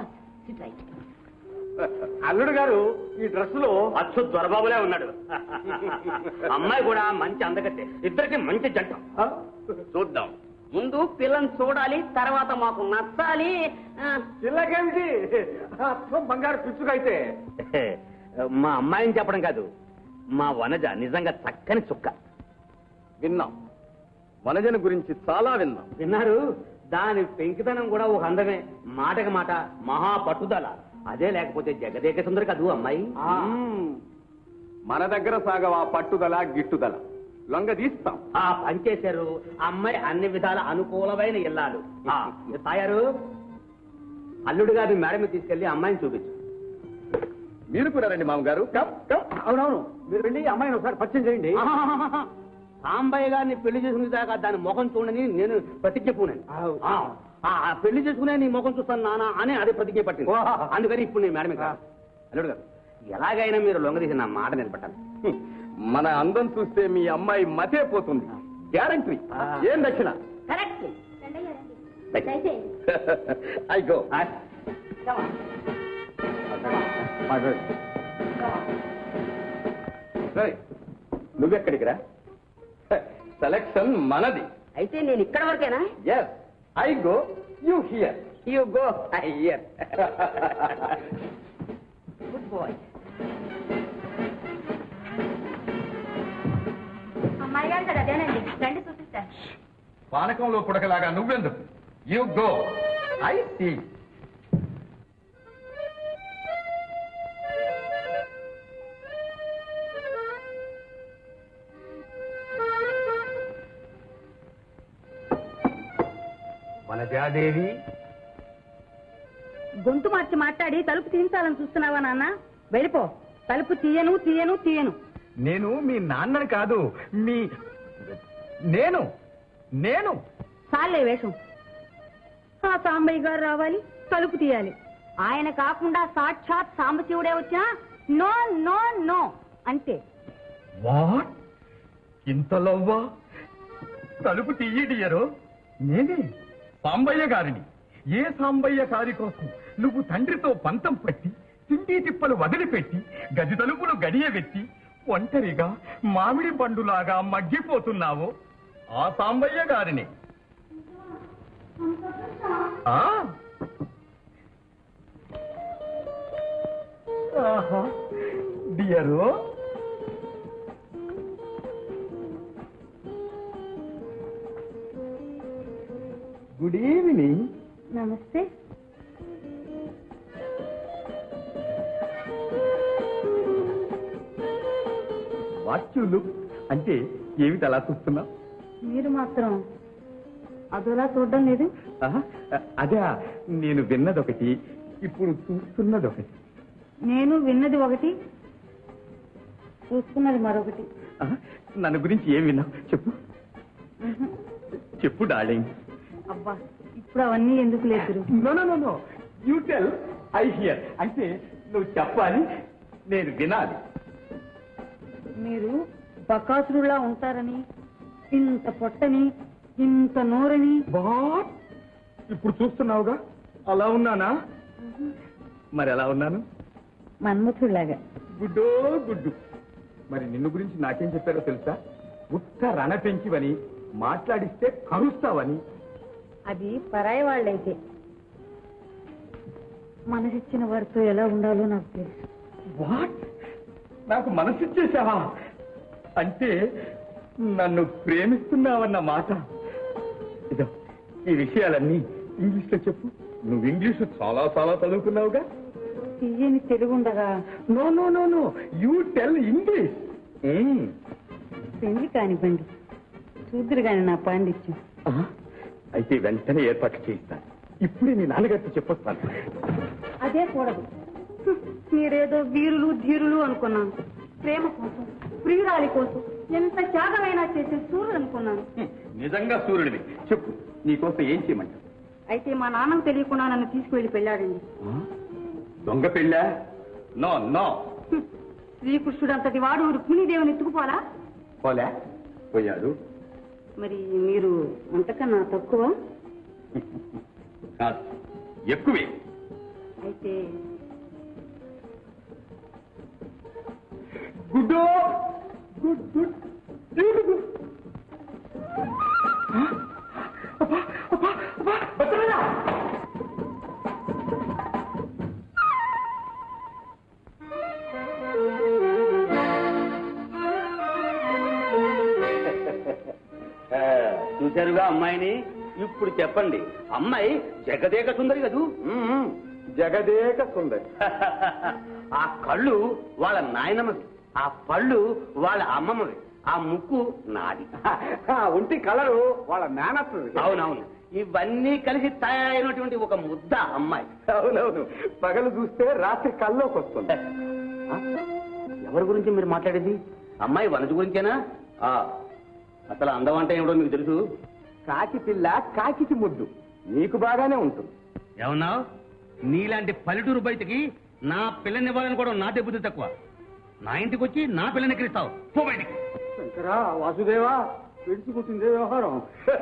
అల్లుడు గారు ఈ డ్రెస్ లో అచ్చు దొరబాబులే ఉన్నాడు. అమ్మాయి కూడా మంచి అందగತ್ತೆ. ఇద్దరికి మంచి జంట. చూద్దాం. ముందు పిల్లని చూడాలి, తర్వాత మాకు నచ్చాలి. పిల్లకేమిటి బంగారు పిచ్చుగా అయితే? మా అమ్మాయిని చెప్పడం కాదు, మా వనజ నిజంగా చక్కని చుక్క. విన్నాం, వనజన గురించి చాలా విన్నాం. విన్నారు? దాని పెంకితనం కూడా ఒక అందమే. మాటకి మాట మహా పట్టుదల. అదే లేకపోతే జగదేక సుందరి కదూ అమ్మాయి. మన దగ్గర సాగవా పట్టుదల గిట్టుదల. లొంగ తీస్తాం. ఆ పనిచేశారు. అమ్మాయి అన్ని విధాల అనుకూలమైన ఇల్లాలు. తాయారు, అల్లుడు గారిని మేడం తీసుకెళ్లి అమ్మాయిని చూపించు. మీరు కూడా రండి మామగారు. అవునవును, మీరు వెళ్ళి అమ్మాయిని ఒకసారి పరిచయం చేయండి. సాంబయ్య గారిని పెళ్లి చేసుకునే దాకా దాని ముఖం చూడని నేను ప్రతిజ్ఞ పూనాను. పెళ్లి చేసుకునే నీ ముఖం చూస్తాను నానా అని అది ప్రతిజ్ఞ పట్టింది. అందుకని ఇప్పుడు నేను మేడం కాదు. అల్లుడు గారు, ఎలాగైనా మీరు లొంగదీసి నా మాట నిలబెట్టాలి. మన అందం చూస్తే మీ అమ్మాయి మతే పోతుంది. గ్యారంటీ. ఏం దక్షిణ? కరెక్ట్. I go. నువ్వెక్కడికి రా? సెలక్షన్ మనది. అయితే నేను ఇక్కడ వరకేనా? Yes, I go, you here. You go, I here. Good boy. అమ్మాయి గారు కదా అదేనండి, రండి చూపిస్తా. పానకంలో పుడకలాగా నువ్వెందుకు? You go, I see. Vanajadevi, గొంతు మార్చి మాట్లాడి తలుపు తీయించాలని చూస్తున్నావా నాన్న? వెళ్ళిపో. తలుపు తీయను తీయను తీయను. నేను మీ నాన్నని కాదు, మీ నేను నేను చాలే వేషం. ఆ సాంబయ్య గారు రావాలి, తలుపు తీయాలి. ఆయన కాకుండా సాక్షాత్ సాంబశివుడే వచ్చినా నో నో నో అంతే. వాట్? ఇంత లవ్వా? తలుపు తీయడియరు. నేనే సాంబయ్య గారిని. ఏ సాంబయ్య గారి కోసం నువ్వు తండ్రితో పంతం పట్టి, తిండి తిప్పలు వదిలిపెట్టి, గది తలుపులు గడియబెట్టి, ఒంటరిగా మామిడి పండులాగా మగ్గిపోతున్నావు? ఆ సాంబయ్య గారిని. Dear, good evening. నమస్తే. వాట్ యు లుక్ అంటే ఏమిటి అలా చూస్తున్నావు? మీరు మాత్రం అదోలా చూడడం లేదు. అదే, నేను విన్నదొకటి, ఇప్పుడు చూస్తున్నదొకటి. నేను విన్నది ఒకటి, చూస్తున్నది మరొకటి. నన్ను గురించి ఏం విన్నావు చెప్పు. చెప్పు డార్లింగ్. అబ్బా, ఇప్పుడు అవన్నీ ఎందుకు లేదు? No no no no, you tell, I here. అంటే నువ్వు చెప్పాలి, నేను వినాలి. మీరు బకాసురులా ఉంటారని, ఇంత పొట్టని, ఇంత నోరని. వాట్? ఇప్పుడు చూస్తున్నావుగా, అలా ఉన్నానా? మరి ఎలా ఉన్నాను? మన్మథుడిలాగా. గుడ్డో గుడ్డు. మరి నిన్ను గురించి నాకేం చెప్పారో తెలుసా? ఉత్త రణ పెంచివని, మాట్లాడిస్తే కరుస్తావని. అది పరాయి వాళ్ళైతే, మనసిచ్చిన వారితో ఎలా ఉండాలో నాకు తెలుసు. వాట్? నాకు మనసిచ్చేసావా? అంటే నన్ను ప్రేమిస్తున్నావన్న మాట. ఇదో, ఈ విషయాలన్నీ ఇంగ్లీష్ లో చెప్పు. నువ్వు ఇంగ్లీషు చాలా చాలా చదువుకున్నావుగా. తీయని తెలుగుండగా. No no no no, you tell English. పెళ్లి కానివ్వండి, చూద్దరు గాని నా పాండిత్యం. అయితే వెంటనే ఏర్పాట్లు చేయిస్తాను. ఇప్పుడే నీ నాన్నగారితో చెప్పొస్తాను. అదే కూడదు. మీరేదో వీరులు ధీరులు అనుకున్నాను. ప్రేమ కోసం, ప్రియురాలి కోసం ఎంత త్యాగమైనా చేసే సూర్యుడు అనుకున్నాను. నిజంగా సూర్యుడివి. చెప్పు, నీకోసం ఏం చేయమంటావు? అయితే మా నాన్నకు తెలియకుండా నన్ను తీసుకువెళ్ళి పెళ్ళాడండి. దొంగ పెళ్ళా? No no. శ్రీకృష్ణుడు అంతటి వాడు రుక్మిణీదేవిని ఎత్తుకుపోలా? పోలే, పోయాడు. మరి మీరు అంతకన్నా తక్కువ? ఎక్కువే. అయితే గుడ్ గుడ్ గుడ్ బ్యూటిఫుల్. చూశారుగా అమ్మాయిని. ఇప్పుడు చెప్పండి, అమ్మాయి జగదేక సుందరి కదూ? జగదేక సుందరి. ఆ కళ్ళు వాళ్ళ నాయనమ్మవి, ఆ పళ్ళు వాళ్ళ అమ్మమ్మవి, ఆ ముక్కు నాది, ఒంటి కలరు వాళ్ళ మేనత్త. అవునవును, ఇవన్నీ కలిసి తయారైనటువంటి ఒక ముద్ద అమ్మాయి. అవునవును, పగలు చూస్తే రాత్రి కల్లోకి వస్తుంది. ఎవరి గురించి మీరు మాట్లాడేది? అమ్మాయి వనజ గురించేనా? అసలు అందం అంటే ఏమిటో మీకు తెలుసు? కాకి పిల్ల కాకికి ముద్దు. నీకు బాగానే ఉంటుంది. ఏమన్నావు? నీలాంటి పల్లెటూరు బయటికి నా పిల్లనివ్వాలని కూడా నాదే బుద్ధి తక్కువ. నా ఇంటికి వచ్చి నా పిల్లని ఎక్కిరిస్తావు? పో బయటికి. శంకరా వాసుదేవా విడిచిపుట్టిందే వ్యవహారం.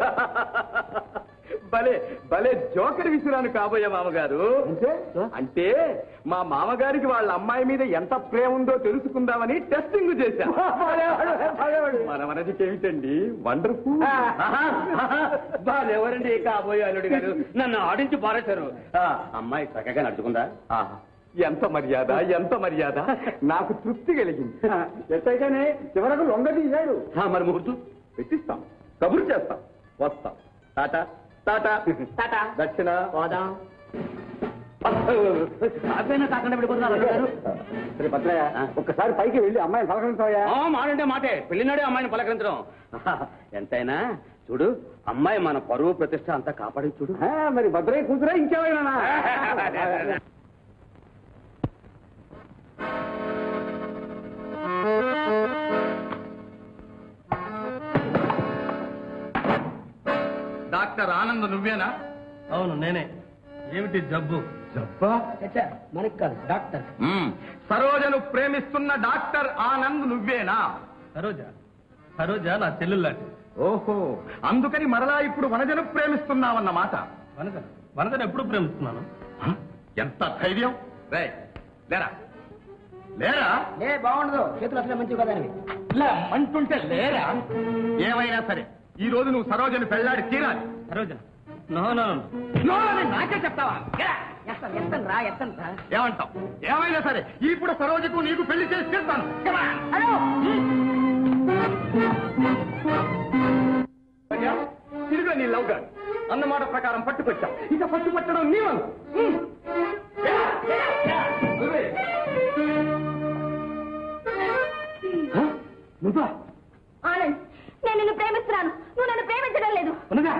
భలే భలే జోకర్ విసురాను కాబోయే మామగారు. అంటే మా మామగారికి వాళ్ళ అమ్మాయి మీద ఎంత ప్రేమ ఉందో తెలుసుకుందామని టెస్టింగ్ చేశా. మన మనదికి ఏమిటండి వండర్ఫుల్. ఎవరండి కాబోయే అల్లుడు గారు? నన్ను ఆడించి పారేశారు. అమ్మాయి చక్కగా నడుచుకుందా? ఎంత మర్యాద, ఎంత మర్యాద. నాకు తృప్తి కలిగింది. ఎట్టయితేనే చివరకు లొంగ తీశాడు. మరి ముహూర్తం పెట్టిస్తాం, కబురు చేస్తాం, వస్తాం. టాటా టాటా టాటా. దక్షిణ పోదాం. కాకుండా పెట్టుకుంటున్నారు. సరే భద్రయ్య, ఒక్కసారి పైకి వెళ్ళి అమ్మాయిని పలకరించాయా? మాటంటే మాటే, పెళ్లినాడే అమ్మాయిని పలకరించడం. ఎంతైనా చూడు, అమ్మాయి మన పరువు ప్రతిష్ట అంతా కాపాడి చూడు. మరి భద్రయ్య కూతురా ఇంకేమైనా? డాక్టర్ ఆనంద్ నువ్వేనా? అవును నేనే. ఏమిటి జబ్బు? జబ్బా? మనకి కాదు, డాక్టర్. సరోజను ప్రేమిస్తున్న డాక్టర్ ఆనంద్ నువ్వేనా? సరోజ నా చెల్లెల్లాంటి. ఓహో, అందుకని మరలా ఇప్పుడు వనజను ప్రేమిస్తున్నావన్నమాట. వనజను ఎప్పుడు ప్రేమిస్తున్నాను? ఎంత ధైర్యం! రే లేరా లేరా. బాగుండదు, చేతులు అసలు మంచివి కదా. అంటుంటే లేరా. ఏమైనా సరే ఈ రోజు నువ్వు సరోజను పెళ్ళాడి తీరాలి. సరోజ నాకే చెప్తావా? ఏమంటావు? ఏమైనా సరే ఇప్పుడు సరోజకు నీకు పెళ్లి చేసి చేస్తాను. తిరిగా నీ లవ్ గారు అన్నమాట ప్రకారం పట్టుకొచ్చావు. ఇక పట్టుపట్టడం నీ వల్ల. నువ్వా? ఆనంద్, నేను నిన్ను ప్రేమిస్తున్నాను, నువ్వు నన్ను ప్రేమించడం లేదు.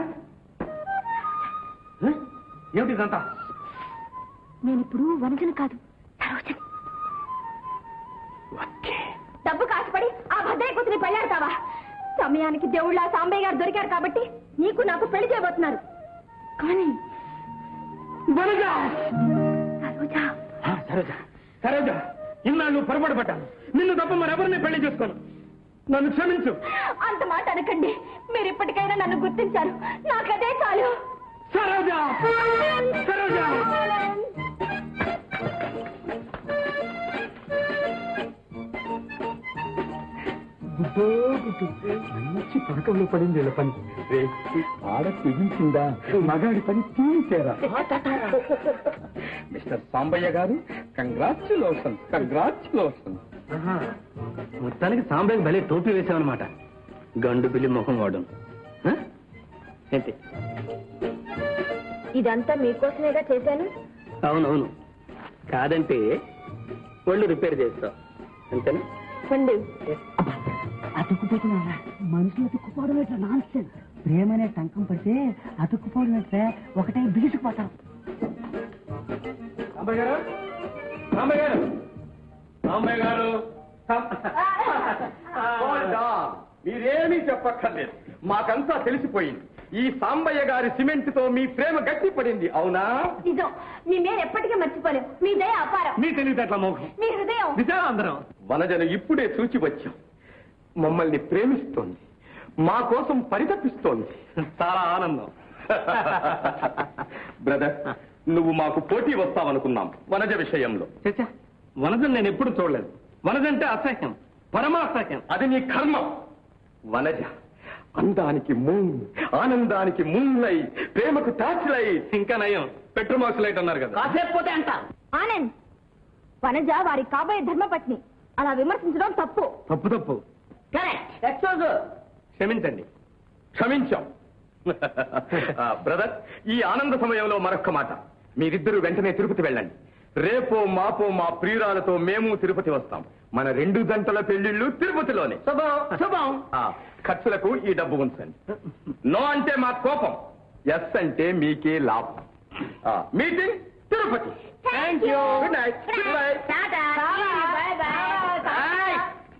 ఏమిటి ఇదంతా? నేనిప్పుడు వనజను కాదు, సరోజని. డబ్బు కాసుపడి ఆ భద్రయ్య కూతుని పెళ్ళాడతావా? సమయానికి దేవుళ్ళ సాంబయ్య గారు దొరికారు కాబట్టి నీకు నాకు పెళ్లి చేయబోతున్నారు. కానీ సరోజ, ఇన్నాళ్ళు పొరపాటు పడ్డాను. నిన్ను తప్ప మరెవరిని పెళ్లి చేసుకోను. నన్ను క్షమించు. అంత మాట అనకండి. మీరు ఇప్పటికైనా నన్ను గుర్తించారు, నాకదే చాలు. సరోజ, సరోజ. మంచి పథకంలో పడింది వీళ్ళ పని. ఆడ తెగించిందా, మగాడి పని తీసేరా. మిస్టర్ సాంబయ్య గారు, కంగ్రాచ్యులేషన్, కంగ్రాచ్యులేషన్. మొత్తానికి సాంబయ్యకి భలే టోపీ వేసామన్నమాట. గండు బిల్లి ముఖం వాడు. ఏంటి ఇదంతా మీకోసమేగా చేశాను. అవునవును, కాదంటే ఒళ్ళు రిపేర్ చేస్తావు అంతేనా? అతుక్కుపోతున్నా మనుషులు అతుక్కుపోవడం ఎట్లా నాన్సెన్స్. ప్రేమ అనే టంకం పడితే అతుక్కుపోవడం ఎట్లా ఒకటే బిగుసుకుపోతాం. సాంబయ్య గారు, సాంబయ్య గారు, సాంబయ్య గారు. మీరేమీ చెప్పక్కర్లేదు, మాకంతా తెలిసిపోయింది. ఈ సాంబయ్య గారి సిమెంట్ తో మీ ప్రేమ గట్టిపడింది, అవునా? నిజం, మీ నేను ఎప్పటికీ మర్చిపోలేం. మీ దయ అపారం, మీ తెలివితేటల మోహం, మీ హృదయం. నిజం అందరం. వనజను ఇప్పుడే చూచి వచ్చాం. మమ్మల్ని ప్రేమిస్తోంది, మా కోసం పరితపిస్తోంది. చాలా ఆనందం. బ్రదర్, నువ్వు మాకు పోటీ వస్తావనుకున్నాం వనజ విషయంలో. చచ్చా, వనజను నేను ఎప్పుడు చూడలేదు. వనజంటే అసహ్యం, పరమాసహ్యం. అది నీ కర్మ. వనజ అందానికి మూన్, ఆనందానికి మూన్ లైట్, ప్రేమకు టార్చ్ లైట్. ఇంకా నయం, పెట్రోమాక్స్ లైట్ అన్నారు కదా. కాసేపు పోతే అంట. ఆనంద్, వనజ వారి కాబోయే ధర్మపత్ని. అలా విమర్శించడం తప్పు. తప్పు. క్షమించండి. క్షమించాం. బ్రదర్, ఈ ఆనంద సమయంలో మరొక్క మాట. మీరిద్దరూ వెంటనే తిరుపతి వెళ్ళండి. రేపో మాపో మా ప్రియురాలతో మేము తిరుపతి వస్తాం. మన 2 గంటల పెళ్లిళ్ళు తిరుపతిలోనే. శుభం. ఖర్చులకు ఈ డబ్బు ఉంచండి. నో అంటే మా కోపం, ఎస్ అంటే మీకే లాభం. Meeting Tirupati. Thank you. Good night. Good night. Tata. Bye bye.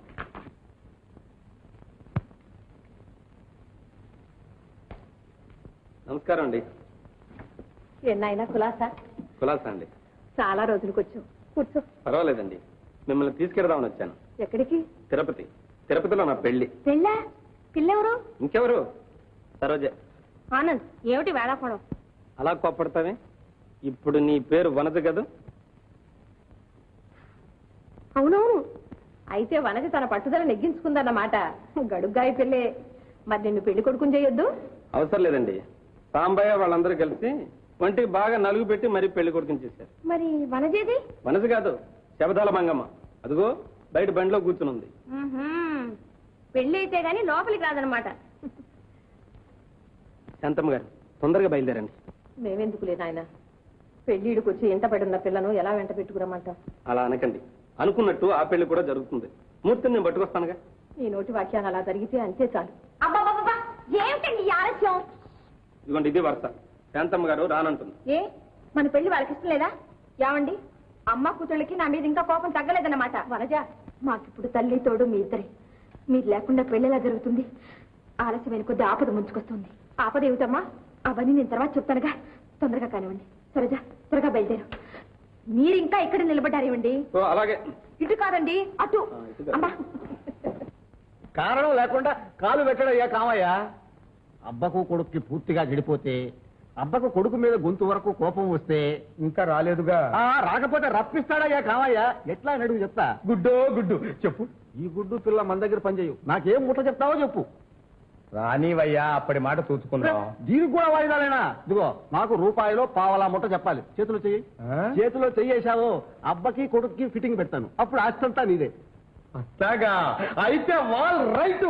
నమస్కారం అండి. ఎన్నైనా కులాసా? కులాసా అండి. చాలా రోజులకు వచ్చావు, కూర్చో. పర్వాలేదండి, మిమ్మల్ని తీసుకెడదామని వచ్చాను. ఎక్కడికి? తిరుపతి. తిరుపతిలో నా పెళ్లి. పెళ్ళా? పిల్లెవరు? ఇంకెవరు? సరోజ. ఆనంద్, ఏమిటి వేళాకోళం? అలా కోపడతావే? ఇప్పుడు నీ పేరు వనజ కదా? అవునవును. అయితే వనజ తన పట్టుదల నెగ్గించుకుందన్నమాట. గడుగ్గాయి పెళ్ళే. మరి నిన్ను పెళ్లి కొడుకుని చేయొద్దు? అవసరం లేదండి. సాంబయ్య వాళ్ళందరూ కలిసి వంటికి బాగా నలుగు పెట్టి మరీ పెళ్లి కొడుకుని చేశారు. మరి వనజేది? వనజ కాదు, శబదాల మంగమ్మ. అదిగో బయట బండిలో కూర్చునుంది. పెళ్లి అయితే గాని లోపలికి రాదనమాట. శాంతమ్మ గారు, తొందరగా బయలుదేరండి. మేమెందుకులే నాయన, పెళ్లిడికి వచ్చి ఎంట పడున్న పిల్లను ఎలా వెంట పెట్టుకురమ్మంటాం? అలా అనకండి. అనుకున్నట్టు ఆ పెళ్లి కూడా జరుగుతుంది. మూర్తిని నేను పట్టుకొస్తానుగా. ఈ నోటి వాక్యాలు అలా జరిగితే అంతే చాలు. అబ్బాబాబా, ఏమిటండి ఈ ఆలస్యం? ఇదిగోండి, ఇది వరుస. శాంతమ్మ గారు రానంటుంది. ఏ, మన పెళ్లి వాళ్ళకి ఇష్టం లేదా? ఏమండి, అమ్మ కూతుళ్ళకి నా మీద ఇంకా కోపం తగ్గలేదన్నమాట. వనజ, మాకిప్పుడు తల్లి తోడు మీ ఇద్దరే. మీరు లేకుండా పెళ్లి ఎలా జరుగుతుంది? ఆలస్యమైన కొద్ది ఆపద ముంచుకొస్తుంది. ఆపద ఏమిటమ్మా? అవన్నీ నేను తర్వాత చెప్తానుగా. తొందరగా కానివ్వండి. సరేజా, త్వరగా బయలుదేరు. మీరు ఇంకా ఇక్కడ నిలబడ్డారేమండి? అలాగే. ఇటు కాదండి, అటు. అమ్మా, కారణం లేకుండా కాలు పెట్టడయ్యా కామయ్య. అబ్బకు కొడుక్కి పూర్తిగా చెడిపోతే, అబ్బకు కొడుకు మీద గొంతు వరకు కోపం వస్తే ఇంకా రాలేదుగా. రాకపోతే రప్పిస్తాడయ్యా కామయ్య. ఎట్లా నడుగు చెప్తా. గుడ్డో గుడ్డు చెప్పు. ఈ గుడ్డు పిల్ల మన దగ్గర పనిచేయు. నాకేం ముట్ట చెప్తావో చెప్పు. రానివయ్యా, అప్పటి మాట చూసుకున్నాం. దీనికి కూడా వాయిదాలేనా? ఇదిగో, నాకు రూపాయిలో పావలా ముట్ట చెప్పాలి. చేతిలో చెయ్యి. చేతిలో చెయ్యేశావు, అబ్బకి కొడుక్కి ఫిట్టింగ్ పెడతాను. అప్పుడు ఆస్తంతా నీదే. అట్లాగా అయితే వాల్ రైట్.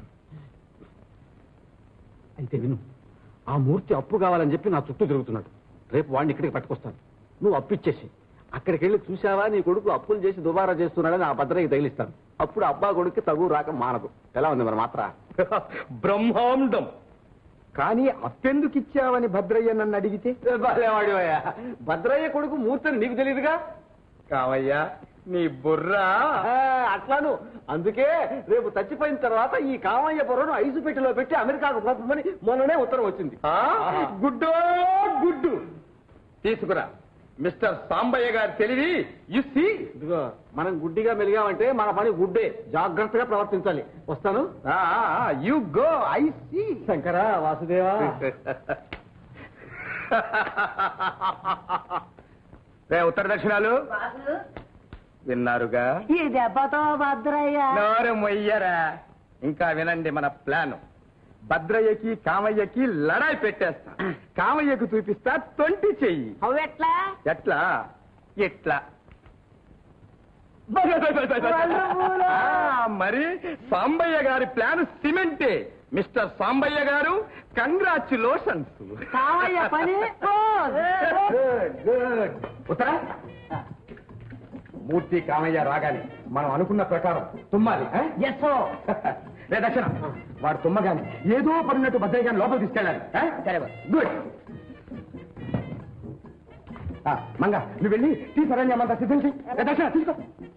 అయితే విను, ఆ మూర్తి అప్పు కావాలని చెప్పి నా చుట్టూ తిరుగుతున్నాడు. రేపు వాడిని ఇక్కడికి పట్టుకొస్తాను. నువ్వు అప్పిచ్చేసి అక్కడికి వెళ్ళి చూసావా, నీ కొడుకు అప్పులు చేసి దుబారా చేస్తున్నాడని ఆ భద్రకి తగిలిస్తాను. అప్పుడు అబ్బా కొడుక్కి తగు రాక మానదు. ఎలా ఉంది మరి మాత్ర? బ్రహ్మాండం. కానీ అప్పెందుకు ఇచ్చావని భద్రయ్య నన్ను అడిగితే? బాలేవాడివయ్యా, భద్రయ్య కొడుకు మూర్తిని నీకు తెలియదుగా. కావయ్యా, నీ బుర్రా అట్లాను. అందుకే రేపు చచ్చిపోయిన తర్వాత ఈ కామయ్య బుర్రను ఐసు పెట్టిలో పెట్టి అమెరికాకు పంపమని మొన్ననే ఉత్తరం వచ్చింది. గుడ్డో గుడ్డు తీసుకురా. మిస్టర్ సాంబయ్య గారు తెలివి యుసి. ఇదిగో, మనం గుడ్డిగా మెలిగామంటే మన పని గుడ్డే. జాగ్రత్తగా ప్రవర్తించాలి. వస్తాను. You go. I see. Shankara, Vasudeva. ఉత్తర దక్షిణాలు విన్నారుగా. ఈ దెబ్బతో భద్రయ్య. నోరు మొయ్యరా. ఇంకా వినండి మన ప్లాన్. భద్రయ్యకి కామయ్యకి లడాయి పెట్టేస్తా. కామయ్యకు చూపిస్తా 20 చెయ్యి. ఎట్లా? ఎట్లా? ఎట్లా? మరి సాంబయ్య గారి ప్లాన్ సిమెంటే. మిస్టర్ సాంబయ్య గారు, కంగ్రాచ్యులేషన్స్. కామయ్య పని ఉత్తరా. మూర్తి కామయ్య రాగానే మనం అనుకున్న ప్రకారం తుమ్మాలి. రే దక్షిణ, వాడు తుమ్మగాని ఏదో పడినట్టు భద్రయ్య గారిని లోపల తీసుకెళ్ళాలి. గుడ్. మంగ, నువ్వు వెళ్ళి తీసుకురండి. సిద్ధం చెయ్యి. దక్షిణ తీసుకో.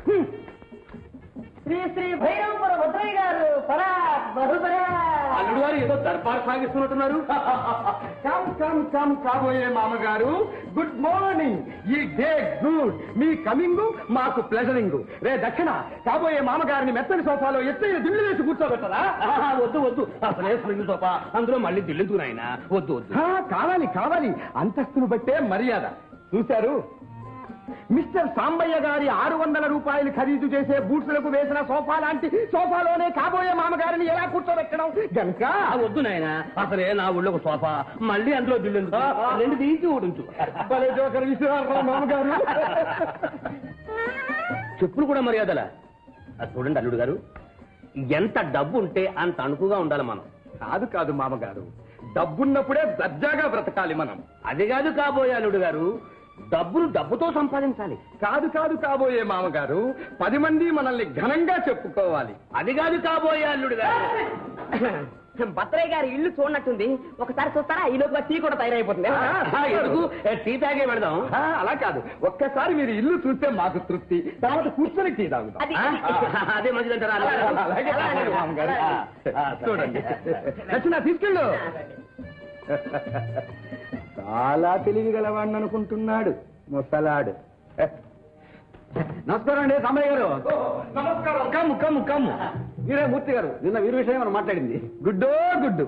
శ్రీ శ్రీ భైరవపుర భద్రయ్య గారు పరాక్ బహుపరా. అల్లుడు గారు ఏదో దర్బార్ సాగిస్తున్నట్టున్నారు. కమ్ కమ్ కమ్ కాబోయే మామగారు, గుడ్ మార్నింగ్. ఈ డే గుడ్. మీ కమింగ్ మాకు ప్లెజరింగ్. రే దక్షిణ, కాబోయే మామగారిని మెత్తని సోఫాలో ఎత్తైన దిల్లు వేసి కూర్చోబెట్టరా? వద్దు వద్దు, అసలే స్ప్రింగ్ సోఫా, అందులో మళ్ళీ దిల్లుతూ నాయన. వద్దు వద్దు. కావాలి కావాలి. అంతస్తును బట్టే మర్యాద. చూశారు, మిస్టర్ సాంబయ్య గారి 600 రూపాయలు ఖరీదు చేసే బూట్సులకు వేసిన సోఫా లాంటి సోఫాలోనే కాబోయే మామగారిని ఎలా కూర్చోబెట్టడం గనుక. వద్దు నాయన, అసలే నా ఊళ్ళో ఒక సోఫా, మళ్ళీ అందులో దిల్లు. రెండు తీసి ఊడించు. మామగారు చెప్పులు కూడా మర్యాదలా. చూడండి అల్లుడు గారు, ఎంత డబ్బు ఉంటే అంత అణుకుగా ఉండాలి మనం. కాదు కాదు మామగారు, డబ్బున్నప్పుడే దర్జాగా బ్రతకాలి మనం. అది కాదు కాబోయే అల్లుడు గారు, డబ్బును డబ్బుతో సంపాదించాలి. కాదు కాదు కాబోయే మామగారు, 10 మంది మనల్ని ఘనంగా చెప్పుకోవాలి. అది కాదు కాబోయే అల్లుడు గారు. భద్రయ్య గారి ఇల్లు చూడనట్టుంది. ఒకసారి చూస్తారా? ఈ లోపుగా టీ కూడా తయారైపోతుంది. ఎందుకు, టీ తాగే పెడదాం. అలా కాదు, ఒక్కసారి మీరు ఇల్లు చూస్తే మాకు తృప్తి. తర్వాత కూర్చొని టీ తాగుతాం. అదే మంచిదంటారా? అలాగే మామగారు. చూడండి, నచ్చిన తీసుకెళ్ళు. చాలా తెలివి గలవాడిని అనుకుంటున్నాడు ముసలాడు. నమస్కారం అండి సాంబయ్య గారు. నమస్కారం. కమ్ము కమ్ము కమ్ము. మీరే మూర్తి గారు, నిన్న వీరి విషయం మనం మాట్లాడింది. గుడ్డు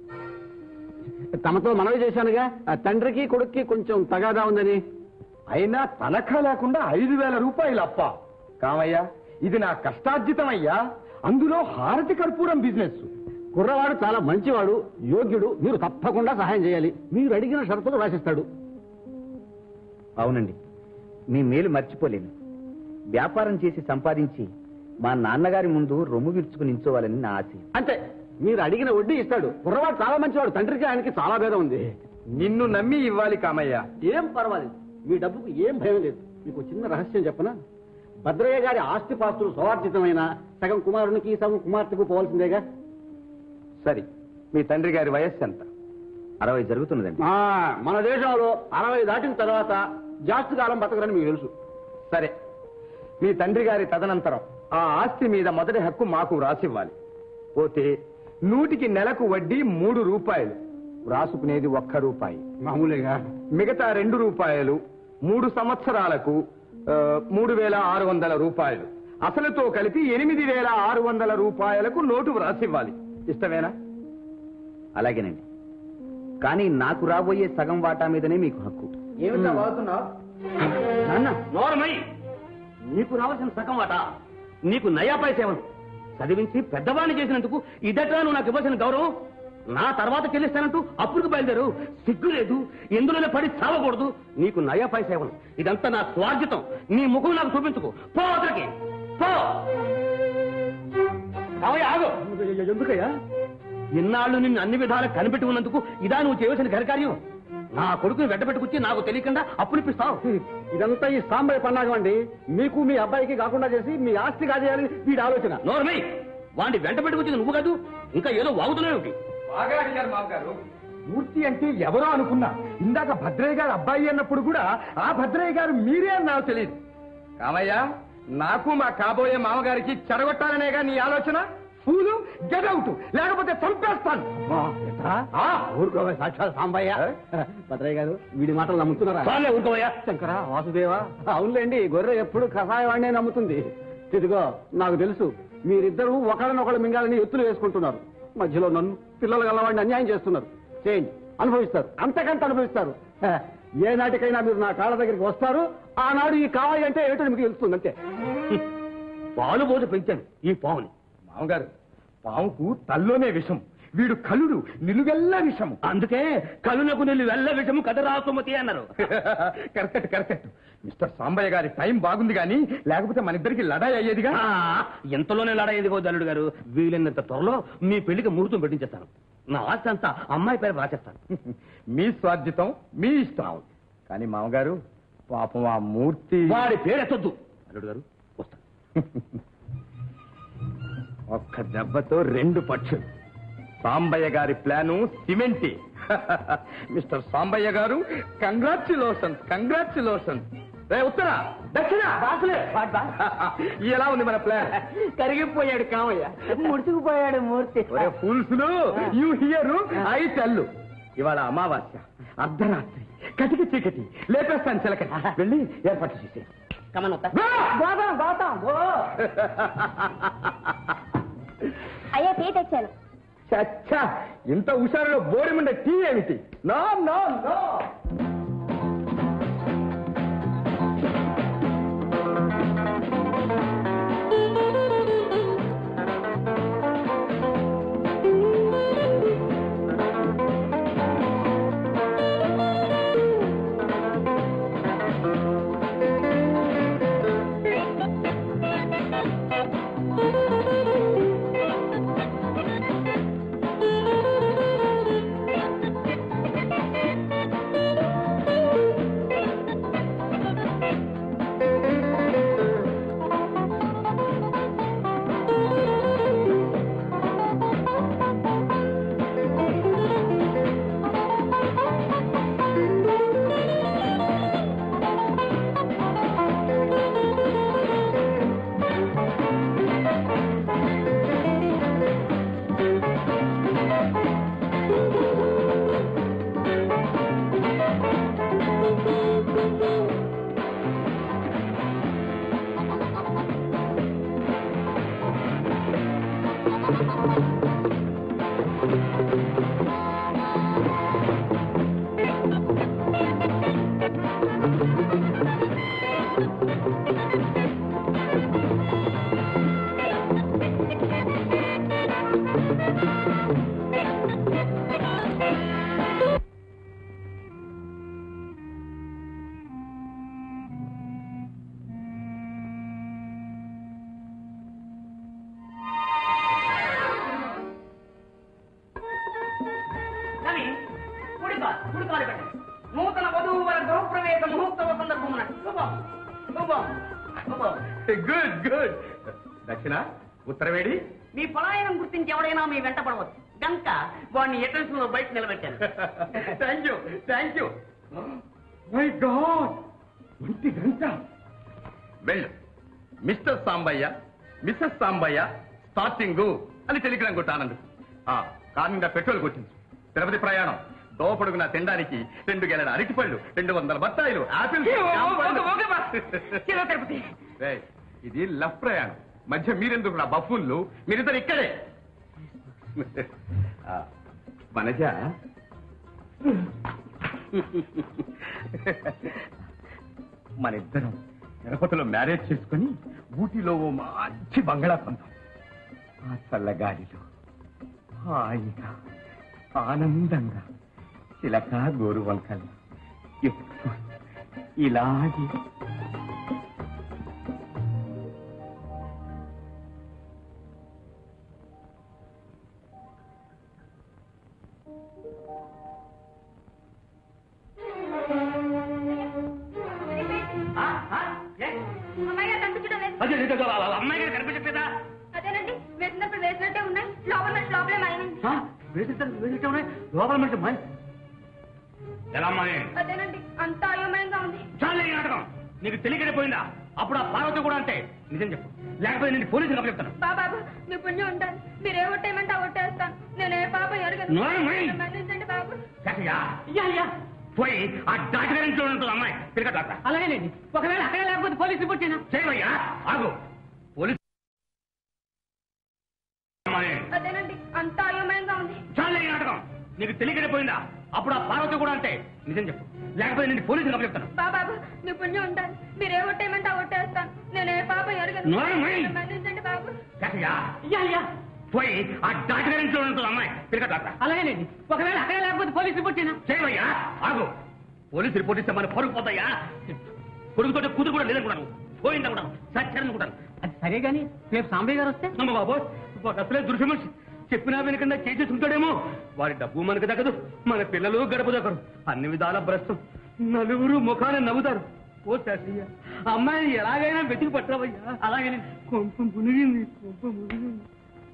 తమతో మనవి చేశానుగా, ఆ తండ్రికి కొడుక్కి కొంచెం తగాదా ఉందని. అయినా తనఖా లేకుండా 5,000 రూపాయలు అప్ప. కామయ్య, ఇది నా కష్టార్జితమయ్యా. అందులో హారతి కర్పూరం బిజినెస్. కుర్రవాడు చాలా మంచివాడు, యోగ్యుడు. మీరు తప్పకుండా సహాయం చేయాలి. మీరు అడిగిన షరతులు రాసిస్తాడు. అవునండి, మీ మేలు మర్చిపోలేను. వ్యాపారం చేసి సంపాదించి మా నాన్నగారి ముందు రొమ్ము విరుచుకుని నించోవాలని నా ఆశ. అంతే, మీరు అడిగిన వడ్డీ ఇస్తాడు. కుర్రవాడు చాలా మంచివాడు, తండ్రికి ఆయనకి చాలా భేదం ఉంది. నిన్ను నమ్మి ఇవ్వాలి కామయ్య. ఏం పర్వాలేదు, మీ డబ్బుకు ఏం భయం లేదు. మీకు చిన్న రహస్యం చెప్పనా? భద్రయ్య గారి ఆస్తిపాస్తులు స్వార్జితమైన సగం కుమారునికి సగం కుమార్తెకు పోవాల్సిందేగా. సరే, మీ తండ్రి గారి వయస్సు ఎంత? 60 జరుగుతున్నదండి. మన దేశంలో 60 దాటిన తర్వాత జాస్తి కాలం బతకరని మీకు తెలుసు. సరే, మీ తండ్రి గారి తదనంతరం ఆ ఆస్తి మీద మొదటి హక్కు మాకు వ్రాసివ్వాలి. పోతే 100కి నెలకు వడ్డీ 3 రూపాయలు, వ్రాసుకునేది 1 రూపాయి మామూలుగా. మిగతా 2 రూపాయలు 3 సంవత్సరాలకు 3,600 రూపాయలు. అసలుతో కలిపి 8,600 రూపాయలకు నోటు వ్రాసివ్వాలి. ఇష్టమేనా? అలాగేనండి, కానీ నాకు రాబోయే సగం వాటా మీదనే మీకు హక్కు. ఏమిటా వాడుతున్నావు? నాన్న నోరమై, నీకు రావాల్సిన సగం వాటా నీకు నయా పైసేవను చదివించి పెద్దవాణ్ణి చేసినందుకు ఇదట్రా నువ్వు నాకు ఇవ్వాల్సిన గౌరవం. నా తర్వాత చెల్లిస్తానంటూ అప్పుడుకు బయలుదేరు. సిగ్గు లేదు, ఎందులోనే పడి చావకూడదు. నీకు నయా పైసేవను. ఇదంతా నా స్వార్జితం. నీ ముఖం నాకు చూపించుకో. పో అతనికి, పో. ఆగు. ఎందుకయ్యా? ఇన్నాళ్ళు నిన్ను అన్ని విధాలు కనిపెట్టి ఉన్నందుకు ఇదా నువ్వు చేయవలసిన ఘనకార్యం? నా కొడుకుని వెంటబెట్టుకొచ్చి నాకు తెలియకుండా అప్పులిప్పిస్తావు. ఇదంతా ఈ సాంబయ్య పన్నాగం అండి. మీకు మీ అబ్బాయికి కాకుండా చేసి మీ ఆస్తి కాజేయాలని వీడి ఆలోచన. నోర్మై, వాడిని వెంటబెట్టుకొచ్చింది నువ్వు కాదు, ఇంకా ఏదో వాగుతున్నావు. బాగా అడిగారు మామగారు. మూర్తి అంటే ఎవరో అనుకున్నా. ఇందాక భద్రయ్య గారు అబ్బాయి అన్నప్పుడు కూడా ఆ భద్రయ్య గారు మీరే అని నాకు తెలియదు. కామయ్య, నాకు మా కాబోయే మామగారికి చెడగొట్టాలనేగా నీ ఆలోచన? ఫూలు, గెట్ అవుట్, లేకపోతే చంపేస్తాను. ఊరుకోవా సాక్షాత్ సాంబయ్య. భద్రయ్య గారు, వీడి మాటలు నమ్ముతున్నారా? ఊరుకోవయ్యా. శంకరా, వాసుదేవా. అవునులేండి, గొర్రె ఎప్పుడు కషాయవాడినే నమ్ముతుంది. ఇదిగో, నాకు తెలుసు మీరిద్దరూ ఒకళ్ళనొకళ్ళు మింగాలని ఎత్తులు వేసుకుంటున్నారు. మధ్యలో నన్ను, పిల్లలు గలవాడిని అన్యాయం చేస్తున్నారు. చేంజ్ అనుభవిస్తారు, అంతకంత అనుభవిస్తారు. ఏ నాటికైనా మీరు నా కాళ్ళ దగ్గరికి వస్తారు. ఆనాడు ఈ కావాలి అంటే ఏమిటో మీకు తెలుస్తుంది. అంతే. పాలు పోసి పెంచాను ఈ పావుని. మామగారు, పాముకు తల్లోనే విషం, వీడు కలుడు నిలువెల్ల విషము. అందుకే కలునకు నిలు వెళ్ళ విషము కదరా సుమతి అన్నారు. Correct correct. మిస్టర్ సాంబయ్య గారి టైం బాగుంది కానీ లేకపోతే మన ఇద్దరికి లడాయి అయ్యేదిగా. ఎంతలోనే లడాయేదిగో దల్లుడు గారు. వీలైనంత త్వరలో మీ పెళ్లికి ముహూర్తం పెట్టించేస్తాను. నా ఆస్తి అంతా అమ్మాయి పేరు రాసేస్తాను. మీ స్వార్జితం మీ ఇష్టం. కానీ మామగారు, పాపం ఆ మూర్తి వాడి పేరు ఎత్తొద్దు. అల్లుడు గారు వస్తాను. ఒక్క దెబ్బతో 2 పక్షులు. సాంబయ్య గారి ప్లాను సిమెంటి. మిస్టర్ సాంబయ్య గారు, కంగ్రాచ్యులేషన్స్. ఉత్తరా దక్షిణ ఎలా ఉంది మన ప్లాన్? కరిగిపోయాడు కామయ్య, ముడుచుకుపోయాడు మూర్తి. ఫూల్స్లు, యూ హియర్ ఐ టెల్. ఇవాళ అమావాస్య, అర్ధరాత్రి, కటికి చీకటి. లేపేస్తాను చిలకటి. వెళ్ళి ఏర్పాటు చేసే. అయ్యా టీ తెచ్చాను. చచ్చా, ఇంత హుషారులో బోడిముండే టీ ఏమిటి? No no no. కుడికాలు పెట్టండి. నూతన వధువు వారి గృహప్రవేశ ముహూర్తవ సందర్భం శుభం శుభం శుభం. Good good. దక్షిణ ఉత్తరవేడి. మీ పలాయనం గుర్తించి ఎవడైనా మీ వెంట పడవచ్చు గంక వాడిని ఎంట్రన్స్ లో బయట నిలబెట్టాను. Thank you thank you. My god, 1 గంట. వెళ్ళు. Mister Sambayya, missus Sambayya starting అని టెలిగ్రామ్ కొట్టు ఆనంద్. కారు నిండా పెట్రోల్ కొట్టింది. తిరుపతి ప్రయాణం. దోపడుగున తినడానికి 2 గెలల అరటిపళ్ళు, 200 బత్తాయిలు, ఆపిల్. తిరుపతి ఇది లఫ్ ప్రయాణం. మధ్య మీరెందుకు నా బఫూన్లు? మీరిద్దరు ఇక్కడే. వనజ, మనిద్దరం తిరుపతిలో మ్యారేజ్ చేసుకుని ఊటీలో ఓ మంచి బంగళా పొందాం. ఆ చల్లగాలిలో హాయిగా ఆనందంగా చిలక గోరు వంకలు ఎప్పుడు ఇలాగే. అమ్మాయి గారు కనిపించట్లేదా? అదేనండి, వేసినప్పుడు వేసినట్టే ఉన్నాయి. లోపల లోపలే మాయమైంది. వేసినట్టే ఉన్నాయి. లోపల మనిషి మాయ ఎలా మాయ? అదేనండి, అంతా అయోమయంగా ఉంది. చాలే ఈ నాటకం. నీకు తెలియకపోయిందా? అప్పుడు ఆ పార్వతి కూడా అంటే నిజం చెప్పు, లేకపోతే నేను పోలీసులు అప్పచెప్తాను. బాబు, మీ పుణ్యం ఉంటాను. మీరు ఏ ఒట్టేయమంటే ఆ ఒట్టేస్తాను. నేను ఏ పాపం ఎరగను. మన్నించండి బాబు. పోయి ఆ డాక్టర్ గారి ఇంట్లో ఉంటుంది అమ్మాయి. పిల్లక డాక్టర్. అలాగేనండి. ఒకవేళ అక్కడ లేకపోతే పోలీస్ రిపోర్ట్ చేయనా? చేయవయ్యా, ఆగు. పోలీసు అదేనండి, అంతా అయోమయంగా ఉంది. చాలే ఈ నాటకం. నీకు తెలియకపోయిందా? అప్పుడు ఆ పార్వతి కూడా అంటే నిజం చెప్పు, లేకపోతే నేను పోలీసులు అప్పచెప్తాను. బాబు, మీ పుణ్యం ఉంటాను. మీరు ఏ ఒట్టేయమంటే ఆ ఒట్టేస్తాను. నేను ఏ పాపం ఎరగను. మన్నించండి బాబు. పోయి ఆ డాక్టర్ గారి ఇంట్లో ఉంటుంది అమ్మాయి. పిల్లక డాక్టర్. అలాగేనండి. ఒకవేళ అక్కడ లేకపోతే పోలీస్ రిపోర్ట్ చేయనా? చేయవయ్యా, ఆగు. పోలీసు రిపోర్ట్ ఇస్తే మన పరుగు పోతాయా? కొడుకుతో కూతురు కూడా లేదనుకున్నాను. పోయిందనుకున్నాను, సత్యానుకుంటాను. అది సరే గాని రేపు సాంబయ్య గారు వస్తే? బాబు, ఒక అసలే దృశ్య మనిషి. చెప్పినా వెనకుండా చేసేసుకుంటాడేమో. వారి డబ్బు మనకు దక్కదు, మన పిల్లలు గడప దక్కరు. అన్ని విధాల భ్రష్టం. నలుగురు ముఖాన్ని నవ్వుతారు. ఓ శాస్త్రయ్య, అమ్మాయిని ఎలాగైనా వెతికి పట్టవయ్యా. అలాగే కొంప మునిగింది, కొంప మునిగింది.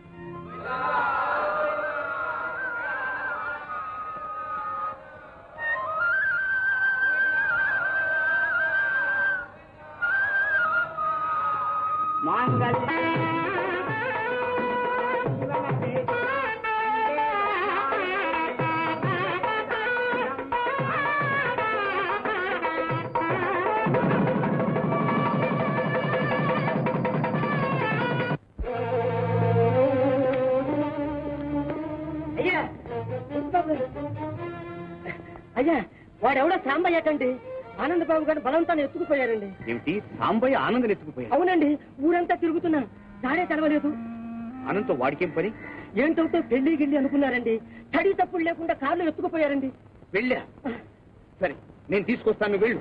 అయ్యా, వాడెవడో సాంబయ్య అటండి. ఆనందబాబు గారు బలవంతాన్ని ఎత్తుకుపోయారండి. ఏమిటి? సాంబయ్య ఆనందం ఎత్తుకుపోయాడు? అవునండి, ఊరంతా తిరుగుతున్నాను, దాడే తెలవలేదు. ఆనంద్తో వాడికేం పని? ఏంటవుతో పెళ్లి గిల్లి అనుకున్నారండి. తడి తప్పులు లేకుండా కార్లు ఎత్తుకుపోయారండి. వెళ్ళా? సరే, నేను తీసుకొస్తాను, వెళ్ళు.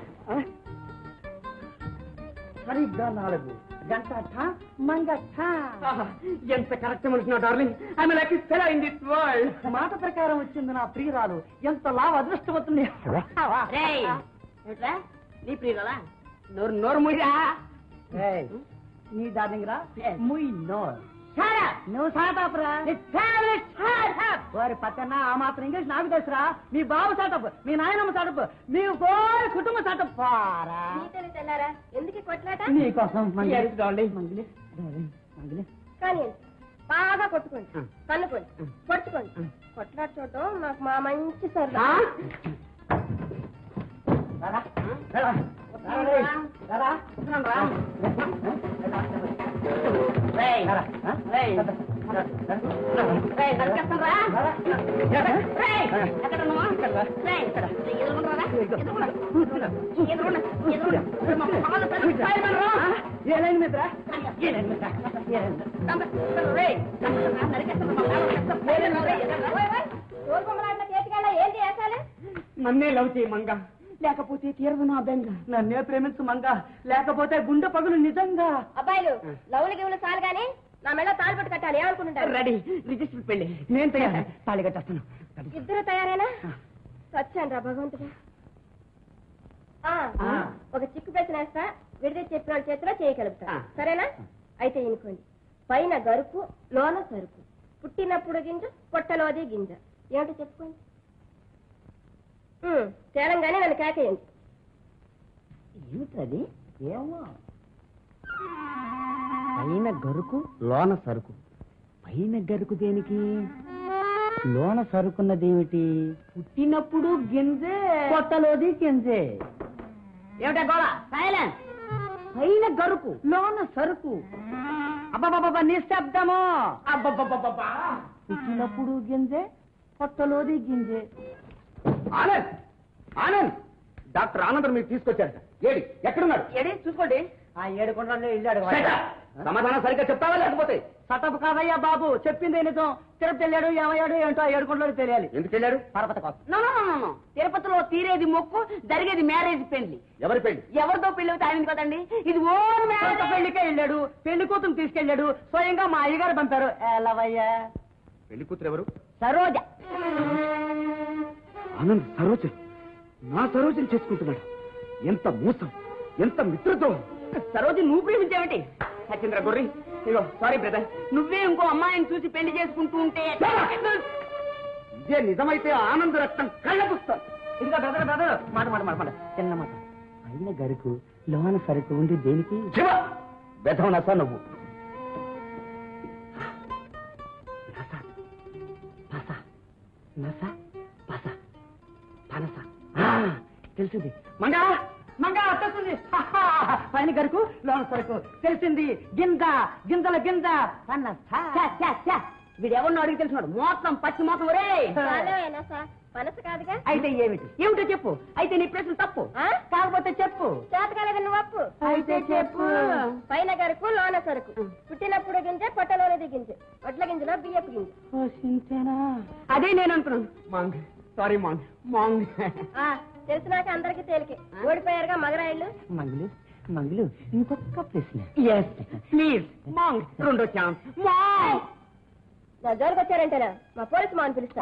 సరిగ్గా 4 గంట ఎంత కరెక్ట్ మనిషి నా darling. I'm lucky fellow in this world. మాట ప్రకారం వచ్చింది నా ప్రియురాలు. ఎంత లాభ అదృష్టమవుతుంది. నీ ప్రియురాలా? నోరు ముయ్యా. నీ డార్లింగ్ రా, ముయ్ నోర్. నువ్వు సాటాపురా. వారి పక్కన ఆ మాత్రం ఇంగ్లీష్ నాకు తెలుసురా. మీ బాబు సాటప్, మీ నాయనమ్మ సాటప్, మీ గోరి కుటుంబ సాటప్. ఎందుకు కొట్లాట? నీకోసం కానీ బాగా కొట్టుకోండి, కన్నుకోండి, పడుచుకోండి. కొట్లాట చూడటం నాకు మా మంచి సరదా. నన్నే లవ్ చేయి మంగ, లేకపోతే తీరదు నా బెంగ. నన్నే ప్రేమించు మంగ, లేకపోతే గుండె పగులు నిజంగా. అబ్బాయిలు లవ్లు గివ్వులు చాలు గానీ నా మెళ్ళ తాళి పట్టు కట్టాలి. ఏమనుకుంటుంటారు? రెడీ, రిజిస్టర్ పెళ్లి. నేను తయారు, తాళి కట్టేస్తాను. ఇద్దరు తయారేనా? వచ్చాను రా భగవంతుడా. ఒక చిక్కు ప్రశ్న వేస్తా, విడిది చెప్పిన వాళ్ళ చేతిలో చేయగలుగుతా. సరేనా? అయితే ఇనుకోండి. పైన గరుకు, లోన సరుకు, పుట్టినప్పుడు గింజ, పొట్టలోది గింజ. ఏమిటో చెప్పుకోండి. తేలంగానే నన్ను కేకేయండి. ఏమిటది? ఏమో. పైన గరుకు, లోన సరుకు. పైన గరుకు దేనికి? లోన సరుకున్నదేమిటి? పుట్టినప్పుడు గింజే, పొట్టలోది గింజే. ఏమిటా గోళ? సైలెన్స్. పైన గరుకు, లోన సరుకు. అబ్బబ్బబ్బ నిశ్శబ్దము. అబ్బబ్బబ్బబ్బా. పుట్టినప్పుడు గింజే, పొట్టలోది గింజే. ఆనంద్, ఆనంద్, డాక్టర్ ఆనంద్ మీరు తీసుకొచ్చారు. ఏడి ఎక్కడున్నాడు? ఏడి చూసుకోండి. ఆ 7 కొండల్లో వెళ్ళాడు. సమాధానం సరిగ్గా చెప్తావా లేకపోతే? సతపు కాదయ్యా బాబు, చెప్పింది నిజం. తిరుపతి వెళ్ళాడు, ఏమయ్యాడు ఏంటో ఆ 7 కొండలు తెలియాలి. ఎందుకు వెళ్ళాడు? పరపతి కోసం. నో తిరుపతిలో తీరేది మొక్కు, జరిగేది మ్యారేజ్ పెళ్లి. ఎవరి పెళ్లి? ఎవరితో పెళ్లి అవుతే ఆయన కదండి. ఇది ఓన్ మ్యారేజ్ పెళ్లికే వెళ్ళాడు. పెళ్లి కూతురు తీసుకెళ్ళాడు. స్వయంగా మా అయ్యగారు పంపారు. ఎలవయ్యా. పెళ్లి కూతురు ఎవరు? సరోజ. ఆనంద్ సరోజ, నా సరోజని చేసుకుంటున్నాడు. ఎంత మోసం, ఎంత మిత్రద్రోహం. సరోజ నువ్వు ప్రేమించావేంటి? సత్యేంద్ర గొర్రి, ఇగో సారీ బ్రదర్, నువ్వే ఇంకో అమ్మాయిని చూసి పెళ్లి చేసుకుంటూ ఉంటే ఇదే నిజమైతే ఆనంద రక్తం కళ్ళపుస్తాను. ఇదిగో బ్రదర్ మాట చిన్న మాట. పైన గరుకు, లోన సరుకు ఉంది దేనికి? బెధవనసా నువ్వు. తెలిసింది. మంగా వచ్చేస్తుంది. పైన గరుకు, లోన సరుకు తెలిసింది. గింజల గింజ వీడెవరినో అడిగి తెలిసినాడు. మొత్తం పచ్చి మొత్తం. ఒరే మనసు కాదుగా. అయితే ఏమిటో చెప్పు. అయితే నీ ప్రశ్న తప్పు. కాకపోతే చెప్పు. చేత కాలేదని నువ్వు అప్పు. అయితే చెప్పు. పైన గరుకు, లోన సరుకు, పుట్టినప్పుడు గింజ, పొట్టలోనది గింజ, వడ్ల గింజలో బియ్యపు గింజ. అదే నేను అనుకున్నాను. మాంగ్, సారీ మాంగ్. మాంగ్ తెలిసినాక అందరికి తేలికే. ఓడిపోయారుగా మగరాయిళ్ళు. మంగులు ఇంకొక ప్రశ్న. ప్లీజ్ మాంగ్, రెండో ఛాన్స్. మాంగ్ నా జోలికి వచ్చారంటేనా మా పోలీసు మాని పిలుస్తా.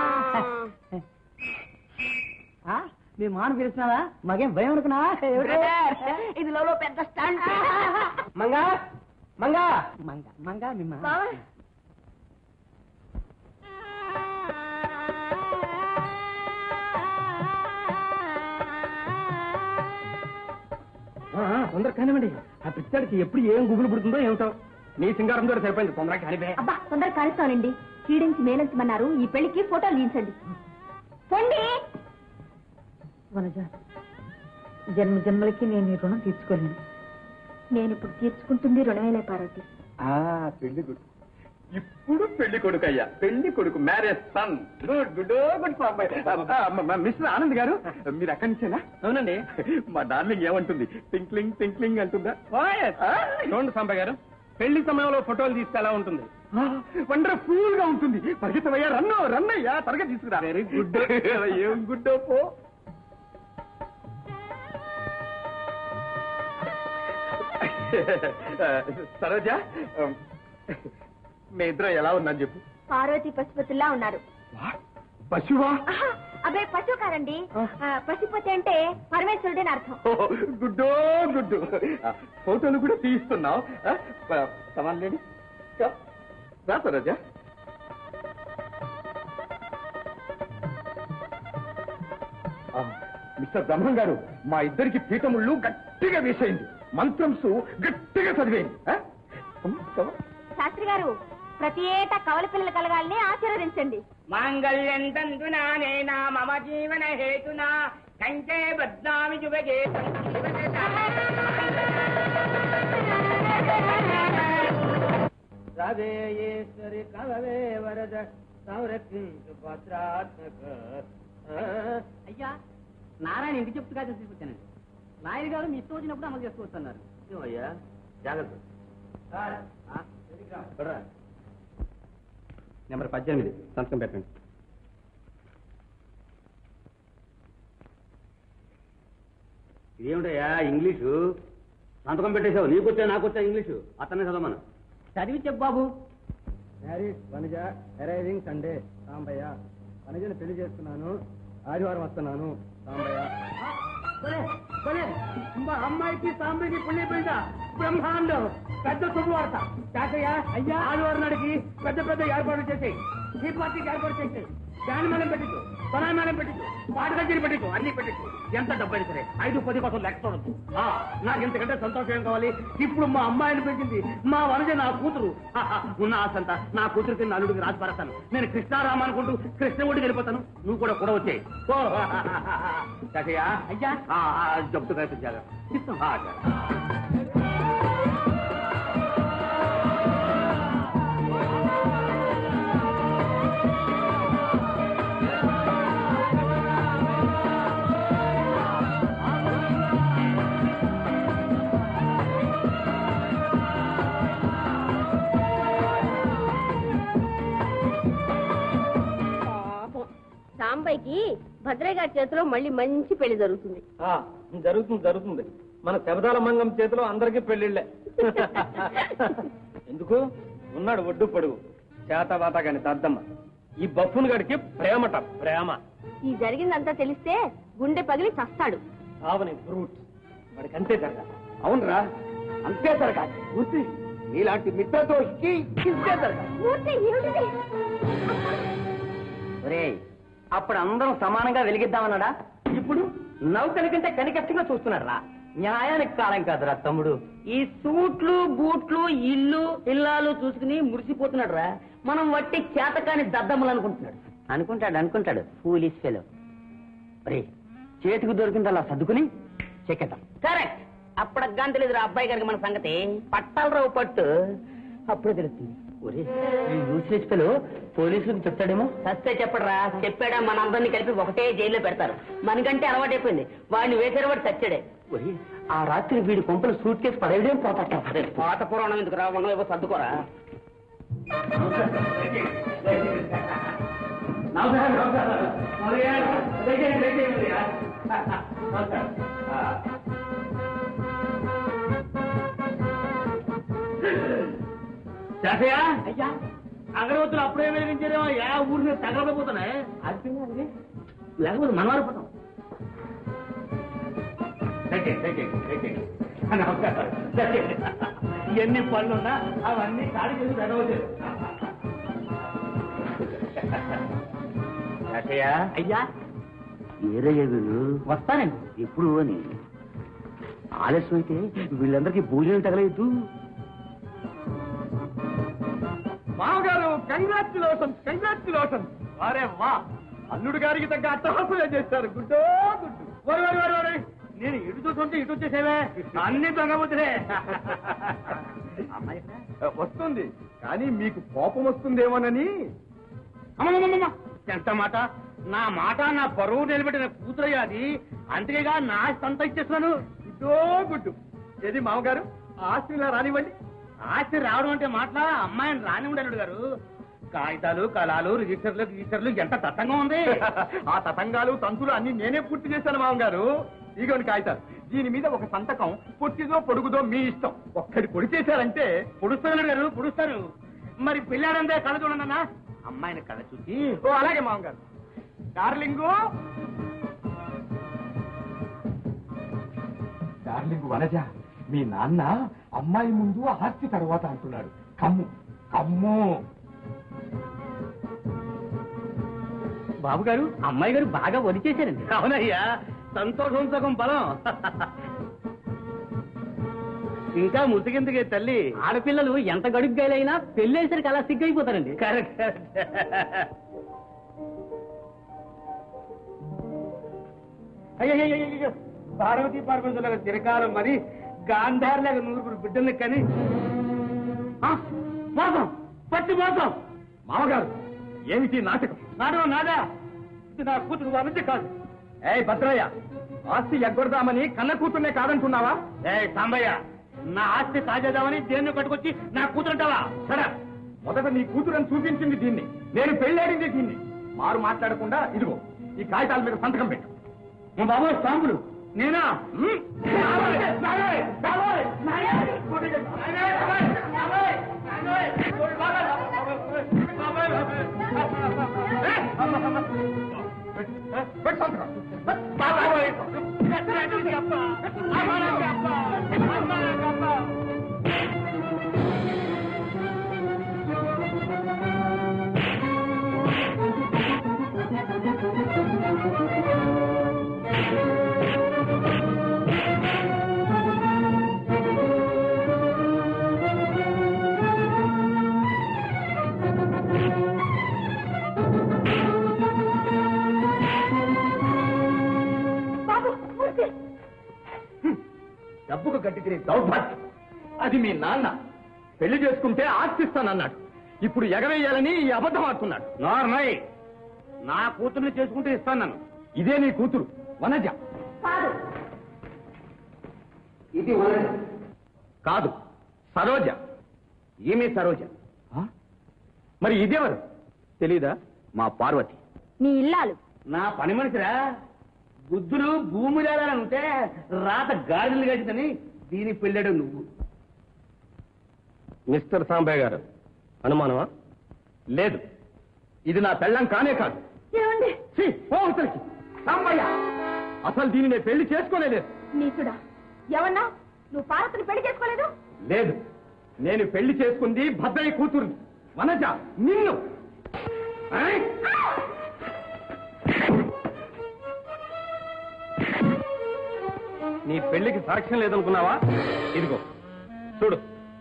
మీ మాను పిలుస్తున్నావా? మగేం భయం అనుకున్నా? ఇది లో పెద్ద స్టాండ్. మంగా మంగా మంగా మీ మా తొందర కానివ్వండి. ఆ పిచ్చాడికి ఎప్పుడు ఏం గుబులు పుడుతుందో ఏమిటో. నీ సింగారం ద్వారా సరిపోయింది. తొందరగా కానివే. అబ్బా తొందర కానిస్తానండి. చీడించి మేనంచమన్నారు. ఈ పెళ్లికి ఫోటోలు తీయించండి. పొండి వనజ, జన్మలకి నేను ఈ రుణం తీర్చుకోలేను. నేను ఇప్పుడు తీర్చుకుంటుంది రుణమేలే పార్వతి. పెళ్లి కొడుకు ఇప్పుడు పెళ్లి కొడుకు అయ్యా. పెళ్లి కొడుకు marriage son. Good good good. Mister Anand garu, మీరు అక్కడి నుంచేనా? అవునండి. మా డార్లింగ్ ఏమంటుంది? టింక్లింగ్ టింక్లింగ్ అంటుందా? చూడండి సాంబయ్య గారు, పెళ్లి సమయంలో ఫోటోలు తీస్తే ఎలా ఉంటుంది? వండర్ఫుల్ గా ఉంటుంది. పరిగెత్తవయ్యా, రన్నయ్యా, త్వరగా తీసుకురా. Very good. ఏం గుడ్ పో. సరోజా, మీ ఇద్దరు ఎలా ఉందని చెప్పు. పార్వతి పశుపతిలా ఉన్నారు. పశువా? అబ్బే పశువు కాదండి. పశుపతి అంటే పరమేశ్వరుడు అని అర్థం. గుడ్డో గుడ్డు. ఫోటోలు కూడా తీస్తున్నావు. సమాన్ లేడి రా సరోజా. మిస్టర్ బ్రహ్మం గారు, మా ఇద్దరికి పీఠముళ్ళు గట్టిగా వేసేయండి. మంత్రంసు గట్టిగా చదివేయండి. శాస్త్రి గారు, ప్రతి ఏటా కవల పిల్లలు కలగాలని ఆశీర్వదించండి. మాంగళ్యం తంతునా మమ జీవన హేతునా కంచే బద్నామి జుబగే. రాధేశ్వరి కవే వరద సంరక్షించు పత్రాత్మక. అయ్యా, నారాయణ ఇంటి చెప్తూ కాదు తీసుకొచ్చానండి. నాయుడు గారు మీ ఇష్టం వచ్చినప్పుడు అమలు చేసుకోవస్తున్నారు. అయ్యా జాగ్రత్త. నెంబర్ 18 సంతకం పెట్టండి. ఇదేమిటయ్యా ఇంగ్లీషు? సంతకం పెట్టేశావు. నీకొచ్చా నాకొచ్చా ఇంగ్లీషు? అతనే చదవమను. చదివి చెప్పు బాబు. Marriage Vanaja, arriving Sunday. Sambayya, వనజను పెళ్లి చేస్తున్నాను. ఆదివారం వస్తున్నాను సాంబయ్య. మా అమ్మాయికి సాంబయ్యకి పుణ్య పెంట బ్రహ్మాండం పెద్ద శుభవార్త. తాతయ్య అయ్యా ఆదివారం నాడికి పెద్ద పెద్ద ఏర్పాట్లు చేసేయి. ఈ పార్టీకి ఏర్పాటు చేసేయి. ఫ్యాన్ మేళం పెట్టించు, సొనాయి మేళం పెట్టించు, పాట కచేరీ పెట్టించు, అన్ని పెట్టించు. ఎంత డబ్బైనా సరే 5-10 కోసం లెక్క చూడద్దు. నాకు ఇంతకంటే సంతోషం ఏం కావాలి? ఇప్పుడు మా అమ్మాయిని పెంచింది మా వనజ నా కూతురు. ఉన్న ఆశంతా నా కూతురికి నలుడికి రాసి పడతాను. నేను కృష్ణారామ అనుకుంటూ కృష్ణవుడికి వెళ్ళిపోతాను. నువ్వు కూడా వచ్చాయి. అయ్యా చెప్తున్నా జాగ్రత్త. సాంబయ్యకి భద్రయ్య గారి చేతిలో మళ్ళీ మంచి పెళ్లి జరుగుతుంది. జరుగుతుంది. మన శబదాల మంగం చేతిలో అందరికీ పెళ్లిళ్లే. ఎందుకు ఉన్నాడు ఒడ్డు పొడుగు చేతవాత కాని దద్దమ్మ. ఈ బఫ్ఫున్ గడికి ప్రేమట ప్రేమ. ఈ జరిగిందంతా తెలిస్తే గుండె పగిలి చస్తాడు. ఆవని ఫ్రూట్ వాడికి అంతే జరగాలి. అవునరా, అంతే జరగాలి. మూర్తి, నీలాంటి మిత్రదోషికి ఇంతే జరగాలి. అప్పుడు అందరం సమానంగా వెలిగిద్దామన్నాడా? ఇప్పుడు నౌకల కంటే కనికష్టంగా చూస్తున్నారా? న్యాయానికి కాలం కాదురా తమ్ముడు. ఈ సూట్లు బూట్లు ఇల్లు ఇల్లాలు చూసుకుని మురిసిపోతున్నాడు రా. మనం వట్టి చేతకాని దద్దమ్మలు అనుకుంటాడు ఫూలిష్ ఫెలో. రే, చేతికి దొరికింది అలా సర్దుకుని చెక్కేద్దాం. కరెక్ట్. అప్పటికి తెలియదురా అబ్బాయి గారికి మన సంగతి. పట్టాలరావు పట్టు అప్పుడే తెలుస్తుంది. పోలీసులకు చెప్తాడేమో. సస్తే చెప్పడరా. చెప్పాడా మనందరినీ కలిపి ఒకటే జైల్లో పెడతారు. మనకంటే అలవాటైపోయింది. వాడిని వేసారు వాడు చచ్చాడే. ఆ రాత్రి వీడి కొంపలు సూట్ కేసు పడేయడం పోతాట. పాత పురాణం ఎందుకు రా, వంగలేవో సర్దుకోరా. అయ్యా అగరవత్తులు అప్పుడే వెలిగించారేమో. ఊరిని తగలకపోతున్నాయి. లేకపోతే మనవారిపోతాం. ఎన్ని పనులున్నా అవన్నీ కాడి చేసి తగవచ్చు. అయ్యా ఏరయ్య వీళ్ళు వస్తానండి ఎప్పుడు అని. ఆలస్యం అయితే వీళ్ళందరికీ భోజనం తగలేదు. మామగారు కంగ్రాచులేషన్. వారే వా, అల్లుడు గారికి తగ్గ అట్టహాసంగా చేస్తారు. గుడ్డో గుడ్డు. నేను ఇటు చూస్తుంటే ఇటు వచ్చేసేవే. అన్ని దొంగబుద్ధులే. వస్తుంది, కానీ మీకు కోపం వస్తుందేమోనని. అమ్మమ్మమ్మ, ఎంత మాట! నా మాట నా పరువు నిలబెట్టిన కూతురయ్యా అది. అంతేగా నా ఆస్తి అంతా ఇచ్చేస్తున్నాను. గుడ్డో గుడ్డు. ఏది మామగారు, ఆస్తి ఇలా రానివ్వండి. ఆస్తి రావడం అంటే మాటలా? అమ్మాయిని రానివ్వండి అల్లుడు గారు. కాగితాలు కళాలు రిజిస్టర్లు ఎంత తతంగా ఉంది. ఆ తతంగాలు తంతులు అన్ని నేనే పూర్తి చేశాను మామగారు. ఇగోని కాగితాలు. దీని మీద ఒక సంతకం. పొట్టిదో పొడుగుదో మీ ఇష్టం. ఒక్కడి పొడి చేశారంటే పొడుస్తారు గారు, పొడుస్తారు. మరి పిల్లాడందే కళ చూడండి అన్న. అమ్మాయిని కళ చూసి. ఓ అలాగే మామగారు. డార్లింగు వనజ, మీ నాన్న అమ్మాయి ముందు ఆస్తి తర్వాత అంటున్నాడు. కమ్ము. బాబు గారు, అమ్మాయి గారు బాగా వరి చేశారండి. అవునయ్యా, సంతోషం సగం బలం. ఇంకా ముసిగిందుకే తల్లి. ఆడపిల్లలు ఎంత గడుగ్గాయలైనా పెళ్ళేసరికి అలా సిగ్గైపోతారండి. కరెక్ట్. అయ్యో, పార్వతీ పార్వతులకు చిరకాలం మరి గాంధారులకు 100 బిడ్డలు కానీ మోసం, పచ్చి మోసం. మామగారు, ఏమిటి నాటకం? నాదా, ఇది నా కూతురు అభివృద్ధి కాదు. భద్రయ్య, ఆస్తి ఎగ్గొడదామని కన్న కూతుర్నే కాదంటున్నావా? సాంబయ్య, నా ఆస్తి కాజేద్దామని దేన్ని కట్టుకొచ్చి నా కూతురంటావా? సరే, మొదట నీ కూతురని చూపించింది దీన్ని, నేను పెళ్ళాడింది దీన్ని. మారు మాట్లాడకుండా ఇదిగో ఈ కాగితాల మీద సంతకం పెట్టు. మా బాబు సాంబులు నేనా? పెట్టు సంతకం. డబ్బుకు గట్టి తినే దౌర్భాగ్యం. అది మీ నాన్న పెళ్లి చేసుకుంటే ఆస్తిస్తానన్నాడు. ఇప్పుడు ఎగవేయాలని ఈ అబద్ధం ఆడుతున్నాడు. నార్మల్ నా కూతుర్ని చేసుకుంటే ఇస్తాను నన్ను. ఇదే నీ కూతురు వనజ. ఇది వనజ కాదు, సరోజ. ఈమె సరోజ. మరి ఇదేవరు తెలీదా? మా పార్వతి. నీ ఇల్లాలు. నా పని మనిషిరా. బుద్ధులు భూమి ఉంటే రాత గాడిదలు గడిదని దీని పెళ్ళాడు నువ్వు. మిస్టర్ సాంబయ్య గారు, అనుమానమా? లేదు, ఇది నా పెళ్ళం కానే కాదు. ఏమండి? ఛీ, పో అవతలికి. సాంబయ్య, అసలు దీన్ని నేను పెళ్లి చేసుకోలేదు. నీచుడా, ఏమన్నా? నువ్వు పార్వతిని పెళ్లి చేసుకోలేదు? లేదు, నేను పెళ్లి చేసుకుంది భద్రయ్య కూతుర్ని వనజ. నిన్ను నీ పెళ్లికి సాక్ష్యం లేదనుకున్నావా? ఇదిగో చూడు.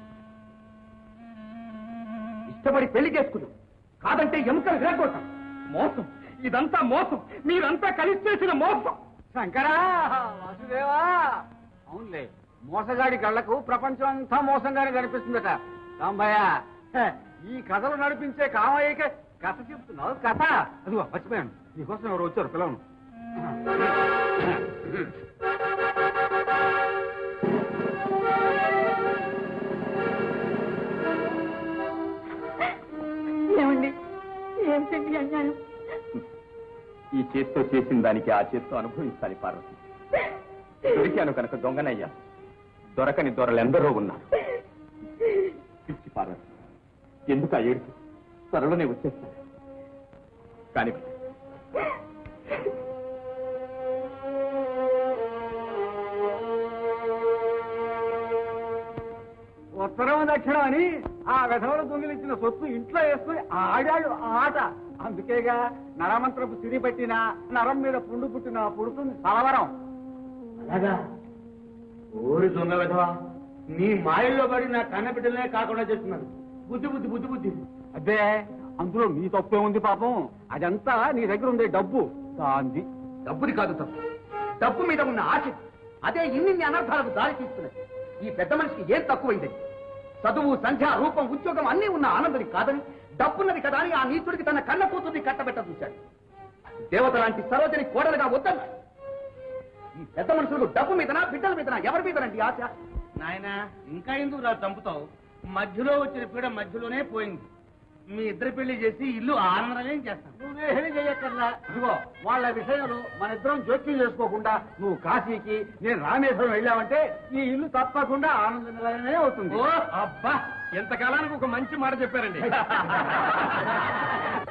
ఇష్టపడి పెళ్లి చేసుకున్నావు, కాదంటే ఎముకలు విరగొట్టాం. మోసం, ఇదంతా మోసం. మీరంతా కలిసి చేసిన మోసం. శంకరా, వాసుదేవా. అవునులే, మోసగాడి కళ్ళకు ప్రపంచం అంతా మోసంగానే కనిపిస్తుందట. రాంబయ్య, ఈ కథలు నడిపించే కామయ్యకే కథ చెప్తున్నావు. కథ అదిగో మర్చిపోయాను. నీకోసం ఎవరు వచ్చారు, పిలవను. ఏమండి? ఏమిటండి అన్యాయం? ఈ చేత్తో చేసిన దానికి ఆ చేత్తో అనుభవించాలి పార్వతి. దొరికాను కనుక దొంగనయ్యా. దొరకని దొరలెందరో ఉన్నారు. పిచ్చి పార్వతి, ఎందుకు ఆ ఏడుపు? త్వరలోనే వచ్చేస్తాను. కానీ ఉత్తరం దక్షిణం అని ఆ విధవలు దొంగిలించిన సొత్తు ఇంట్లో వేసుకుని ఆడాడు ఆట. అందుకేగా నరమంత్రపు సిరి పట్టిన నరం మీద పుండు పుట్టిన పుడుతుంది సలవరం. అలాగా? ఓరి దొంగ విధవా, నీ మాయల్లో పడి నా కన్న బిడ్డలనే కాకుండా చేస్తున్నాను. బుద్ధి బుద్ధి బుద్ధి బుద్ధి. అదే, అందులో నీ తప్పే ఉంది పాపం. అదంతా నీ దగ్గర ఉండే డబ్బు దాంది. డబ్బుది కాదు తప్పు, డబ్బు మీద ఉన్న ఆశ. అదే ఇన్ని అనర్థాలకు దారి తీస్తున్నది. ఈ పెద్ద మనిషికి ఏం తక్కువైంది? చదువు, సంధ్య, రూపం, ఉద్యోగం అన్నీ ఉన్న ఆనందని కాదని, డబ్బున్నది కదా అని ఆ నీచుడికి తన కన్న కూతుర్ని కట్టబెట్ట చూశాడు. దేవత లాంటి సరోజని కోడలుగా వద్దన్నాడు. ఈ పెద్ద మనుషులకు డబ్బు మీదనా, బిడ్డల మీదనా, ఎవరి మీదనండి ఆశ? నాయనా, ఇంకా ఎందుకు రా చంపుతావు? మధ్యలో వచ్చిన పీడ మధ్యలోనే పోయింది. మీ ఇద్దరు పెళ్లి చేసి ఇల్లు ఆనందంగా చేస్తాను. నువ్వేమీ చెయ్యక్కర్లా. ఇదిగో వాళ్ళ విషయంలో మన ఇద్దరం జోక్యం చేసుకోకుండా నువ్వు కాశీకి, నేను రామేశ్వరం వెళ్ళావంటే ఈ ఇల్లు తప్పకుండా ఆనందంగానే అవుతుంది. ఓ అబ్బా, ఎంతకాలానికి ఒక మంచి మాట చెప్పారండి.